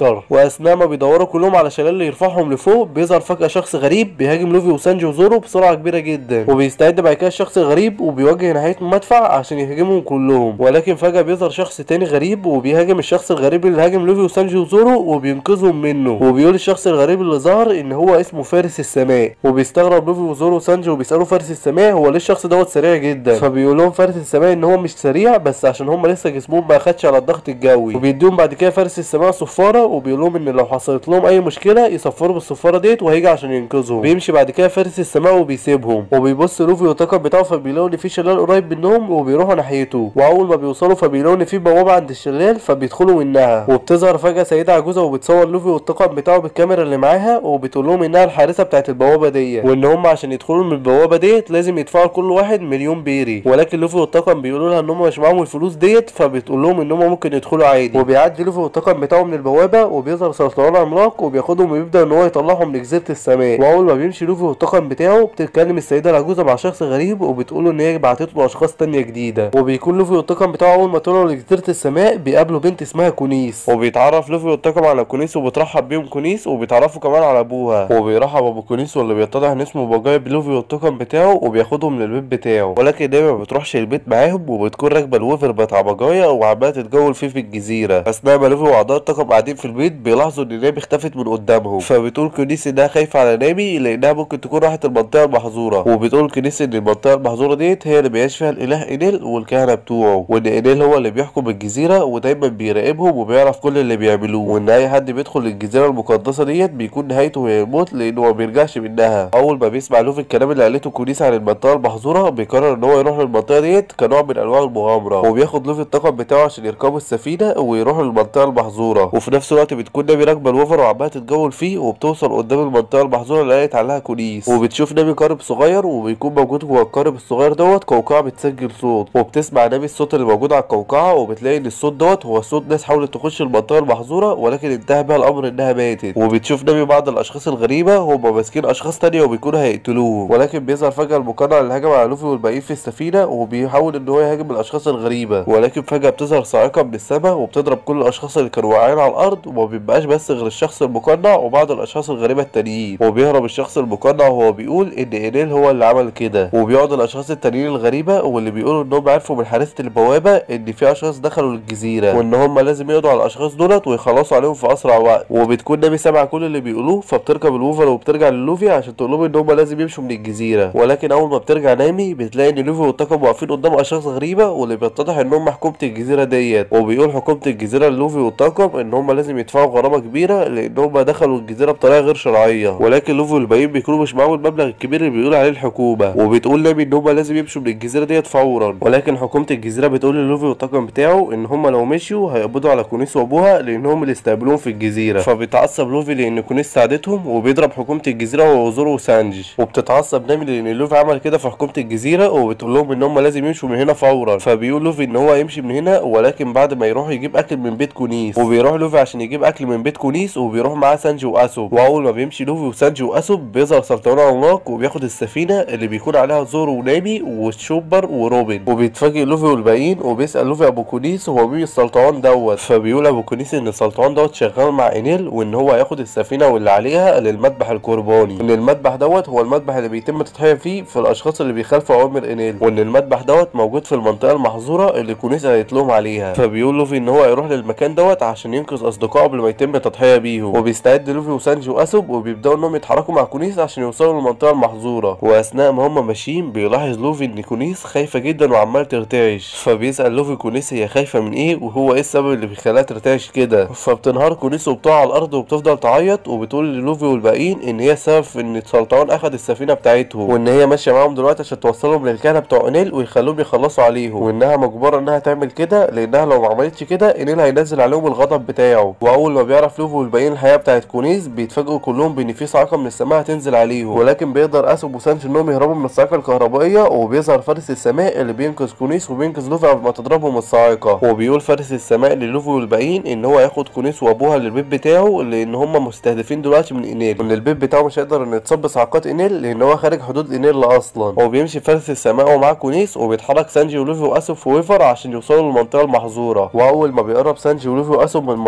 معسكر. واثناء ما بيدوروا كلهم على شلال يرفعهم لفوق بيظهر فجأة شخص غريب بيهاجم لوفي وسانجي وزورو بسرعة كبيرة جدا، وبيستعد بعد كده الشخص الغريب وبيواجه نهاية المدفع عشان يهاجمهم كلهم. ولكن فجأة بيظهر شخص تاني غريب وبيهاجم الشخص الغريب اللي هاجم لوفي وسانجي وزورو وبينقذهم منه. وبيقول الشخص الغريب اللي ظهر ان هو اسمه فارس السماء، وبيستغرب لوفي وزورو وسانجي وبيسألوا فارس السماء هو ليه الشخص دوت سريع جدا. فبيقول لهم فارس السماء ان هو مش سريع بس عشان هم لسه جسمهم ما اخدش على الضغط الجوي. وبيديهم بعد كده فارس السماء صفارة وبيقول لهم ان لو حصلت لهم اي مشكلة يصفروا بالصفارة ديت وهيجي عشان ينقذهم. بيمشي بعد كده فارس السماء وبيسيبهم، وبيبص لوفي والطاقم بتاعه فبيلاقوا ان في شلال قريب منهم وبيروحوا ناحيته. واول ما بيوصلوا فبيلاقوا ان في بوابة عند الشلال فبيدخلوا منها، وبتظهر فجأة سيدة عجوزة وبتصور لوفي والطاقم بتاعه بالكاميرا اللي معاها وبتقول لهم انها الحارسة بتاعت البوابة ديت، وان هم عشان يدخلوا من البوابة ديت لازم يدفعوا كل واحد مليون بيري. ولكن لوفي والطاقم بيقولوا لها ان هم مش معاهم الفلوس ديت، فبتقول لهم ان هم ممكن يدخلوا عادي. وبيعدي لوفي والطاقم بتاعه من البوابة وبيظهر سلطان عملاق وبياخدهم ويبدأ ان هو يطلعهم من جزيرة السماء. واول ما بيمشي لوفي والطاقم بتاعه بتتكلم السيدة العجوزة مع شخص غريب وبتقول ان هي بعتت له اشخاص تانية جديدة. وبيكون لوفي والطاقم بتاعه اول ما طلعوا لجزيرة السماء بيقابلوا بنت اسمها كونيس، وبيتعرف لوفي والطاقم على كونيس وبترحب بيهم كونيس، وبيتعرفوا كمان على ابوها وبيرحب ابو كونيس واللي بيتضح ان اسمه باجاي بلوفي والطاقم بتاعه وبياخدهم للبيت بتاعه. ولكن دايما ما بتروحش البيت معاهم وبتكون راكبه الويفر بتاع باجايا وعماله تتجول فيه في الجزيره. اثناء ما لوفي واعضاء الطاقم قاعدين في البيت بيلاحظوا ان نامي اختفت من قدامهم، فبتقول كونيس انها خايفه على نامي لانها ممكن تكون راحت المنطقه المحظوره. وبتقول كونيس ان المنطقه المحظوره ديت هي اللي بيعيش فيها الاله انيل والكهنه بتوعه، وان انيل هو اللي بيحكم الجزيره ودايما بيراقبهم وبيعرف كل اللي بيعملوه، وان اي حد بيدخل الجزيره المقدسه ديت بيكون نهايته هي الموت لانه ما بيرجعش منها. اول ما بيسمع لوفي الكلام اللي قالته كونيس عن المنطقه المحظوره بيقرر ان هو يروح للمنطقه ديت كنوع من انواع المغامره، وبياخد لوفي الطاقم بتاعه عشان يركبوا السفينه ويروحوا للمنطقه المحظوره. وفي نفس الوقت بتكون نامي راكبه الوفر وعماله تتجول فيه وبتوصل قدام المنطقه المحظوره اللي قالت عليها كونيس، وبتشوف نامي قارب صغير وبيكون موجود جوه القارب الصغير دوت قوقعه بتسجل صوت، وبتسمع نامي الصوت اللي موجود على القوقعه وبتلاقي ان الصوت دوت هو صوت ناس حاولت تخش المنطقه المحظوره ولكن انتهى بها الامر انها ماتت. وبتشوف نامي بعض الاشخاص الغريبه هم ماسكين اشخاص تانية وبيكونوا هيقتلوه، ولكن بيظهر فجاه المقنع اللي هجم على لوفي والباقيين في السفينه وبيحاول ان هو يهاجم الاشخاص الغريبه. ولكن فجاه بتظهر صاعقه من السماء وبتضرب كل الاشخاص اللي كانوا واقعين على الارض، وما بيبقاش بس غير الشخص المقنع وبعض الاشخاص الغريبه التانيين. وبيهرب الشخص المقنع وهو بيقول ان انيل هو اللي عمل كده. وبيقعد الاشخاص التانيين الغريبه واللي بيقولوا انهم عرفوا من حارسه البوابه ان في اشخاص دخلوا للجزيره وان هم لازم يقضوا على الاشخاص دولت ويخلصوا عليهم في اسرع وقت. وبتكون نامي سامعه كل اللي بيقولوه فبتركب الوفر وبترجع للوفي عشان تقول لهم ان هم لازم يمشوا من الجزيره. ولكن اول ما بترجع نامي بتلاقي ان لوفي والطاقم واقفين قدام اشخاص غريبه واللي بيتضح ان هم حكومه الجزيره ديت. وبيقول حكومه الجزيره للوفي والطاقم ان هم لازم يدفعوا غرامه كبيره لان هم دخلوا الجزيره بطريقه غير شرعيه، ولكن لوفي والباقيين بيكونوا مش معاهم المبلغ الكبير اللي بيقول عليه الحكومه. وبتقول نامي ان هم لازم يمشوا من الجزيره ديت فورا، ولكن حكومه الجزيره بتقول للوفي والطاقم بتاعه ان هم لو مشيوا هيقبضوا على كونيس وابوها لانهم اللي استقبلوهم في الجزيره. فبيتعصب لوفي لان كونيس ساعدتهم وبيضرب حكومه الجزيره هو وزورو وسانجي. وبتتعصب نامي لان لوفي عمل كده في حكومه الجزيره وبتقول لهم ان هم لازم يمشوا من هنا فورا. فبيقول لوفي ان هو يمشي من هنا ولكن بعد ما يروح يجيب اكل من بيت كونيس. وبيروح لوفي عشان يجيب اكل من بيت كونيس وبيروح معاه سانجي واسوب. واول ما بيمشي لوفي وسانجي واسوب بيظهر سلطان عملاق وبياخد السفينه اللي بيكون عليها زورو ونامي والشوبر وروبن. وبيتفاجئ لوفي والباقيين وبيسال لوفي ابو كونيس هو مين السلطان دوت. فبيقول ابو كونيس ان السلطان دوت شغال مع انيل وان هو هياخد السفينه واللي عليها للمذبح القرباني، ان المذبح دوت هو المذبح اللي بيتم التضحيه فيه في الاشخاص اللي بيخالفوا اوامر انيل، وان المذبح دوت موجود في المنطقه المحظوره اللي كونيس قالت لهم عليها. فبيقول لوفي ان هو هيروح للمكان دوت عشان ينقذ اصدقائه قبل ما يتم التضحيه بيهم. وبيستعد لوفي وسانجي واسوب وبيبداوا انهم يتحركوا مع كونيس عشان يوصلوا للمنطقه المحظوره. واثناء ما هم ماشيين بيلاحظ لوفي ان كونيس خايفه جدا وعمال ترتعش، فبيسال لوفي كونيس هي خايفه من ايه وهو ايه السبب اللي بيخليها ترتعش كده. فبتنهار كونيس وبتقع على الارض وبتفضل تعيط وبتقول للوفي والباقيين ان هي السبب في ان السلطان اخد السفينه بتاعتهم، وان هي ماشيه معاهم دلوقتي عشان توصلهم للكهنه بتوع انيل ويخلوهم يخلصوا عليهم، وانها مجبره انها تعمل كده لانها لو ما عملتش كده انيل هينزل عليهم الغضب بتاعه. واول ما بيعرف لوفي والباقيين الحقيقه بتاعت كونيس بيتفاجئوا كلهم بان في صاعقه من السماء هتنزل عليهم، ولكن بيقدر اسوب وسانجي انهم يهربوا من الصاعقه الكهربائيه. وبيظهر فارس السماء اللي بينقذ كونيس وبينقذ لوفي قبل ما تضربهم الصاعقه. وبيقول فارس السماء للوفي والباقيين ان هو ياخد كونيس وابوها للبيت بتاعه لان هم مستهدفين دلوقتي من انيل، وان البيت بتاعه مش هيقدر انه يتصاب بصاعقات انيل لان هو خارج حدود انيل اصلا. وبيمشي فارس السماء ومعاه كونيس وبيتحرك سانجي ولوفي واسوب في ويفر عشان يوصلوا للمنطقه المحظوره. واول ما بيقرب سانجي ولوفي واسوب من المنطقه المحظوره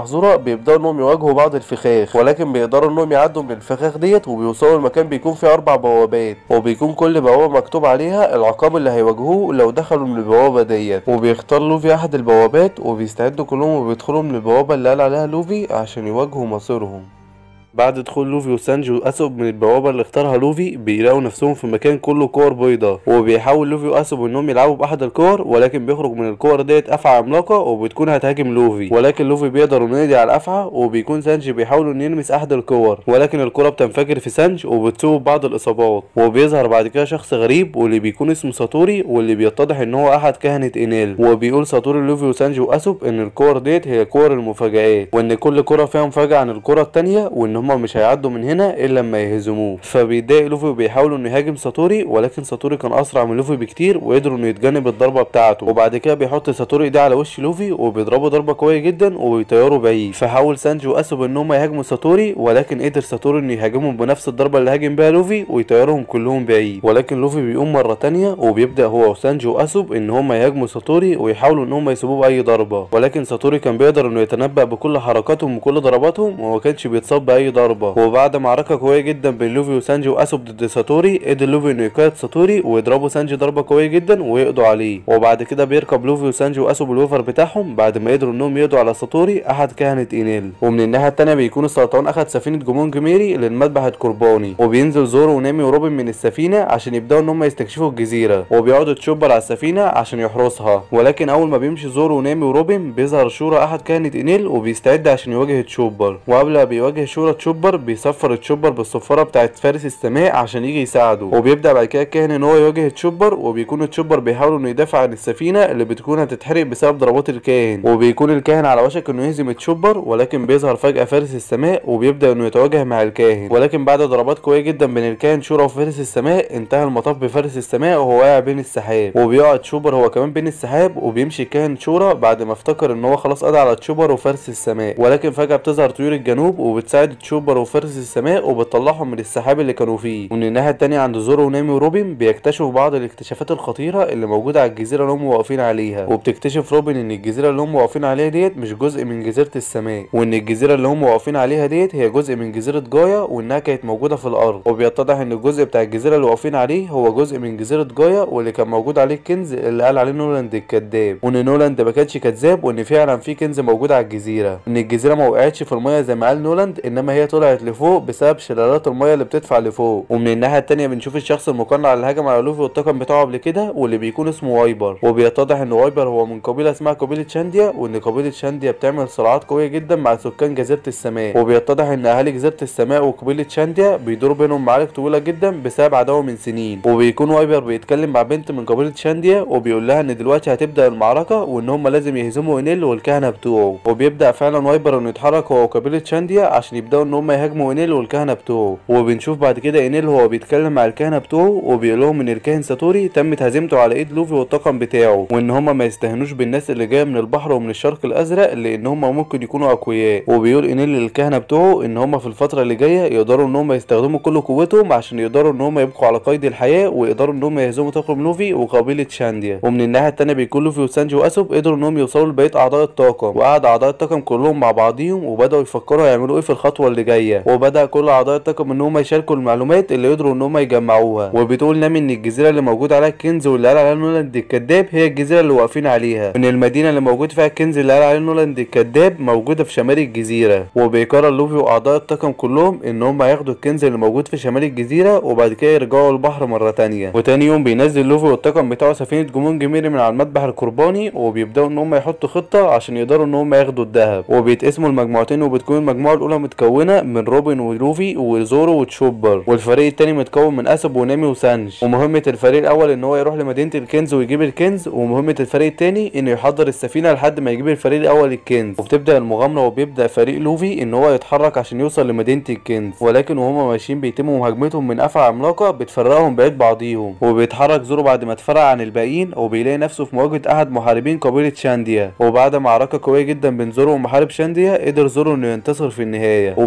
المحظوره بيبداوا انهم يواجهوا بعض الفخاخ، ولكن بيقدروا انهم يعدوا من الفخاخ ديت وبيوصلوا لمكان بيكون فيه 4 بوابات، وبيكون كل بوابه مكتوب عليها العقاب اللي هيواجهوه لو دخلوا من البوابه ديت. وبيختار لوفي احد البوابات وبيستعدوا كلهم وبيدخلوا من البوابه اللي قال عليها لوفي عشان يواجهوا مصيرهم. بعد دخول لوفي وسانجي واسوب من البوابه اللي اختارها لوفي بيلاقوا نفسهم في مكان كله كور بيضاء، وبيحاول لوفي واسوب انهم يلعبوا باحد الكور، ولكن بيخرج من الكور ديت افعى عملاقه وبتكون هتهاجم لوفي، ولكن لوفي بيقدر انه يقضي على الافعى، وبيكون سانجي بيحاول انه يلمس احد الكور، ولكن الكره بتنفجر في سانجي وبتصيبه ببعض الاصابات. وبيظهر بعد كده شخص غريب واللي بيكون اسمه ساتوري، واللي بيتضح ان هو احد كهنه انيل، وبيقول ساتوري لوفي وسانجي واسوب ان الكور ديت هي كور المفاجآت، وان كل كره فيها مفاجاه عن الكره الثانيه، وان هما مش هيعدوا من هنا الا لما يهزموه. فبيتضايق لوفي وبيحاول انه يهاجم ساتوري، ولكن ساتوري كان اسرع من لوفي بكتير وقدروا انه يتجنب الضربه بتاعته. وبعد كده بيحط ساتوري ايديه على وش لوفي وبيضربه ضربه قويه جدا وبيطيره بعيد. فحاول سانجي واسوب ان هم يهاجموا ساتوري، ولكن قدر ساتوري انه يهاجمهم بنفس الضربه اللي هاجم بيها لوفي ويطيرهم كلهم بعيد. ولكن لوفي بيقوم مره تانية وبيبدا هو وسانجي واسوب ان هم يهاجموا ساتوري ويحاولوا ان هم يسيبوه باي ضربه، ولكن ساتوري كان بيقدر انه يتنبأ بكل حركاتهم وكل ضرباتهم وما كانش بيتصاب باي ضربه. وبعد معركه قويه جدا بين لوفي وسانجي واسوب ضد ساتوري، قدر لوفي انه يقيد ساتوري ويضربوا سانجي ضربه قويه جدا ويقضوا عليه. وبعد كده بيركب لوفي وسانجي واسوب الوفر بتاعهم بعد ما قدروا انهم يقضوا على ساتوري احد كهنه انيل. ومن الناحيه الثانيه بيكون السلطان اخد سفينه جومونج ميري للمذبح القرباني، وبينزل زورو ونامي وروبن من السفينه عشان يبداوا ان هم يستكشفوا الجزيره، وبيقعدوا تشوبر على السفينه عشان يحرسها. ولكن اول ما بيمشي زورو ونامي وروبن بيظهر شورا احد كهنه انيل وبيستعد عشان يواجه تشوبر. وقبل ما بيواجه شورا تشوبر بيصفر تشوبر بالصفاره بتاعت فارس السماء عشان يجي يساعده. وبيبدا بعد كده الكاهن ان هو يواجه تشوبر، وبيكون تشوبر بيحاول انه يدافع عن السفينه اللي بتكون هتتحرق بسبب ضربات الكاهن. وبيكون الكاهن على وشك انه يهزم تشوبر، ولكن بيظهر فجاه فارس السماء وبيبدا انه يتواجه مع الكاهن. ولكن بعد ضربات قويه جدا بين الكاهن شورا وفارس السماء انتهى المطاف بفارس السماء وهو واقع بين السحاب، وبيقعد تشوبر هو كمان بين السحاب. وبيمشي الكاهن شورا بعد ما افتكر ان هو خلاص قضى على تشوبر وفارس السماء، ولكن فجاه بتظهر طيور الجنوب وبتساعد تشوبر وفارس السماء وبتطلعهم من السحاب اللي كانوا فيه. ومن الناحيه الثانيه عند زورو ونامي وروبن بيكتشفوا بعض الاكتشافات الخطيره اللي موجوده على الجزيره اللي هم واقفين عليها. وبتكتشف روبن ان الجزيره اللي هم واقفين عليها ديت مش جزء من جزيره السماء، وان الجزيره اللي هم واقفين عليها ديت هي جزء من جزيره جايا، وانها كانت موجوده في الارض. وبيتضح ان الجزء بتاع الجزيره اللي واقفين عليه هو جزء من جزيره جايا، واللي كان موجود عليه الكنز اللي قال عليه نولاند الكذاب، وان نولاند ما كانش كذاب، وان فعلا في كنز موجود على الجزيره. ان الجزيره ما وقعتش في الميه زي ما قال نولاند، انما هي طلعت لفوق بسبب شلالات الميه اللي بتدفع لفوق. ومن الناحيه الثانيه بنشوف الشخص المقنع اللي هاجم على لوفي والطاقم بتاعه قبل كده، واللي بيكون اسمه وايبر. وبيتضح ان وايبر هو من قبيله اسمها قبيله شانديا، وان قبيله شانديا بتعمل صراعات قويه جدا مع سكان جزيره السماء. وبيتضح ان اهالي جزيره السماء وقبيله شانديا بيدوروا بينهم معارك طويله جدا بسبب عداوه من سنين. وبيكون وايبر بيتكلم مع بنت من قبيله شانديا وبيقول لها ان دلوقتي هتبدا المعركه، وان هم لازم يهزموا انيل والكهنه بتوعه. وبيبدا فعلا وايبر انه يتحرك هو وقبيله شانديا عشان يبداوا ان هم يهاجموا انيل والكهنه بتوعه. وبنشوف بعد كده انيل هو بيتكلم مع الكهنه بتوعه وبيقول لهم ان الكاهن ساتوري تمت هزيمته على ايد لوفي والطاقم بتاعه، وان هم ما يستهنوش بالناس اللي جايه من البحر ومن الشرق الازرق لان هم ممكن يكونوا اقوياء. وبيقول انيل للكهنه بتوعه ان هم في الفتره اللي جايه يقدروا ان هم يستخدموا كل قوتهم عشان يقدروا ان هم يبقوا على قيد الحياه، ويقدروا ان هم يهزموا طاقم لوفي وقبيله شانديا. ومن الناحيه الثانيه بيكون لوفي وسانجي واسوب قدروا ان هم يوصلوا لبقيه اعضاء الطاقم، وقعد اعضاء الطاقم كلهم مع بعضيهم وبداوا يفكروا يعملوا ايه في الخطوه اللي جايه. وبدا كل اعضاء الطاقم ان هم يشاركوا المعلومات اللي قدروا ان هم يجمعوها. وبتقول نامي ان الجزيره اللي موجود عليها الكنز واللي قال عليها نولاند الكذاب هي الجزيره اللي واقفين عليها، ان المدينه اللي موجود فيها الكنز اللي قال عليها نولاند الكذاب موجوده في شمال الجزيره. وبيقرر لوفي واعضاء الطاقم كلهم ان هم ياخدوا الكنز اللي موجود في شمال الجزيره وبعد كده يرجعوا البحر مره تانية. وتاني يوم بينزل لوفي والطاقم بتاعه سفينه جومونج ميري من على المذبح القرباني، وبيبداوا ان هم يحطوا خطه عشان يقدروا ان هم ياخدوا الذهب. وبيتقسموا المجموعتين، وبتكون المجموعه الاولى متكونه من روبن ولوفي وزورو وتشوبر، والفريق التاني متكون من اسوب ونامي وسانج. ومهمه الفريق الاول ان هو يروح لمدينه الكنز ويجيب الكنز، ومهمه الفريق التاني انه يحضر السفينه لحد ما يجيب الفريق الاول الكنز. وبتبدا المغامره وبيبدا فريق لوفي ان هو يتحرك عشان يوصل لمدينه الكنز، ولكن وهم ماشيين بيتموا مهاجمتهم من افعى عملاقه بتفرقهم بعيد بعضيهم. وبيتحرك زورو بعد ما اتفرق عن الباقيين وبيلاقي نفسه في مواجهه احد محاربين قبيله شانديا. وبعد معركه قويه جدا بين زورو ومحارب شانديا قدر زورو انه ينتصر في النهايه. ومن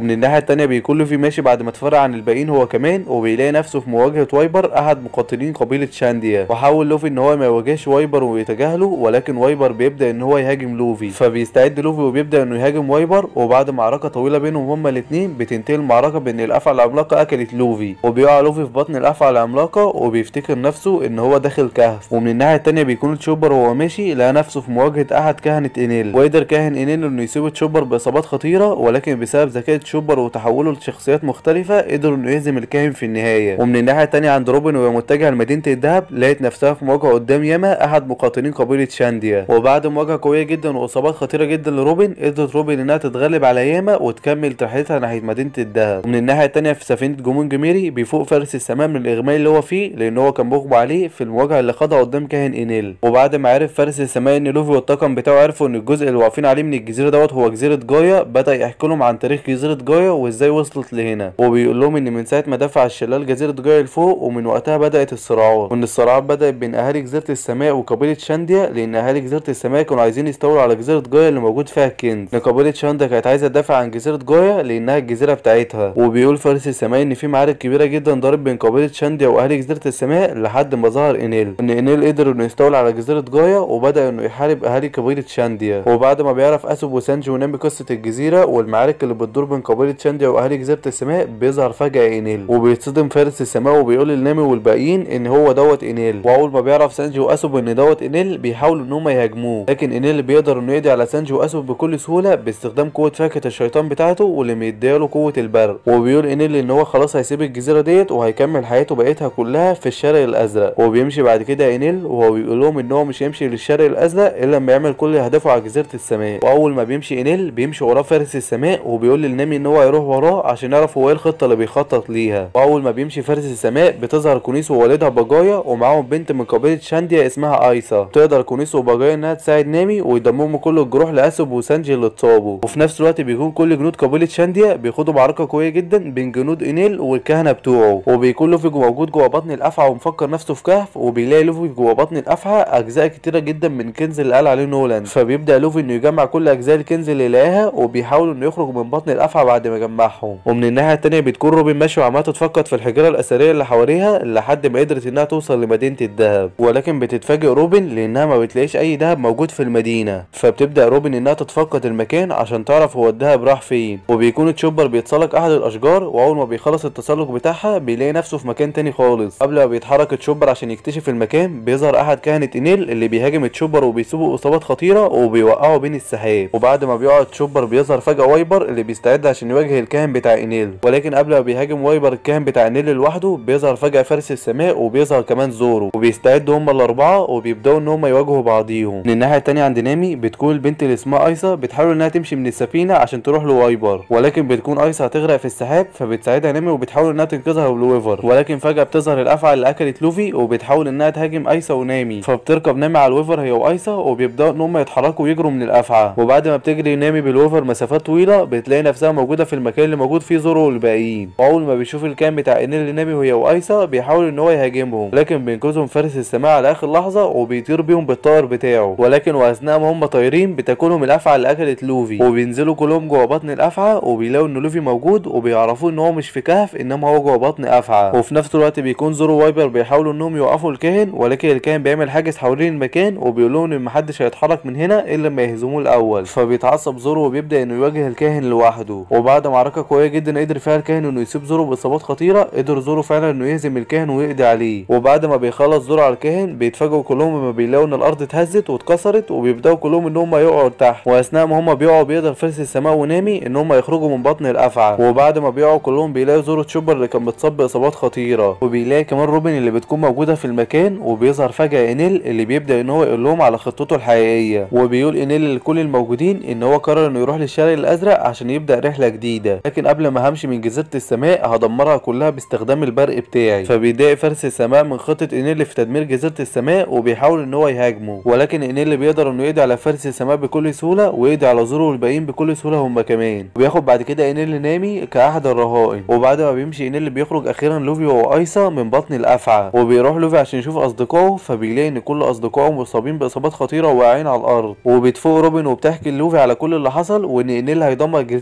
ومن الناحيه التانيه بيكون لوفي ماشي بعد ما اتفرق عن الباقيين هو كمان، وبيلاقي نفسه في مواجهه وايبر احد مقاتلين قبيله شانديا، وحاول لوفي ان هو ما يواجهش وايبر ويتجاهله، ولكن وايبر بيبدا ان هو يهاجم لوفي، فبيستعد لوفي وبيبدا انه يهاجم وايبر. وبعد معركه طويله بينهم هما الاثنين بتنتهي المعركه بان الافعى العملاقه اكلت لوفي، وبيقع لوفي في بطن الافعى العملاقه وبيفتكر نفسه ان هو داخل كهف. ومن الناحيه التانيه بيكون تشوبر وهو ماشي لقى نفسه في مواجهه احد كهنه انيل، وقدر كاهن انيل انه يسيب تشوبر باصابات خطيره، ولكن بسبب ذكاء تشوبر وتحوله لشخصيات مختلفه قدر انه يهزم الكاهن في النهايه. ومن الناحيه التانيه عند روبن وهي متجهه لمدينه الذهب لقت نفسها في مواجهه قدام ياما احد مقاتلين قبيله شانديا، وبعد مواجهه قويه جدا واصابات خطيره جدا لروبن قدرت روبن انها تتغلب على ياما وتكمل رحلتها ناحيه مدينه الذهب. ومن الناحيه التانيه في سفينه جمون جميري بيفوق فارس السماء من الاغماء اللي هو فيه، لان هو كان مغمى عليه في المواجهه اللي خاضها قدام كاهن انيل. وبعد ما عرف فارس السماء ان لوفي والطاقم بتاعه عرفوا ان الجزء اللي واقفين عليه من الجزيره هو جزيره جايا، بدا يحكي لهم عن تاريخ جزيره جايا وازاي وصلت لهنا، وبيقول لهم ان من ساعه ما دفع الشلال جزيره جايا لفوق ومن وقتها بدات الصراعات، وان الصراعات بدات بين اهالي جزيره السماء وقبيله شانديا، لان اهالي جزيره السماء كانوا عايزين يستولوا على جزيره جايا اللي موجود فيها الكنز، قبيله شانديا كانت عايزه تدافع عن جزيره جايا لانها الجزيره بتاعتها. وبيقول فارس السماء ان في معارك كبيره جدا ضارب بين قبيله شانديا واهالي جزيره السماء لحد ما ظهر انيل، ان انيل قدر انه يستولى على جزيره جايا وبدا انه يحارب اهالي قبيله شانديا. وبعد ما بيعرف اسوب وسانجي ونامي قصه الجزيره والمعارك اللي بتدور بين قبيله شانديا واهالي جزيره السماء، بيظهر فجاه انيل وبيتصدم فارس السماء وبيقول لنامي والباقيين ان هو انيل. واول ما بيعرف سانجي واسوب ان انيل بيحاولوا ان هم يهاجموه، لكن انيل بيقدر انه يقضي على سانجي واسوب بكل سهوله باستخدام قوه فاكهه الشيطان بتاعته واللي مدياله قوه البرق. وبيقول انيل ان هو خلاص هيسيب الجزيره ديت وهيكمل حياته بقيتها كلها في الشرق الازرق. وبيمشي بعد كده انيل وهو بيقول لهم ان هو مش هيمشي للشرق الازرق الا لما يعمل كل هدفه على جزيره السماء. واول ما بيمشي انيل بيمشي وراه فارس السماء وبيقول للنامي ان هو هيروح وراه عشان يعرف هو ايه الخطه اللي بيخطط ليها. واول ما بيمشي فارس السماء بتظهر كونيس ووالدها باجايا ومعاهم بنت من قبيله شانديا اسمها ايسا. تقدر كونيس وباجايا انها تساعد نامي ويضمموا كل الجروح لاسوب وسانجي اللي اتصابوا. وفي نفس الوقت بيكون كل جنود قبيله شانديا بيخوضوا معركه قويه جدا بين جنود انيل والكهنه بتوعه، وبيكون لوفي موجود جوه بطن الافعى ومفكر نفسه في كهف، وبيلاقي لوفي جوه بطن الافعى اجزاء كتيره جدا من الكنز اللي قال عليه نولان، فبيبدا لوفي انه يجمع كل اجزاء الكنز اللي لقاها وبيحاول انه يخرج من بطن الافعى بعد ما جمعهم. ومن الناحيه التانيه بتكون روبن ماشيه وعماله تتفقد في الحجاره الاثريه اللي حواليها لحد ما قدرت انها توصل لمدينه الذهب، ولكن بتتفاجئ روبن لانها ما بتلاقيش اي ذهب موجود في المدينه، فبتبدا روبن انها تتفقد المكان عشان تعرف هو الذهب راح فين. وبيكون تشوبر بيتسلق احد الاشجار، واول ما بيخلص التسلق بتاعها بيلاقي نفسه في مكان تاني خالص. قبل ما بيتحرك تشوبر عشان يكتشف المكان بيظهر احد كهنه انيل اللي بيهاجم تشوبر وبيسيبه اصابات خطيره وبيوقعه بين السحاب. وبعد ما بيقع تشوبر بيظهر فجاه وايبر اللي بيستعد عشان يواجه الكاهن بتاع انيل، ولكن قبل ما بيهاجم وايبر الكاهن بتاع انيل لوحده بيظهر فجاه فارس السماء وبيظهر كمان زورو، وبيستعدوا هما الاربعه وبيبداوا ان هما يواجهوا بعضيهم. من الناحيه التانيه عند نامي بتكون البنت اللي اسمها ايسا بتحاول انها تمشي من السفينه عشان تروح لوايبر، ولكن بتكون ايسا هتغرق في السحاب فبتساعدها نامي وبتحاول انها تنقذها لويفر، ولكن فجاه بتظهر الافعى اللي اكلت لوفي وبتحاول انها تهاجم ايسا ونامي، فبتركب نامي على الويفر هي وايسا وبيبداوا ان هم يتحركوا ويجروا من الافعى. وبعد ما بتجري نامي بالويفر مسافات طويله بتلاقي نفسها موجوده في المكان اللي موجود فيه زورو والباقيين، واول ما بيشوف الكائن بتاع انيل نامي وهي وايسا بيحاول ان هو يهاجمهم، لكن بينقذهم فارس السماء على اخر لحظه وبيطير بيهم بالطائر بتاعه، ولكن واثناء ما هم طايرين بتاكلهم الافعى اللي اكلت لوفي، وبينزلوا كلهم جوه بطن الافعى وبيلاقوا ان لوفي موجود وبيعرفوا ان هو مش في كهف انما هو جوه بطن افعى. وفي نفس الوقت بيكون زورو وايبر بيحاولوا انهم يوقفوا الكاهن، ولكن الكاهن بيعمل حاجز حوالين المكان وبيقول لهم ان محدش هيتحرك من هنا الا لما يهزموه الاول، فبيتعصب زورو وبيبدا انه يواجه الكاهن لوحده. وبعد معركه قويه جدا قدر فيها الكاهن انه يسيب زورو باصابات خطيره، قدر زورو فعلا انه يهزم الكاهن ويقضي عليه. وبعد ما بيخلص زورو على الكاهن بيتفاجئوا كلهم لما بيلاقوا ان الارض اتهزت واتكسرت، وبيبداوا كلهم ان هم يقعوا تحت، واثناء ما هم بيقعوا بيقدر فارس السماء ونامي ان هم يخرجوا من بطن الافعى. وبعد ما بيقعوا كلهم بيلاقوا زورو تشوبر اللي كان متصاب باصابات خطيره، وبيلاقي كمان روبن اللي بتكون موجوده في المكان، وبيظهر فجاه انيل اللي بيبدا ان هو يقول لهم على خطته الحقيقيه، وبيقول انيل لكل الموجودين ان هو قرر انه يروح للشارع الازرق عشان يبدا رحله جديده، لكن قبل ما همشي من جزيره السماء هدمرها كلها باستخدام البرق بتاعي. فبيضايق فارس السماء من خطه انيل في تدمير جزيره السماء وبيحاول ان هو يهاجمه، ولكن انيل بيقدر انه يقضي على فارس السماء بكل سهوله ويقضي على زورو والباقيين بكل سهوله هم كمان. وبياخد بعد كده انيل نامي كاحد الرهائن. وبعد ما بيمشي انيل بيخرج اخيرا لوفي وايسا من بطن الافعى، وبيروح لوفي عشان يشوف اصدقائه، فبيلاقي ان كل اصدقائه مصابين باصابات خطيره وواقعين على الارض. وبتفوق روبن وبتحكي لوفي على كل اللي حصل، وان انيل هيدمر جزيره السماء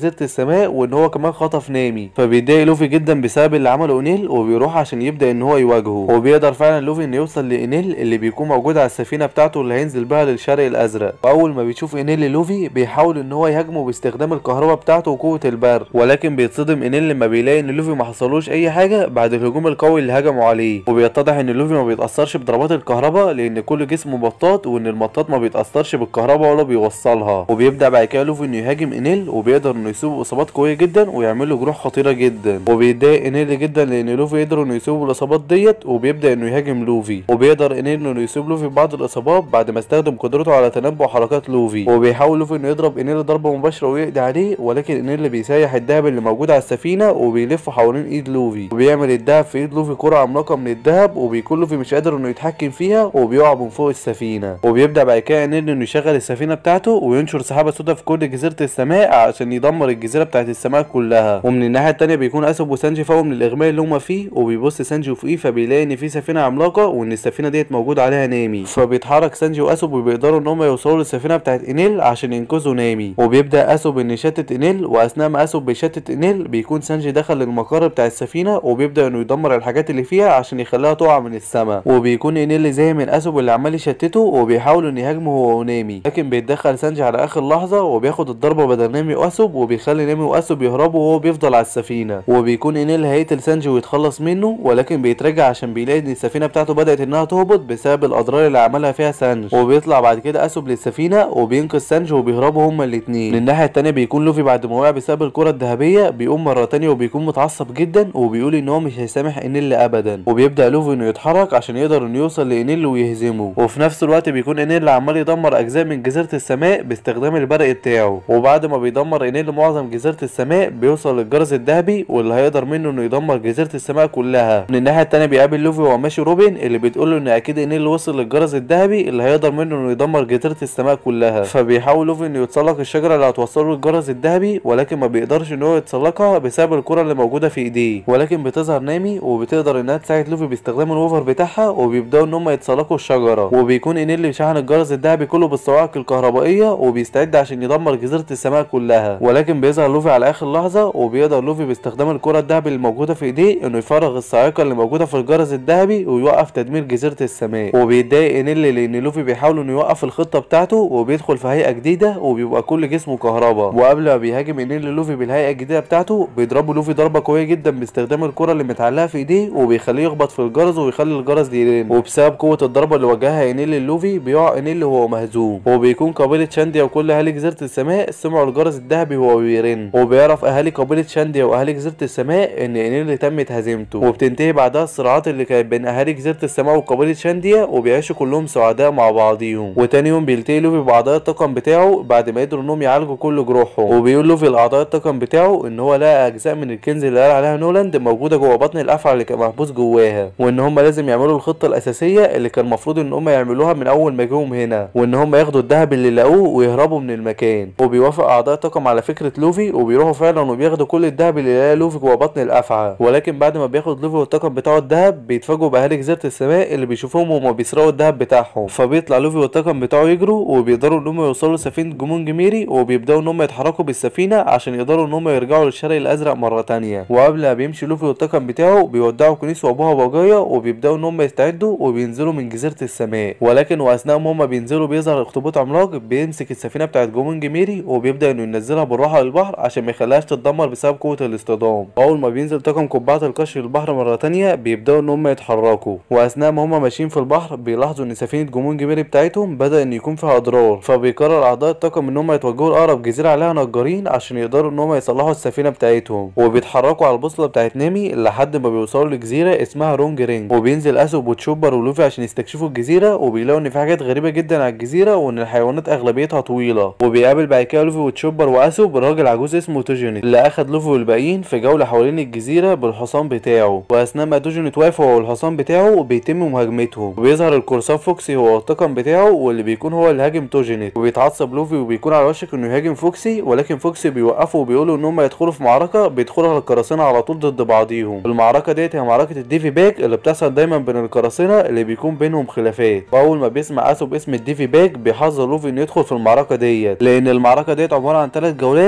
السماء وان هو كمان خطف نامي. فبيتضايق لوفي جدا بسبب اللي عمله انيل وبيروح عشان يبدا ان هو يواجهه. وبيقدر فعلا لوفي انه يوصل لانيل اللي بيكون موجود على السفينه بتاعته اللي هينزل بها للشرق الازرق. واول ما بيشوف انيل لوفي بيحاول ان هو يهاجمه باستخدام الكهرباء بتاعته وقوه البرق، ولكن بيتصدم انيل لما بيلاقي ان لوفي ما حصلوش اي حاجه بعد الهجوم القوي اللي هجموا عليه. وبيتضح ان لوفي ما بيتاثرش بضربات الكهرباء لان كل جسمه مطاط، وان المطاط ما بيتاثرش بالكهرباء ولا بيوصلها. وبيبدا بعد كده لوفي انه يهاجم انيل وبيقدر انه يصيبه اصابات قويه جدا ويعمل له جروح خطيره جدا. وبيتضايق انيل جدا لان لوفي قدر انه يصيبه بالاصابات ديت، وبيبدا انه يهاجم لوفي. وبيقدر انيل انه يصيب لوفي ببعض الاصابات بعد ما استخدم قدرته على تنبؤ حركات لوفي. وبيحاول لوفي انه يضرب انيل ضربه مباشره ويقضي عليه، ولكن انيل اللي بيسيح الدهب اللي موجود على السفينه وبيلف حوالين ايد لوفي، وبيعمل الدهب في ايد لوفي كره عملاقه من الدهب، وبيكون لوفي مش قادر انه يتحكم فيها وبيقع من فوق السفينه. وبيبدا بعد كده انيل انه يشغل السفينه بتاعته وينشر سحابه سودا في كل جزيره السماء عشان يدمر الجزيره بتاعت السماء كلها. ومن الناحيه التانيه بيكون اسوب وسانجي فوق من الاغماء اللي هما فيه، وبيبص سانجي وفوقيه فبيلاقي ان في سفينه عملاقه وان السفينه ديت موجود عليها نامي. فبيتحرك سانجي واسوب وبيقدروا ان هم يوصلوا للسفينه بتاعت انيل عشان ينقذوا نامي. وبيبدا اسوب ان يشتت انيل، واثناء ما اسوب بيشتت انيل بيكون سانجي دخل للمقر بتاع السفينه وبيبدا انه يدمر الحاجات اللي فيها عشان يخليها تقع من السماء. وبيكون انيل زي من اسوب اللي عمال يشتته وبيحاول انه يهاجمه هو ونامي، لكن بيتدخل سانجي على اخر لحظه وبياخد الضربه بدل نامي واسوب، وبيخلي نامي واسوب يهربوا وهو بيفضل على السفينه. وبيكون انيل هيقتل سانجي ويتخلص منه، ولكن بيترجع عشان بيلاقي ان السفينه بتاعته بدات انها تهبط بسبب الاضرار اللي عملها فيها سانجي. وبيطلع بعد كده اسوب للسفينه وبينقذ سانجي وبيهربوا هما الاثنين. من الناحيه الثانيه بيكون لوفي بعد ما وقع بسبب الكره الذهبيه بيقوم مره ثانيه وبيكون متعصب جدا وبيقول ان هو مش هيسامح انيل ابدا. وبيبدا لوفي انه يتحرك عشان يقدر انه يوصل لانيل ويهزمه. وفي نفس الوقت بيكون انيل عمال يدمر اجزاء من جزيره السماء باستخدام البرق بتاعه. وبعد ما بيدمر انيل معظم جزيره السماء بيوصل للجرس الذهبي واللي هيقدر منه انه يدمر جزيره السماء كلها. من الناحيه الثانيه بيقابل لوفي وهو ماشي روبين اللي بتقول له ان اكيد انيل وصل للجرس الذهبي اللي هيقدر منه انه يدمر جزيره السماء كلها. فبيحاول لوفي انه يتسلق الشجره اللي هتوصله للجرس الذهبي، ولكن ما بيقدرش ان هو يتسلقها بسبب الكره اللي موجوده في ايديه. ولكن بتظهر نامي وبتقدر انها تساعد لوفي باستخدام الوفر بتاعها، وبيبداوا ان هم يتسلقوا الشجره. وبيكون انيل اللي شحن الجرس الذهبي كله بالصواعق الكهربائيه وبيستعد عشان يدمر جزيره السماء كلها. ولكن بيظهر لوفي على اخر لحظه وبيقدر لوفي باستخدام الكره الذهبي اللي موجوده في ايديه انه يفرغ الصاعقه اللي موجوده في الجرس الذهبي ويوقف تدمير جزيره السماء. وبيتضايق انيل لان لوفي بيحاول انه يوقف الخطه بتاعته وبيدخل في هيئه جديده وبيبقى كل جسمه كهرباء. وقبل ما بيهاجم انيل لوفي بالهيئه الجديده بتاعته بيضربوا لوفي ضربه قويه جدا باستخدام الكره اللي متعلقه في ايديه وبيخليه يخبط في الجرس ويخلي الجرس يرن. وبسبب قوه الضربه اللي وجهها انيل لوفي بيقع انيل وهو مهزوم. وبيكون قبيله شانديا وكل اهالي جزيره السماء سمعوا الجرس الذهبي وهو بيرن. وبيعرف اهالي قبيله شانديا واهالي جزيره السماء ان انيل تمت هزيمته. وبتنتهي بعدها الصراعات اللي كانت بين اهالي جزيره السماء وقبيله شانديا وبيعيشوا كلهم سعداء مع بعضيهم. وتاني يوم بيلتقي لوفي باعضاء الطاقم بتاعه بعد ما قدروا انهم يعالجوا كل جروحهم. وبيقول لوفي لاعضاء الطاقم بتاعه ان هو لقى اجزاء من الكنز اللي قال عليها نولاند موجوده جوه بطن الافعى اللي كان محبوس جواها، وان هم لازم يعملوا الخطه الاساسيه اللي كان المفروض ان هم يعملوها من اول ما جم هنا، وان هم ياخدوا الذهب اللي لقوه ويهربوا من المكان. وبيوافق اعضاء الطاقم على فكره لوفي وبيروحوا فعلا وبياخدوا كل الذهب اللي لقاه لوفي جوه بطن الافعى. ولكن بعد ما بياخد لوفي والطاقم بتاعه الذهب بيتفاجئوا باهالي جزيره السماء اللي بيشوفوهم وهم بيسرقوا الذهب بتاعهم. فبيطلع لوفي والطاقم بتاعه يجروا وبيقدروا ان هم يوصلوا لسفينه جمون جميري، وبيبداوا ان هم يتحركوا بالسفينه عشان يقدروا ان هم يرجعوا للشرق الازرق مره تانية. وقبل ما بيمشي لوفي والطاقم بتاعه بيودعوا كنيس وابوها باجايا وبيبداوا ان هم يستعدوا وبينزلوا من جزيره السماء. ولكن واثناء ما هم بينزلوا بيظهر اخطبوط عملاق بيمسك السفينه بتاعت جمون جميري وبيبدا انه ينزلها بالراحه للبحر عشان ما يخليهاش تتدمر بسبب قوه الاصطدام. اول ما بينزل طاقم قبعه القش للبحر مره تانية بيبداوا ان هم يتحركوا. واثناء ما هم ماشيين في البحر بيلاحظوا ان سفينه جمون جميري بتاعتهم بدا ان يكون فيها اضرار. فبيقرر اعضاء الطاقم ان هم يتوجهوا لاقرب جزيره عليها نجارين عشان يقدروا ان هم يصلحوا السفينه بتاعتهم. وبيتحركوا على البوصله بتاعت نامي لحد ما بيوصلوا لجزيره اسمها رونج رينج. وبينزل اسوب وتشوبر ولوفي عشان يستكشفوا الجزيره وبيلاقوا ان في حاجات غريبه جدا على الجزيره وان الحيوانات اغلبيتها طويله. وبيقابل بعد كده لوفي وتشوبر واسوب راجل عجوز اسمه توجينيت اللي اخد لوفي والباقيين في جوله حوالين الجزيره بالحصان بتاعه. واثناء ما توجينيت واقف هو والحصان بتاعه بيتم مهاجمتهم. وبيظهر القرصان فوكسي هو الطاقم بتاعه واللي بيكون هو اللي هاجم توجينيت. وبيتعصب لوفي وبيكون على وشك انه يهاجم فوكسي، ولكن فوكسي بيوقفه وبيقولوا ان هم يدخلوا في معركه بيدخلها القراصنه على طول ضد بعضيهم. المعركه ديت هي معركه الديفي باك اللي بتحصل دايما بين القراصنه اللي بيكون بينهم خلافات. واول ما بيسمع اسوب اسم الديفي باك بيحذر لوفي انه يدخل في المعركه ديت، لان المعركه ديت عباره عن 3 جولات وكل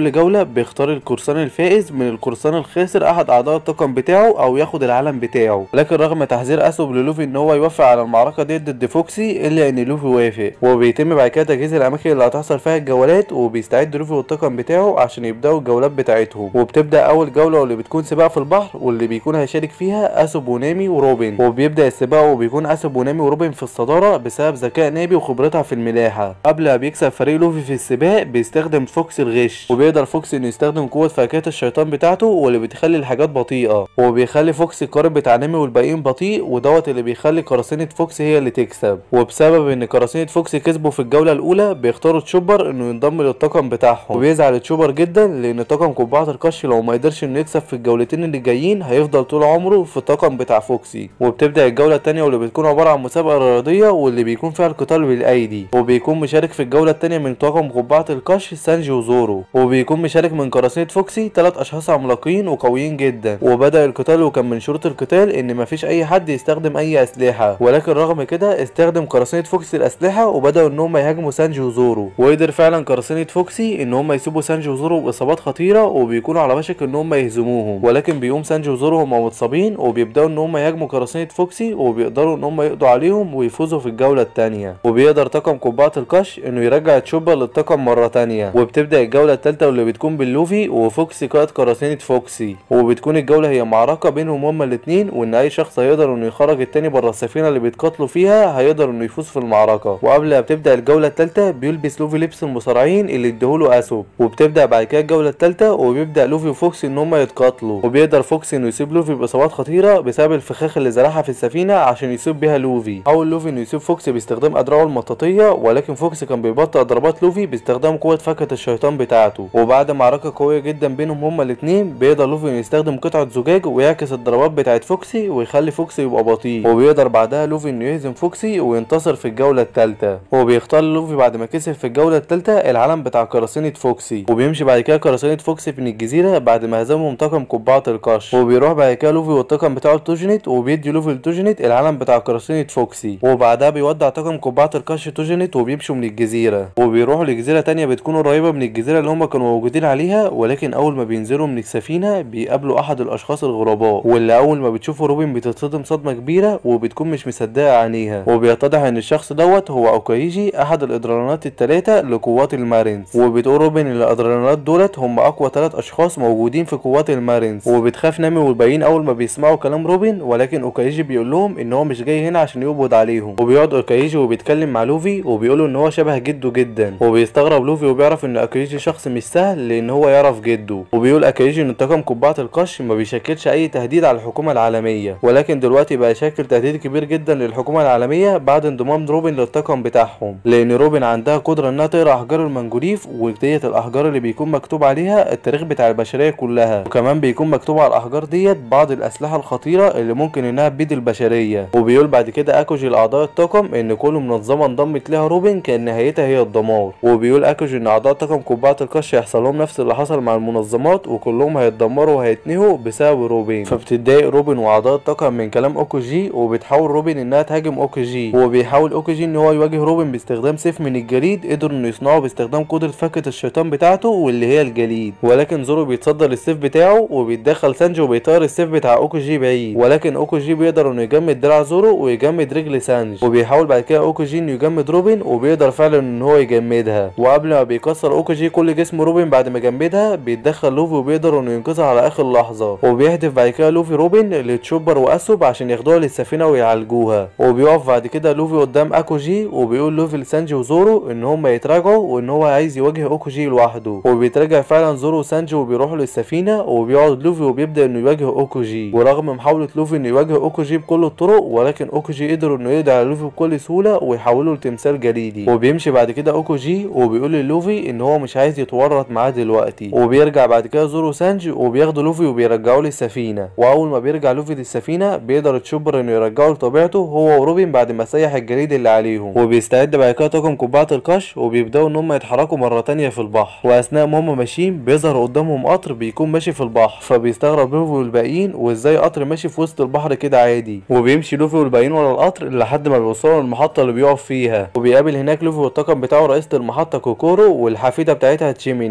كل جولة بيختار القرصان الفائز من القرصان الخاسر احد اعضاء الطاقم بتاعه او ياخد العلم بتاعه. لكن رغم تحذير اسوب للوفي ان هو يوافق على المعركة دي ضد فوكسي الا ان لوفي وافق، وبيتم بعد كده تجهيز الاماكن اللي هتحصل فيها الجولات، وبيستعد لوفي والطاقم بتاعه عشان يبداوا الجولات بتاعتهم. وبتبدا اول جولة واللي بتكون سباق في البحر، واللي بيكون هيشارك فيها اسوب ونامي وروبن. وبيبدا السباق وبيكون اسوب ونامي وروبن في الصدارة بسبب ذكاء نامي وخبرتها في الملاحة. قبل ما بيكسب فريق لوفي في السباق بيستخدم فوكسي الغش، وبيقدر فوكسي انه يستخدم قوة فاكهة الشيطان بتاعته واللي بتخلي الحاجات بطيئة، وبيخلي فوكسي القارب بتاع نامي والباقيين بطيء، ودوت اللي بيخلي قراصنة فوكسي هي اللي تكسب. وبسبب ان قراصنة فوكسي كسبوا في الجولة الاولى بيختاروا تشوبر انه ينضم للطاقم بتاعهم، وبيزعل تشوبر جدا لان طاقم قبعة القش لو ما قدرش انه يكسب في الجولتين اللي جايين هيفضل طول عمره في الطاقم بتاع فوكسي. وبتبدأ الجولة التانية واللي بتكون عبارة عن مسابقة رياضية واللي بيكون فيها القتال بالايدي، وبيكون مشارك في الجولة التانية من طاقم قبعة القش سانجي وزورو، وبيكون مشارك من قراصنة فوكسي 3 اشخاص عملاقين وقويين جدا. وبدأ القتال وكان من شروط القتال ان مفيش اي حد يستخدم اي اسلحة، ولكن رغم كده استخدم قراصنة فوكسي الاسلحة وبدأوا ان هم يهاجموا سانجي وزورو، وقدر فعلا قراصنة فوكسي ان هم يسيبوا سانجي وزورو باصابات خطيرة وبيكونوا على وشك ان هم يهزموهم. ولكن بيقوم سانجي وزورو هم متصابين وبيبدأوا ان هم يهاجموا قراصنة فوكسي وبيقدروا ان هم يقضوا عليهم ويفوزوا في الجولة التانية. وبيقدر طاقم قبعة القش انه يرجع تشوبر للطاقم مرة تانية. وبتبدأ الجولة التالتة واللي بتكون باللوفي وفوكسي قائد قراصنة فوكسي، وبتكون الجولة هي معركة بينهم هما الاتنين، وان اي شخص هيقدر انه يخرج التاني بره السفينة اللي بيتقاتلوا فيها هيقدر انه يفوز في المعركة. وقبل ما بتبدأ الجولة التالتة بيلبس لوفي لبس المصارعين اللي اديهوله اسوب، وبتبدأ بعد كده الجولة التالتة وبيبدأ لوفي وفوكسي ان هما يتقاتلوا، وبيقدر فوكسي انه يسيب لوفي باصابات خطيرة بسبب الفخاخ اللي زرعها في السفينة عشان يسيب بيها لوفي. حاول لوفي انه يسيب فوكسي باستخدام ادراعه المطاطية، ولكن فوكسي كان بيبطئ ضربات لوفي باستخدام قوة فاكهة الشيطان بتاعته. وبعد معركة قوية جدا بينهم هما الاتنين بيقدر لوفي انه يستخدم قطعة زجاج ويعكس الضربات بتاعت فوكسي ويخلي فوكسي يبقى بطيء، وبيقدر بعدها لوفي انه يهزم فوكسي وينتصر في الجولة التالتة. وبيختار لوفي بعد ما كسب في الجولة التالتة العلم بتاع قراصنة فوكسي، وبيمشي بعد كده قراصنة فوكسي من الجزيرة بعد ما هزمهم طاقم قبعة القش، وبيروح بعد كده لوفي والطاقم بتاعه توجنت وبيدي لوفي لتوجنت العلم بتاع قراصنة فوكسي، وبعدها بيودع طاقم قبعة القش توجنت وبيمشوا من الجزيرة وبيروحوا لجزيرة تانية بتكون قريبة من الجزيرة اللي هم كانوا موجودين عليها. ولكن اول ما بينزلوا من السفينة بيقابلوا احد الاشخاص الغرباء، واللي اول ما بتشوفه روبن بتتصدم صدمة كبيرة وبتكون مش مصدقة عينيها، وبيتضح ان الشخص دوت هو اوكايجي احد الادرينالات الثلاثة لقوات المارينز. وبتقول روبن ان الادرينالات دولت هم اقوى 3 اشخاص موجودين في قوات المارينز، وبتخاف نامي والباقيين اول ما بيسمعوا كلام روبن، ولكن اوكايجي بيقول لهم ان هو مش جاي هنا عشان يقبض عليهم. وبيقعد اوكايجي وبيتكلم مع لوفي وبيقول ان هو شبه جده جدا، وبيستغرب لوفي وبيعرف ان اوكايجي شخص مش سهل لان هو يعرف جده. وبيقول اوكايجي ان طاقم قبعة القش ما بيشكلش اي تهديد على الحكومة العالمية، ولكن دلوقتي بقى شكل تهديد كبير جدا للحكومة العالمية بعد انضمام روبن للطاقم بتاعهم، لان روبن عندها قدرة انها تقرا احجار المنجوليف، وديت الاحجار اللي بيكون مكتوب عليها التاريخ بتاع البشرية كلها، وكمان بيكون مكتوب على الاحجار ديت بعض الاسلحة الخطيرة اللي ممكن انها تبيد البشرية. وبيقول بعد كده اكوجي لاعضاء الطاقم ان كل منظمة انضمت لها روبن كان نهايتها هي الدمار. وبيقول اكوجي ان اعضاء طاقم قبعة القش هيحصل لهم نفس اللي حصل مع المنظمات وكلهم هيتدمروا وهيتنهوا بسبب روبن. فبتتضايق روبن واعضاء الطاقم من كلام اوكوجي، وبتحاول روبن انها تهاجم اوكوجي، وبيحاول اوكوجي ان هو يواجه روبن باستخدام سيف من الجليد قدر انه يصنعه باستخدام قدرة فاكهة الشيطان بتاعته واللي هي الجليد. ولكن زورو بيتصدى للسيف بتاعه وبيتدخل سانجي وبيطير السيف بتاع اوكوجي بعيد، ولكن اوكوجي بيقدر انه يجمد دراع زورو ويجمد رجل سانجي، وبيحاول بعد كده اوكوجي انه يجمد روبن وبيقدر فعلا ان هو يجمدها. وقبل ما بيكسر اوكوجي كل جسم روبن بعد ما جمدها بيتدخل لوفي وبيقدر انه ينقذها على اخر لحظة، وبيهدف بعد كده لوفي روبن لتشوبر واسوب عشان ياخدوها للسفينة ويعالجوها. وبيقف بعد كده لوفي قدام اكوجي وبيقول لوفي لسانجي وزورو ان هم يتراجعوا وان هو عايز يواجه اوكوجي لوحده، وبيتراجع فعلا زورو وسانجي وبيروحوا للسفينة، وبيقعد لوفي وبيبدأ انه يواجه اوكوجي. ورغم محاولة لوفي انه يواجه اوكوجي بكل الطرق، ولكن اوكوجي قدر انه يقضي على لوفي بكل سهولة ويحوله لتمثال جليدي. وبيمشي بعد كده اوكوجي وبيقول للوفي ان هو مش عايز يتورط معاه دلوقتي، وبيرجع بعد كده زورو وسانجي وبياخدوا لوفي وبيرجعوه للسفينة. واول ما بيرجع لوفي للسفينة بيقدر تشوبر انه يرجعه لطبيعته هو وروبن بعد ما سيح الجليد اللي عليهم، وبيستعد بعد كده طاقم قبعة القش وبيبداوا ان هم يتحركوا مرة تانية في البحر. واثناء ما هم ماشيين بيظهر قدامهم قطر بيكون ماشي في البحر، فبيستغرب لوفي والباقيين وازاي قطر ماشي في وسط البحر كده عادي. وبيمشي لوفي والباقيين ورا القطر لحد ما بيوصلوا للمحطة اللي بيقف فيها، وبيقابل هناك لوفي والطاقم بتاعه رئيسة المحطة كوكورو والحفيدة بتاعتها تشيميني،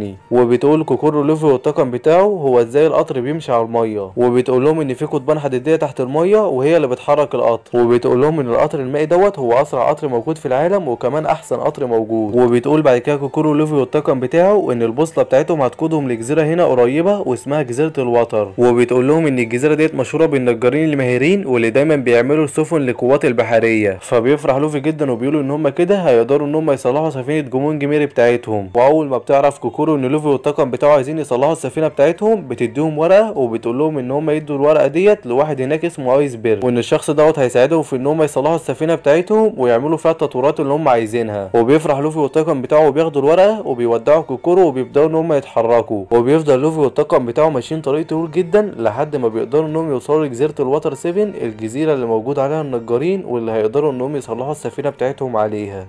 تاني، وبتقول كوكورو لوفي والطاقم بتاعه هو ازاي القطر بيمشي على الميه، وبتقول لهم ان في قضبان حديديه تحت الميه وهي اللي بتحرك القطر، وبتقول لهم ان القطر المائي دوت هو اسرع قطر موجود في العالم وكمان احسن قطر موجود. وبتقول بعد كده كوكورو لوفي والطاقم بتاعه ان البوصله بتاعتهم هتقودهم لجزيره هنا قريبه واسمها جزيره الوتر، وبتقول لهم ان الجزيره ديت مشهوره بالنجارين الماهرين واللي دايما بيعملوا السفن للقوات البحريه. فبيفرح لوفي جدا وبيقولوا ان هم كده هيقدروا ان هم يصلحوا سفينه جومونج ميري بتاعتهم. واول ما بتعرف كوكورو ان لوفي والطاقم بتاعه عايزين يصلحوا السفينه بتاعتهم بتديهم ورقه وبتقول لهم ان هم يدوا الورقه ديت لواحد هناك اسمه ايسبرج، وان الشخص دوت هيساعدهم في ان هم يصلحوا السفينه بتاعتهم ويعملوا فيها التطويرات اللي هم عايزينها. وبيفرح لوفي والطاقم بتاعه وبياخدوا الورقه وبيودعوا كوكورو وبيبداوا ان هم يتحركوا. وبيفضل لوفي والطاقم بتاعه ماشيين طريق طويل جدا لحد ما بيقدروا انهم يوصلوا لجزيره الوتر 7، الجزيره اللي موجود عليها النجارين واللي هيقدروا انهم يصلحوا السفينه بتاعتهم عليها.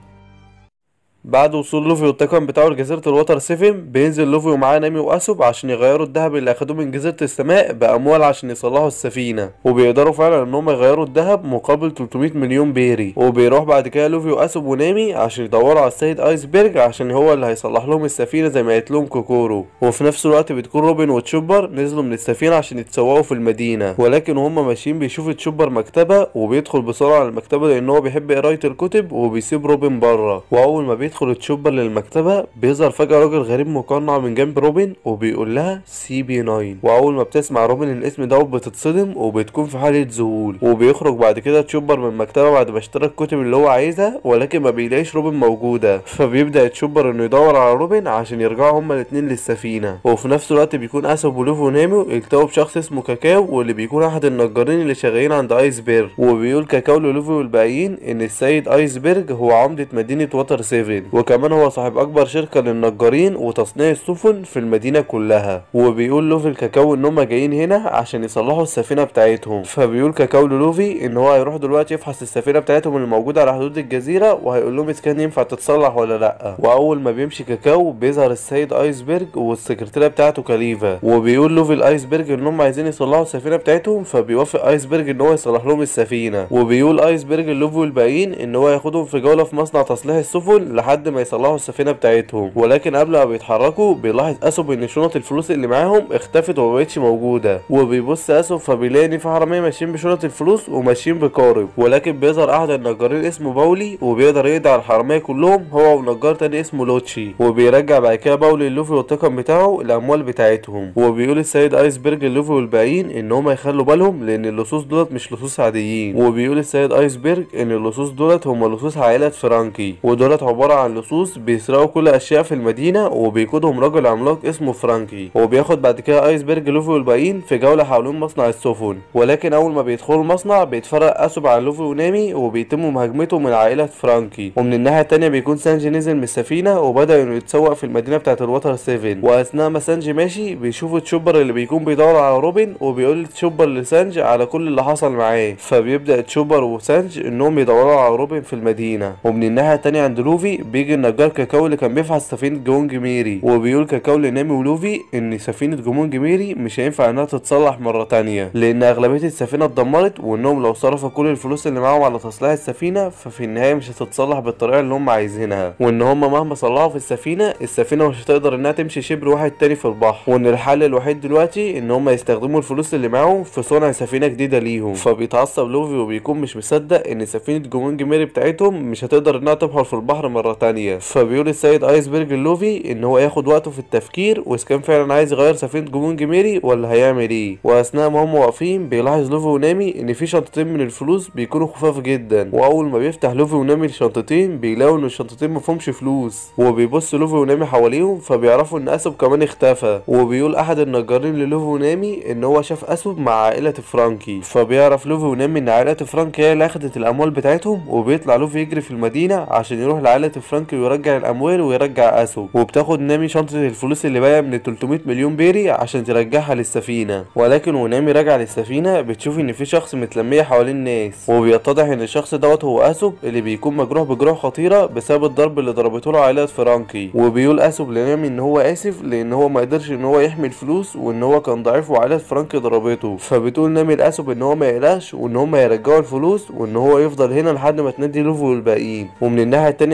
بعد وصول لوفي والطاقم بتاعه لجزيرة الوتر 7 بينزل لوفي ومعاه نامي واسوب عشان يغيروا الذهب اللي اخدوه من جزيرة السماء باموال عشان يصلحوا السفينة، وبيقدروا فعلا ان هم يغيروا الذهب مقابل 300 مليون بيري. وبيروح بعد كده لوفي واسوب ونامي عشان يدوروا على السيد ايسبرج عشان هو اللي هيصلح لهم السفينة زي ما قالت لهم كوكورو. وفي نفس الوقت بتكون روبن وتشوبر نزلوا من السفينة عشان يتسوقوا في المدينة، ولكن وهم ماشيين بيشوف تشوبر مكتبة وبيدخل بسرعة على المكتبة لان هو بيحب قراية الكتب وبيسيب روبن بره. واول ما بيدخل تشوبر للمكتبة بيظهر فجأة راجل غريب مقنع من جنب روبن وبيقول لها CP9. واول ما بتسمع روبن الاسم دوت بتتصدم وبتكون في حالة ذهول. وبيخرج بعد كده تشوبر من المكتبة بعد ما اشترى الكتب اللي هو عايزها، ولكن ما بيلاقيش روبن موجودة. فبيبدأ تشوبر انه يدور على روبن عشان يرجعوا هما الاتنين للسفينة. وفي نفس الوقت بيكون اسوب ولوفي ونامو التقوا بشخص اسمه كاكاو واللي بيكون احد النجارين اللي شغالين عند ايسبرج. وبيقول كاكاو للوفي والباقيين ان السيد ايسبرج هو عمدة مدينة وتر 7، وكمان هو صاحب اكبر شركة للنجارين وتصنيع السفن في المدينة كلها. وبيقول لوفي الكاكاو ان هم جايين هنا عشان يصلحوا السفينة بتاعتهم. فبيقول كاكاو لوفي ان هو هيروح دلوقتي يفحص السفينة بتاعتهم اللي موجودة على حدود الجزيرة وهيقول لهم اذا كان ينفع تتصلح ولا لا. واول ما بيمشي كاكاو بيظهر السيد ايسبرج والسكرتيرة بتاعته كاليفا، وبيقول لوفي الايسبرج ان هم عايزين يصلحوا السفينة بتاعتهم، فبيوافق ايسبرج ان هو يصلح لهم السفينة. وبيقول ايسبرج لوفي والباقيين ان هو ياخدهم في جولة في مصنع تصليح السفن لحد ما يصلحوا السفينة بتاعتهم. ولكن قبل ما بيتحركوا بيلاحظ اسوب ان شنط الفلوس اللي معاهم اختفت ومبقتش موجودة. وبيبص اسوب فبيلاقي ان في حرامية ماشيين بشنط الفلوس وماشيين بقارب، ولكن بيظهر احد النجارين اسمه باولي وبيقدر يقضي على الحرامية كلهم هو ونجار تاني اسمه لوتشي. وبيرجع بعد كده باولي للوفي والطاقم بتاعه الاموال بتاعتهم. وبيقول السيد ايسبرج للوفي والباقيين ان هم يخلوا بالهم لان اللصوص دولت مش لصوص عاديين. وبيقول السيد ايسبرج ان اللصوص دولت هم لصوص عائلة فرانكي، ودولت عبارة عن لصوص بيسرقوا كل اشياء في المدينة وبيقودهم رجل عملاق اسمه فرانكي. وبياخد بعد كده ايسبرج لوفي والباقيين في جولة حوالين مصنع السفن، ولكن اول ما بيدخلوا المصنع بيتفرق اسوب عن لوفي ونامي وبيتم مهاجمته من عائلة فرانكي. ومن الناحية التانية بيكون سانجي نزل من السفينة وبدأ انه يتسوق في المدينة بتاعة الوتر 7، واثناء ما سانجي ماشي بيشوف تشوبر اللي بيكون بيدور على روبن وبيقول تشوبر لسانجي على كل اللي حصل معاه. فبيبدأ تشوبر وسانجي انهم يدوروا على روبن في المدينة. ومن الناحية التانية عند لوفي بيجي النجار كاكاو اللي كان بيفحص سفينة جومونج ميري، وبيقول كاكاو لنامي ولوفي ان سفينة جومونج ميري مش هينفع انها تتصلح مرة تانية لان اغلبية السفينة اتدمرت، وانهم لو صرفوا كل الفلوس اللي معاهم على تصليح السفينة ففي النهاية مش هتتصلح بالطريقة اللي هم عايزينها، وان هم مهما صلحوا في السفينة مش هتقدر انها تمشي شبر واحد تاني في البحر، وان الحل الوحيد دلوقتي ان هم يستخدموا الفلوس اللي معاهم في صنع سفينة جديدة ليهم. فبيتعصب لوفي وبيكون مش مصدق ان سفينة جومونج ميري بتاعتهم مش هتقدر انها تبحر في البحر مرة تانية. فبيقول السيد ايسبرج لوفي ان هو ياخد وقته في التفكير واذا كان فعلا عايز يغير سفينة جومونج ميري ولا هيعمل ايه. واثناء ما هم واقفين بيلاحظ لوفي ونامي ان في شنطتين من الفلوس بيكونوا خفاف جدا، واول ما بيفتح لوفي ونامي الشنطتين بيلاقوا ان الشنطتين مفهومش فلوس. وبيبص لوفي ونامي حواليهم فبيعرفوا ان اسوب كمان اختفى. وبيقول احد النجارين للوفي ونامي ان هو شاف اسوب مع عائلة فرانكي، فبيعرف لوفي ونامي ان عائلة فرانكي هي اللي اخدت الاموال بتاعتهم. وبيطلع لوفي يجري في المدينة عشان يروح لعائلة فرانكي ويرجع الاموال ويرجع اسوب. وبتاخد نامي شنطة الفلوس اللي باقية من 300 مليون بيري عشان ترجعها للسفينة. ولكن ونامي راجع للسفينة بتشوف ان في شخص متلمية حوالين الناس، وبيتضح ان الشخص دوت هو اسوب اللي بيكون مجروح بجروح خطيرة بسبب الضرب اللي ضربته له عائلة فرانكي. وبيقول اسوب لنامي ان هو اسف لان هو ما قدرش ان هو يحمي الفلوس وان هو كان ضعيف وعائلة فرانكي ضربته. فبتقول نامي لاسوب ان هو ما يقلقش وان هم يرجعوا الفلوس وان هو يفضل هنا لحد ما تنادي لوفي والباقيين. ومن الناحية التانية بيلتقي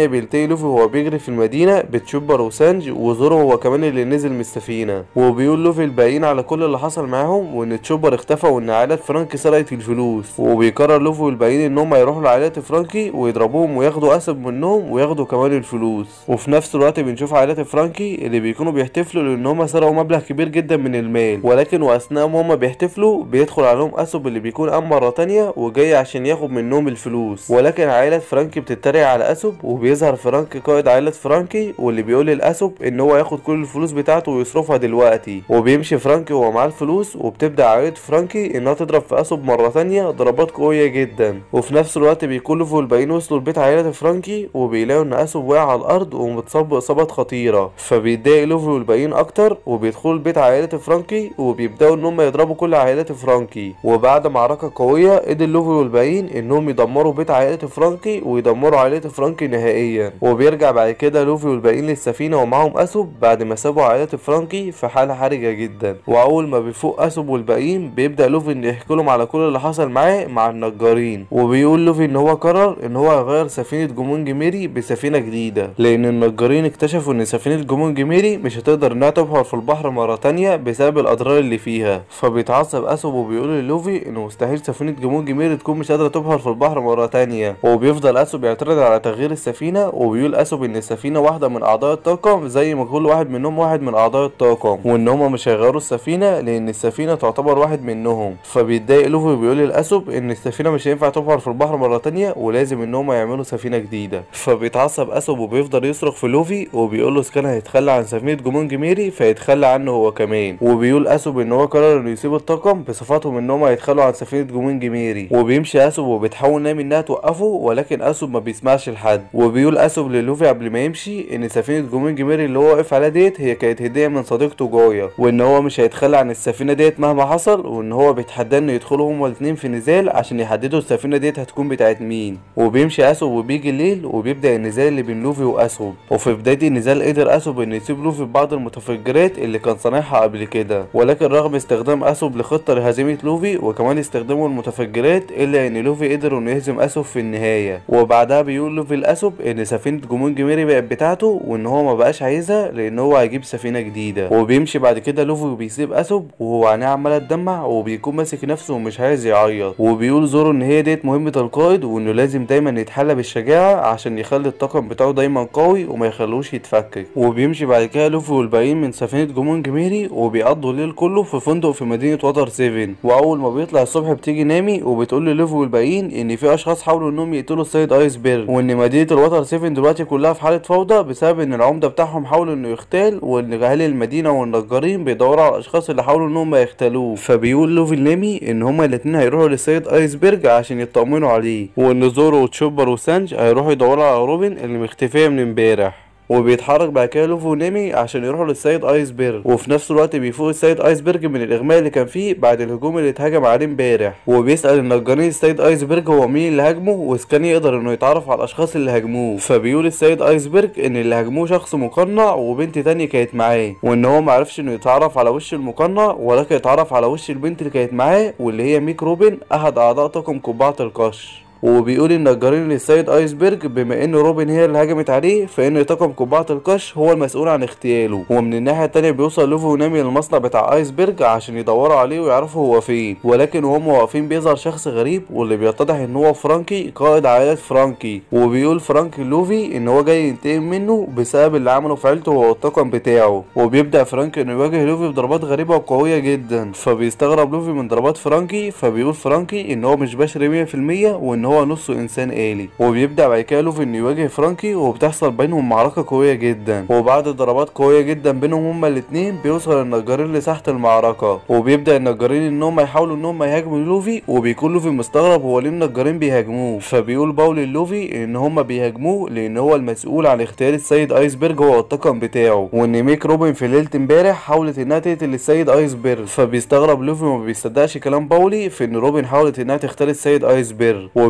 فبيلاقي لوفي وهو بيجري في المدينة بتشوبر وسانج وزورو هو كمان اللي نزل من السفينة. وبيقول لوفي الباقيين على كل اللي حصل معاهم وان تشوبر اختفى وان عائلة فرانكي سرقت الفلوس. وبيقرر لوفي والباقيين ان هم يروحوا لعائلة فرانكي ويضربوهم وياخدوا اسد منهم وياخدوا كمان الفلوس. وفي نفس الوقت بنشوف عائلة فرانكي اللي بيكونوا بيحتفلوا لان هم سرقوا مبلغ كبير جدا من المال، ولكن واثناء ما هم بيحتفلوا بيدخل عليهم اسد اللي بيكون قام مرة تانية وجاي عشان ياخد منهم الفلوس. ولكن عائلة فرانكي بتتريق على اسد وبيظهر فرانكي قائد عائلة فرانكي واللي بيقول للاسد ان هو ياخد كل الفلوس بتاعته ويصرفها دلوقتي. وبيمشي فرانكي وهو معاه الفلوس وبتبدا عائلة فرانكي انها تضرب في اسد مرة تانية ضربات قوية جدا. وفي نفس الوقت بيكون لوفي والباقيين وصلوا لبيت عائلة فرانكي وبيلاقوا ان اسد وقع على الارض ومتصاب باصابات خطيرة. فبيتضايق لوفي والباقيين اكتر وبيدخلوا لبيت عائلة فرانكي وبيبداوا ان هم يضربوا كل عائلات فرانكي. وبعد معركة قوية قدر لوفي والباقيين انهم يدمروا بيت عائلة فرانكي ويدمروا عائلة فرانكي نهائيا. وبيرجع بعد كده لوفي والباقيين للسفينة ومعاهم اسب بعد ما سابوا عائلة فرانكي في حالة حرجة جدا. واول ما بيفوق اسب والباقيين بيبدا لوفي ان يحكي لهم على كل اللي حصل معاه مع النجارين. وبيقول لوفي ان هو قرر ان هو يغير سفينة جومونج ميري بسفينة جديدة لان النجارين اكتشفوا ان سفينة جومونج ميري مش هتقدر انها تبحر في البحر مرة تانية بسبب الاضرار اللي فيها. فبيتعصب اسب وبيقول للوفي انه مستحيل سفينة جومونج ميري تكون مش قادرة تبحر في البحر مرة تانية. وبيفضل اسب يعترض على تغيير السفينة وبيقول اسب ان السفينة واحدة من اعضاء الطاقم زي ما كل واحد منهم واحد من اعضاء الطاقم وان هما مش هيغيروا السفينة لان السفينة تعتبر واحد منهم. فبيتضايق لوفي وبيقول للاسب ان السفينة مش هينفع تبحر في البحر مرة تانية ولازم ان هما يعملوا سفينة جديدة. فبيتعصب اسب وبيفضل يصرخ في لوفي وبيقول له كان هيتخلى عن سفينة جومونج ميري فيتخلى عنه هو كمان. وبيقول اسب ان هو قرر انه يسيب الطاقم بصفاتهم ان هما هيتخلوا عن سفينة جومونج ميري. وبيمشي اسب وبتحاول نامي انها توقفه ولكن اسب ما بيسمعش لحد. وبيقول اسب للوفي قبل ما يمشي ان سفينة جومونج ميري اللي هو واقف عليها ديت هي كانت هدية من صديقته جويا وان هو مش هيتخلى عن السفينة ديت مهما حصل وان هو بيتحدى انه يدخلوا هما الاتنين في نزال عشان يحددوا السفينة ديت هتكون بتاعت مين. وبيمشي اسب وبيجي الليل وبيبدأ النزال اللي بين لوفي واسب. وفي بداية النزال قدر اسب انه يسيب لوفي ببعض المتفجرات اللي كان صانعها قبل كده، ولكن رغم استخدام اسب لخطة لهزيمة لوفي وكمان استخدامه المتفجرات الا ان لوفي قدر انه يهزم اسب في النهاية. وبعدها بيقول لوفي لاسب ان سفينة جومونج ميري بقت بتاعته وان هو ما بقاش عايزها لان هو هيجيب سفينة جديدة. وبيمشي بعد كده لوفي وبيسيب اسب وهو عينيه عمالة تدمع وبيكون ماسك نفسه ومش عايز يعيط. وبيقول زورو ان هي ديت مهمة القائد وانه لازم دايما يتحلى بالشجاعة عشان يخلي الطاقم بتاعه دايما قوي وما يخلوش يتفكك. وبيمشي بعد كده لوفي والباقيين من سفينة جومونج ميري وبيقضوا الليل كله في فندق في مدينة واتر 7. واول ما بيطلع الصبح بتيجي نامي وبتقول للوفي والباقيين ان في اشخاص حاولوا انهم يقتلوا السيد ايسبرج وان مدينة الواتر 7 دلوقتي كلها في حالة فوضى بسبب ان العمدة بتاعهم حاول انه يغتال وان اهالي المدينة والنجارين بيدوروا على الاشخاص اللي حاولوا انهم يغتالوه. فبيقول لوفي لنامي ان هما الاتنين هيروحوا للسيد ايسبرج عشان يطمنوا عليه وان زورو وتشوبر وسانج هيروحوا يدوروا على روبن اللي مختفية من امبارح. وبيتحرك بعد كده لوفي ونامي عشان يروحوا للسيد ايسبرج. وفي نفس الوقت بيفوق السيد ايسبرج من الاغماء اللي كان فيه بعد الهجوم اللي اتهجم عليه امبارح. وبيسال النجارين السيد ايسبرج هو مين اللي هاجمه واذا كان يقدر انه يتعرف على الاشخاص اللي هاجموه. فبيقول السيد ايسبرج ان اللي هاجموه شخص مقنع وبنت تانية كانت معاه وان هو معرفش انه يتعرف على وش المقنع ولكن يتعرف على وش البنت اللي كانت معاه واللي هي ميك روبن احد اعضاء طاقم قبعة القش. وبيقول النجارين للسيد ايسبرج بما ان روبن هي اللي هجمت عليه فان طاقم قبعة القش هو المسؤول عن اغتياله. ومن الناحية التانية بيوصل لوفي ونامي للمصنع بتاع ايسبرج عشان يدوروا عليه ويعرفوا هو فين. ولكن وهم واقفين بيظهر شخص غريب واللي بيتضح ان هو فرانكي قائد عائلة فرانكي. وبيقول فرانكي لوفي ان هو جاي ينتقم منه بسبب اللي عمله في عيلته هو الطاقم بتاعه. وبيبدأ فرانكي انه يواجه لوفي بضربات غريبة وقوية جدا. فبيستغرب لوفي من ضربات فرانكي فبيقول فرانكي ان هو مش بشري 100% وان هو نصه انسان آلي. وبيبدأ بعد كده لوفي انه يواجه فرانكي وبتحصل بينهم معركة قوية جدا. وبعد ضربات قوية جدا بينهم هما الاتنين بيوصل النجارين لساحة المعركة. وبيبدأ النجارين ان هم يحاولوا ان هم يهاجموا لوفي وبيكون لوفي مستغرب هو ليه النجارين بيهاجموه. فبيقول باول لوفي ان هم بيهاجموه لان هو المسؤول عن اغتيال السيد ايسبرج هو الطاقم بتاعه وان ميك روبن في ليلة امبارح حاولت انها تقتل السيد ايسبرج. فبيستغرب لوفي وما بيصدقش كلام باولي في ان روبن حاولت انها تغتال السيد ايسبرج.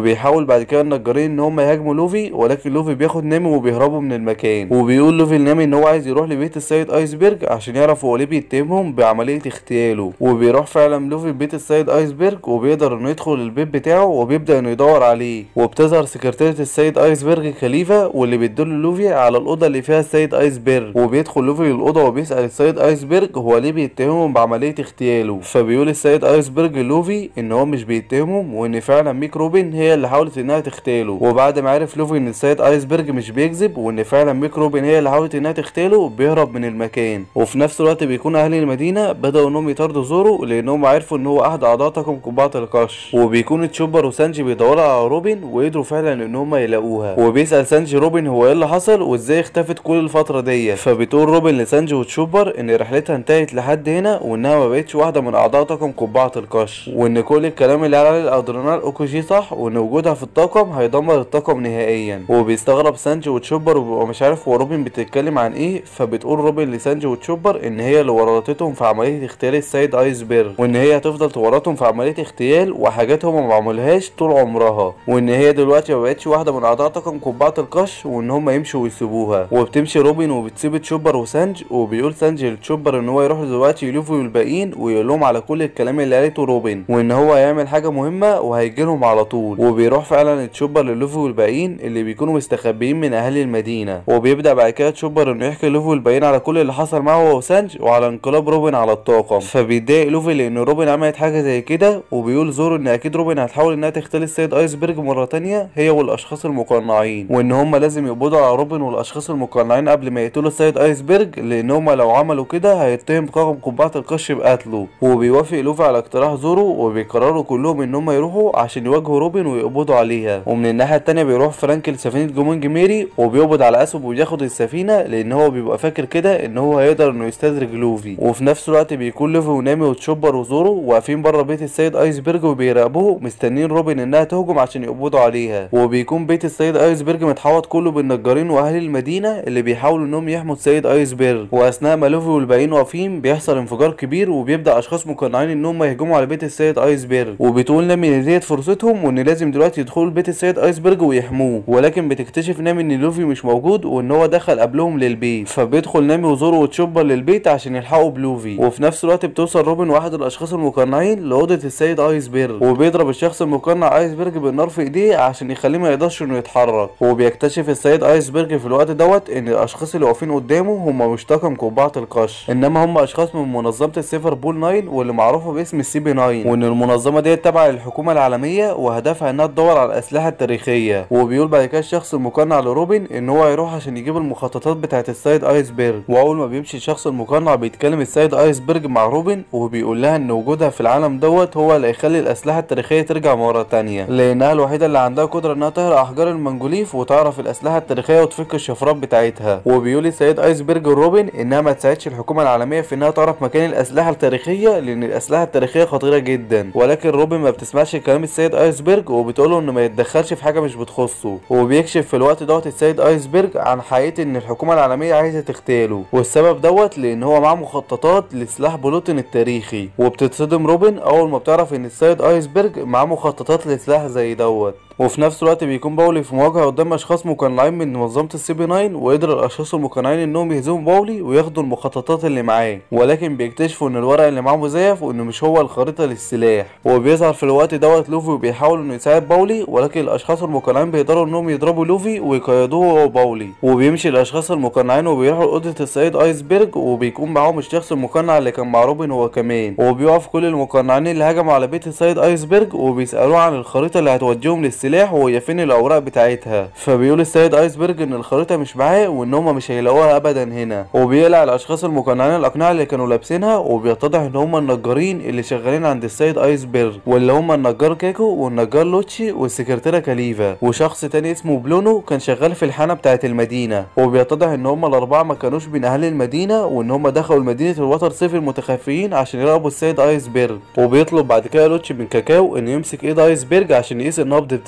وبيحاول بعد كده النجارين ان هم يهاجموا لوفي، ولكن لوفي بياخد نامي وبيهربوا من المكان. وبيقول لوفي لنامي ان هو عايز يروح لبيت السيد ايسبرج عشان يعرف هو ليه بيتهمهم بعمليه اغتياله. وبيروح فعلا لوفي لبيت السيد ايسبرج وبيقدر انه يدخل البيت بتاعه وبيبدا انه يدور عليه. وبتظهر سكرتيرة السيد ايسبرج خليفه واللي بتدل لوفي على الاوضه اللي فيها السيد ايسبرج. وبيدخل لوفي للاوضه وبيسال السيد ايسبرج هو ليه بيتهمهم بعمليه اغتياله. فبيقول السيد ايسبرج لوفي ان هو مش بيتهمهم وان فعلا ميك روبن هي اللي حاولت انها تغتاله. وبعد ما عرف لوفي ان السيد ايسبرج مش بيكذب وان فعلا ميك روبن هي اللي حاولت انها تغتاله بيهرب من المكان. وفي نفس الوقت بيكون اهل المدينه بداوا انهم يطاردوا زورو لانهم عرفوا ان هو احد اعضاء طاقم قبعه القش. وبيكون تشوبر وسانجي بيدوروا على روبن وقدروا فعلا ان هم يلاقوها. وبيسال سانجي روبن هو ايه اللي حصل وازاي اختفت كل الفتره دي. فبتقول روبن لسانجي وتشوبر ان رحلتها انتهت لحد هنا وانها ما بقتش واحده من اعضاء طاقم قبعه القش، وان كل الكلام اللي على الادرينال اوكوجي صح، وان وجودها في الطاقم هيدمر الطاقم نهائيا. وبيستغرب سانجي وتشوبر وبيبقى مش عارف هو روبن بتتكلم عن ايه. فبتقول روبن لسانجي وتشوبر ان هي اللي ورطتهم في عمليه اغتيال السيد ايسبرج، وان هي هتفضل تورطهم في عمليه اغتيال وحاجات هم ما عملوهاش طول عمرها، وان هي دلوقتي ما بقتش واحده من اعضاء طاقم قبعه القش وان هم يمشوا ويسيبوها. وبتمشي روبن وبتسيب تشوبر وسانج. وبيقول سانجي لتشوبر ان هو يروح دلوقتي لوفي والباقيين ويقول لهم على كل الكلام اللي قالته روبن وان هو هيعمل حاجه مهمه وهيجي لهم على طول. وبيروح فعلا تشوبر للوفي والباقيين اللي بيكونوا مستخبيين من اهالي المدينه. وبيبدا بعد كده تشوبر انه يحكي لوفي والباقيين على كل اللي حصل معاه هو وسانج وعلى انقلاب روبن على الطاقم. فبيتضايق لوفي لان روبن عملت حاجه زي كده. وبيقول زورو ان اكيد روبن هتحاول انها تغتال السيد ايسبرج مره تانية هي والاشخاص المقنعين، وان هم لازم يقبضوا على روبن والاشخاص المقنعين قبل ما يقتلوا السيد ايسبرج، لان هم لو عملوا كده هيتهم طاقم قبعه القش بقتله. وبيوافق لوفي على اقتراح زورو وبيقرروا كلهم ان هم يروحوا عشان يواجهوا روبن ويقبضوا عليها. ومن الناحيه التانية بيروح فرانك لسفينه جومونج ميري وبيقبض على اسوب وبياخد السفينه لان هو بيبقى فاكر كده ان هو هيقدر انه يستدرج لوفي. وفي نفس الوقت بيكون لوفي ونامي وتشوبر وزورو واقفين بره بيت السيد ايسبرج وبيراقبوه مستنيين روبن انها تهجم عشان يقبضوا عليها. وبيكون بيت السيد ايسبرج متحوط كله بالنجارين واهل المدينه اللي بيحاولوا انهم يحموا السيد ايسبرج. واثناء ما لوفي والباقيين واقفين بيحصل انفجار كبير وبيبدا اشخاص مقنعين انهم يهجموا على بيت السيد ايسبرج. وبتقول نامي ان ديت فرصتهم وان لازم دلوقتي يدخلوا بيت السيد ايسبرج ويحموه، ولكن بتكتشف نامي ان لوفي مش موجود وان هو دخل قبلهم للبيت. فبيدخل نامي وزورو وتشوبر للبيت عشان يلحقوا بلوفي. وفي نفس الوقت بتوصل روبن واحد الاشخاص المقنعين لاوضه السيد ايسبرج وبيضرب الشخص المقنع ايسبرج بالنار في ايديه عشان يخليه ما يقدرش انه يتحرك. وبيكتشف السيد ايسبرج في الوقت دوت ان الاشخاص اللي واقفين قدامه هم مش طاقم قبعه القش، انما هم اشخاص من منظمه السيفر بول 9 واللي معروفه باسم السي بي 9، وان المنظمه ديت تابعه للحكومه العالميه وهدفها انها تدور على الاسلحه التاريخيه. وبيقول بعد كده الشخص المقنع لروبن ان هو يروح عشان يجيب المخططات بتاعه السيد ايسبرج. واول ما بيمشي الشخص المقنع بيتكلم السيد ايسبرج مع روبن وبيقول لها ان وجودها في العالم دوت هو اللي هيخلي الاسلحه التاريخيه ترجع مره تانية، لانها الوحيده اللي عندها قدره انها تهرق احجار المنجوليف وتعرف الاسلحه التاريخيه وتفك الشفرات بتاعتها. وبيقول السيد ايسبرج لروبن انها ما تساعدش الحكومه العالميه في انها تعرف مكان الاسلحه التاريخيه لان الاسلحه التاريخيه خطيره جدا، ولكن روبن ما بتسمعش كلام السيد ايسبرج وبتقوله انه ما يتدخلش في حاجه مش بتخصه. وبيكشف في الوقت دوت السيد ايسبرج عن حقيقه ان الحكومه العالميه عايزه تغتاله، والسبب دوت لان هو معاه مخططات لسلاح بلوتن التاريخي. وبتتصدم روبن اول ما بتعرف ان السيد ايسبرج معاه مخططات لسلاح زي دوت. وفي نفس الوقت بيكون باولي في مواجهه قدام اشخاص مقنعين من منظمه السي بي 9 وقدر الاشخاص المقنعين انهم يهزموا باولي وياخدوا المخططات اللي معاه، ولكن بيكتشفوا ان الورق اللي معاه مزيف وانه مش هو الخريطه للسلاح. وبيظهر في الوقت دوت لوفي وبيحاول انه يساعد باولي، ولكن الاشخاص المقنعين بيقدروا انهم يضربوا لوفي ويقيدوه هو وباولي. وبيمشي الاشخاص المقنعين وبيروحوا لاوضه السيد ايسبرج وبيكون معاهم الشخص المقنع اللي كان مع روبن هو كمان. وبيقف كل المقنعين اللي هجموا على بيت السيد ايسبرج وبيسالوه عن الخريطه اللي هتوجههم للسلاح وهي فين الاوراق بتاعتها. فبيقول السيد ايسبرج ان الخريطه مش معاه وان هم مش هيلاقوها ابدا هنا. وبيقلع الاشخاص المقنعين الاقنعه اللي كانوا لابسينها وبيتضح ان هم النجارين اللي شغالين عند السيد ايسبرج، واللي هم النجار كيكو والنجار لوتشي والسكرتيره كاليفا وشخص تاني اسمه بلونو كان شغال في الحانه بتاعه المدينه. وبيتضح ان هم الاربعه ما كانوش من اهل المدينه وان هم دخلوا مدينه الوتر سيف المتخفيين عشان يراقبوا السيد ايسبرج. وبيطلب بعد كده لوتشي من كاكاو انه يمسك ايد ايسبرج عشان يقيس النبض بتاعه.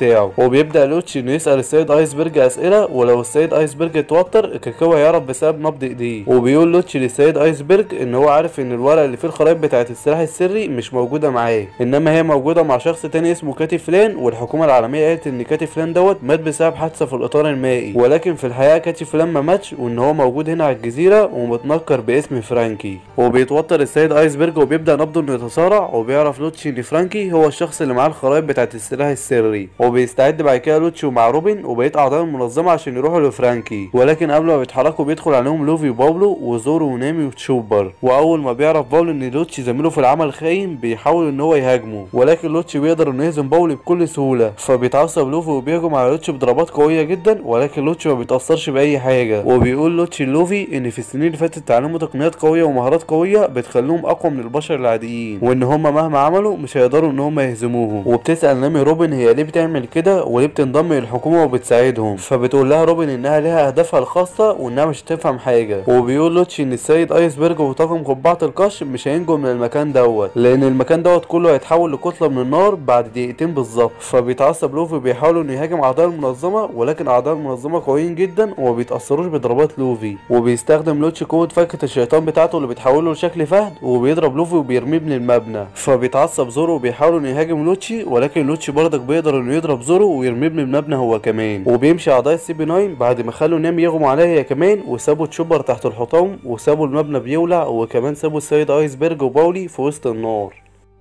بتاعه. وبيبدا لوتشي انه يسال السيد ايسبرج اسئله، ولو السيد ايسبرج اتوتر كاكاو هيعرف بسبب نبض ايديه. وبيقول لوتشي للسيد ايسبرج ان هو عارف ان الورقه اللي فيه الخرائط بتاعه السلاح السري مش موجوده معاه، انما هي موجوده مع شخص تاني اسمه كاتي فلان، والحكومه العالميه قالت ان كاتي فلان مات بسبب حادثه في الاطار المائي، ولكن في الحقيقه كاتي فلان ما ماتش، وان هو موجود هنا على الجزيره ومتنكر باسم فرانكي. وبيتوتر السيد ايسبرج وبيبدا نبضه انه يتسارع، وبيعرف لوتشي ان فرانكي هو الشخص اللي معاه الخرائط بتاعه السلاح السري. وبيستعد بعد كده لوتشي ومع روبن وبقيه اعضاء المنظمه عشان يروحوا لفرانكي، ولكن قبل ما بيتحركوا بيدخل عليهم لوفي وباولو وزورو ونامي وتشوبر. واول ما بيعرف باولو ان لوتشي زميله في العمل خاين بيحاول ان هو يهاجمه، ولكن لوتشي بيقدر انه يهزم باولو بكل سهوله. فبيتعصب لوفي وبيهجم على لوتشي بضربات قويه جدا، ولكن لوتشي ما بيتاثرش باي حاجه. وبيقول لوتشي لوفي ان في السنين اللي فاتت اتعلموا تقنيات قويه ومهارات قويه بتخليهم اقوى من البشر العاديين، وان هم مهما عملوا مش هيقدروا ان هم يهزموهم. وبتسال نامي روبن هي ليه بتعمل كده وليه بتنضم للحكومه وبتساعدهم، فبتقول لها روبن انها ليها اهدافها الخاصه وانها مش هتفهم حاجه. وبيقول لوتشي ان السيد ايسبرج وطاقم قبعه القش مش هينجوا من المكان لان المكان كله هيتحول لكتله من النار بعد دقيقتين بالظبط. فبيتعصب لوفي بيحاولوا انه يهاجم اعضاء المنظمه، ولكن اعضاء المنظمه قويين جدا وما بيتاثروش بضربات لوفي. وبيستخدم لوتشي قوه فكه الشيطان بتاعته اللي بتحوله لشكل فهد، وبيضرب لوفي وبيرميه من المبنى. فبيتعصب زورو وبيحاولوا انه يهاجم لوتشي، ولكن لوتشي برضك بيقدر انه يضرب زورو ويرميه من المبنى هو كمان. وبيمشي اعضاء السي بي 9 بعد ما خلوا نامي يغموا عليها هي كمان، وسابوا تشوبر تحت الحطام، وسابوا المبنى بيولع، وكمان سابوا السيد ايسبرج وباولي في وسط النار.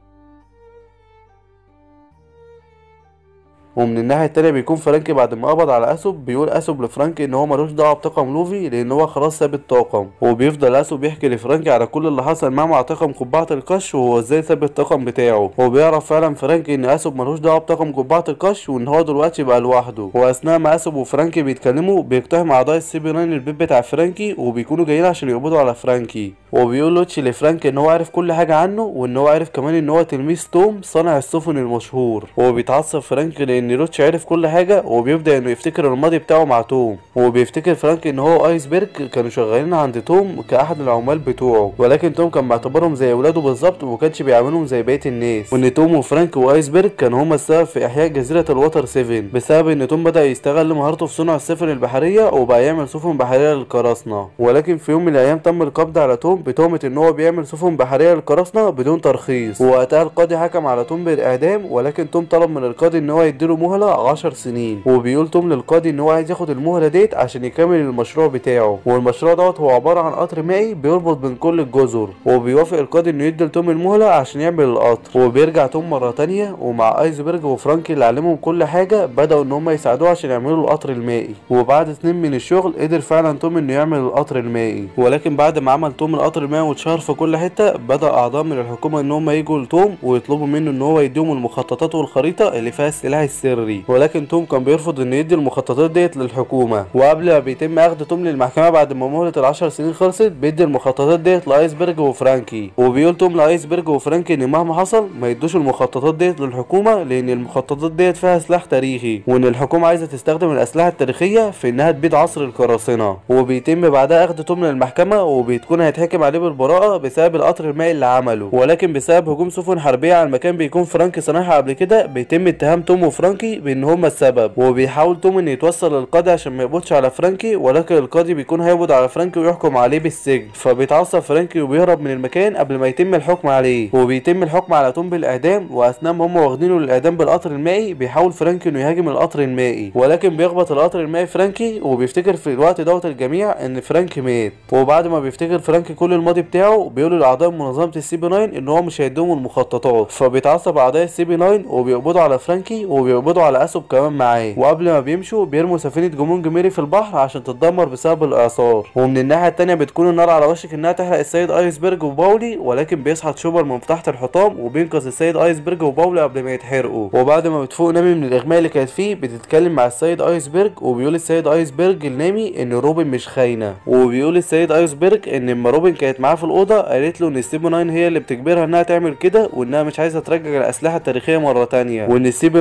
ومن الناحيه التانيه بيكون فرانكي بعد ما قبض على اسوب بيقول اسوب لفرانكي ان هو ملوش دعوه بطاقم لوفي لان هو خلاص ساب الطاقم. وبيفضل اسوب يحكي لفرانكي على كل اللي حصل معاه مع طاقم قبعه القش وهو ازاي ساب الطاقم بتاعه. وبيعرف فعلا فرانكي ان اسوب ملوش دعوه بطاقم قبعه القش وان هو دلوقتي بقى لوحده. واثناء ما اسوب وفرانكي بيتكلموا بيقتحم اعضاء السي بي 9 البيت بتاع فرانكي وبيكونوا جايين عشان يقبضوا على فرانكي. وبيقول لوتشي لفرانكي ان هو عارف كل حاجه عنه، وان هو عارف كمان ان هو تلميذ توم صانع السفن المشهور. وبيتعصب فرانكي لان لوتشي عارف كل حاجه، وبيبدا انه يفتكر الماضي بتاعه مع توم. وبيفتكر فرانكي ان هو ايسبرج كانوا شغالين عند توم كاحد العمال بتوعه، ولكن توم كان معتبرهم زي اولاده بالظبط وما كانش بيعاملهم زي بقيه الناس، وان توم وفرانكي وايسبرج كانوا هما السبب في احياء جزيره الوتر 7 بسبب ان توم بدا يستغل مهارته في صنع السفن البحريه وبقى يعمل سفن بحريه للقراصنه. ولكن في يوم من الايام تم القبض على توم بتهمه ان هو بيعمل سفن بحريه للقراصنه بدون ترخيص، ووقتها القاضي حكم على توم بالاعدام، ولكن توم طلب من القاضي ان هو يديله مهله 10 سنين. وبيقول توم للقاضي ان هو عايز ياخد المهله ديت عشان يكمل المشروع بتاعه، والمشروع هو عباره عن قطر مائي بيربط بين كل الجزر. وبيوافق القاضي انه يدي لتوم المهله عشان يعمل القطر. وبيرجع توم مره تانية ومع ايسبرج وفرانكي اللي علمهم كل حاجه بداوا ان هم يساعدوه عشان يعملوا القطر المائي. وبعد سنين من الشغل قدر فعلا توم انه يعمل القطر المائي. ولكن بعد ما عمل توم القطر المائي واتشهر في كل حته بدا اعضاء من الحكومه ان هم يجوا لتوم ويطلبوا منه ان هو يديهم المخططات والخريطه اللي فيها السلاح السري، ولكن توم كان بيرفض ان يدي المخططات ديت للحكومه. وقبل ما بيتم اخذ توم للمحكمه بعد ما مهله ال10 سنين خلصت بيدي المخططات ديت لايسبرج وفرانكي. وبيقول توم لايسبرج وفرانكي ان مهما حصل ما يدوش المخططات ديت للحكومه لان المخططات ديت فيها سلاح تاريخي، وان الحكومه عايزه تستخدم الاسلحه التاريخيه في انها تبيد عصر القراصنه. وبيتم بعدها اخذ توم للمحكمه وبيكون هيتحكم عليه بالبراءه بسبب القطر المائي اللي عمله، ولكن بسبب هجوم سفن حربيه على المكان بيكون فرانكي صنعها قبل كده بيتم اتهام توم وفرانكي بان هما السبب. وبيحاول توم ان يتوصل للقاضي عشان ما يقبضش على فرانكي، ولكن القاضي بيكون هيقبض على فرانكي ويحكم عليه بالسجن. فبيتعصب فرانكي وبيهرب من المكان قبل ما يتم الحكم عليه. وبيتم الحكم على توم بالاعدام، واثناء ما هم واخدينه للاعدام بالقطر المائي بيحاول فرانكي انه يهاجم القطر المائي، ولكن بيخبط القطر المائي فرانكي. وبيفتكر في الوقت الجميع ان فرانكي مات. وبعد ما بيفتكر فرانكي كل الماضي بتاعه بيقولوا لاعضاء منظمه السي بي 9 ان هو مش هيديهم المخططات. فبيتعصب اعضاء السي بي 9 وبيقبضوا على فرانكي وبيقبضوا على اسوب كمان معاه. وقبل ما بيمشوا بيرموا سفينه جمونج ميري في البحر عشان تتدمر بسبب الاعصار. ومن الناحيه التانيه بتكون النار على وشك انها تحرق السيد ايسبرج وباولي، ولكن بيصحى تشوبر من تحت الحطام وبينقذ السيد ايسبرج وباولي قبل ما يتحرقوا. وبعد ما بتفوق نامي من الاغماء اللي كانت فيه بتتكلم مع السيد ايسبرج، وبيقول السيد ايسبرج لنامي ان روبن مش خاينه. وبيقول السيد ايسبرج ان لما روبن كانت معاه في الاوضه قالت له ان السي بي 9 هي اللي بتجبرها انها تعمل كده، وانها مش عايزه ترجع الاسلحه التاريخيه مره تانية، وان السي بي 9 بتجبر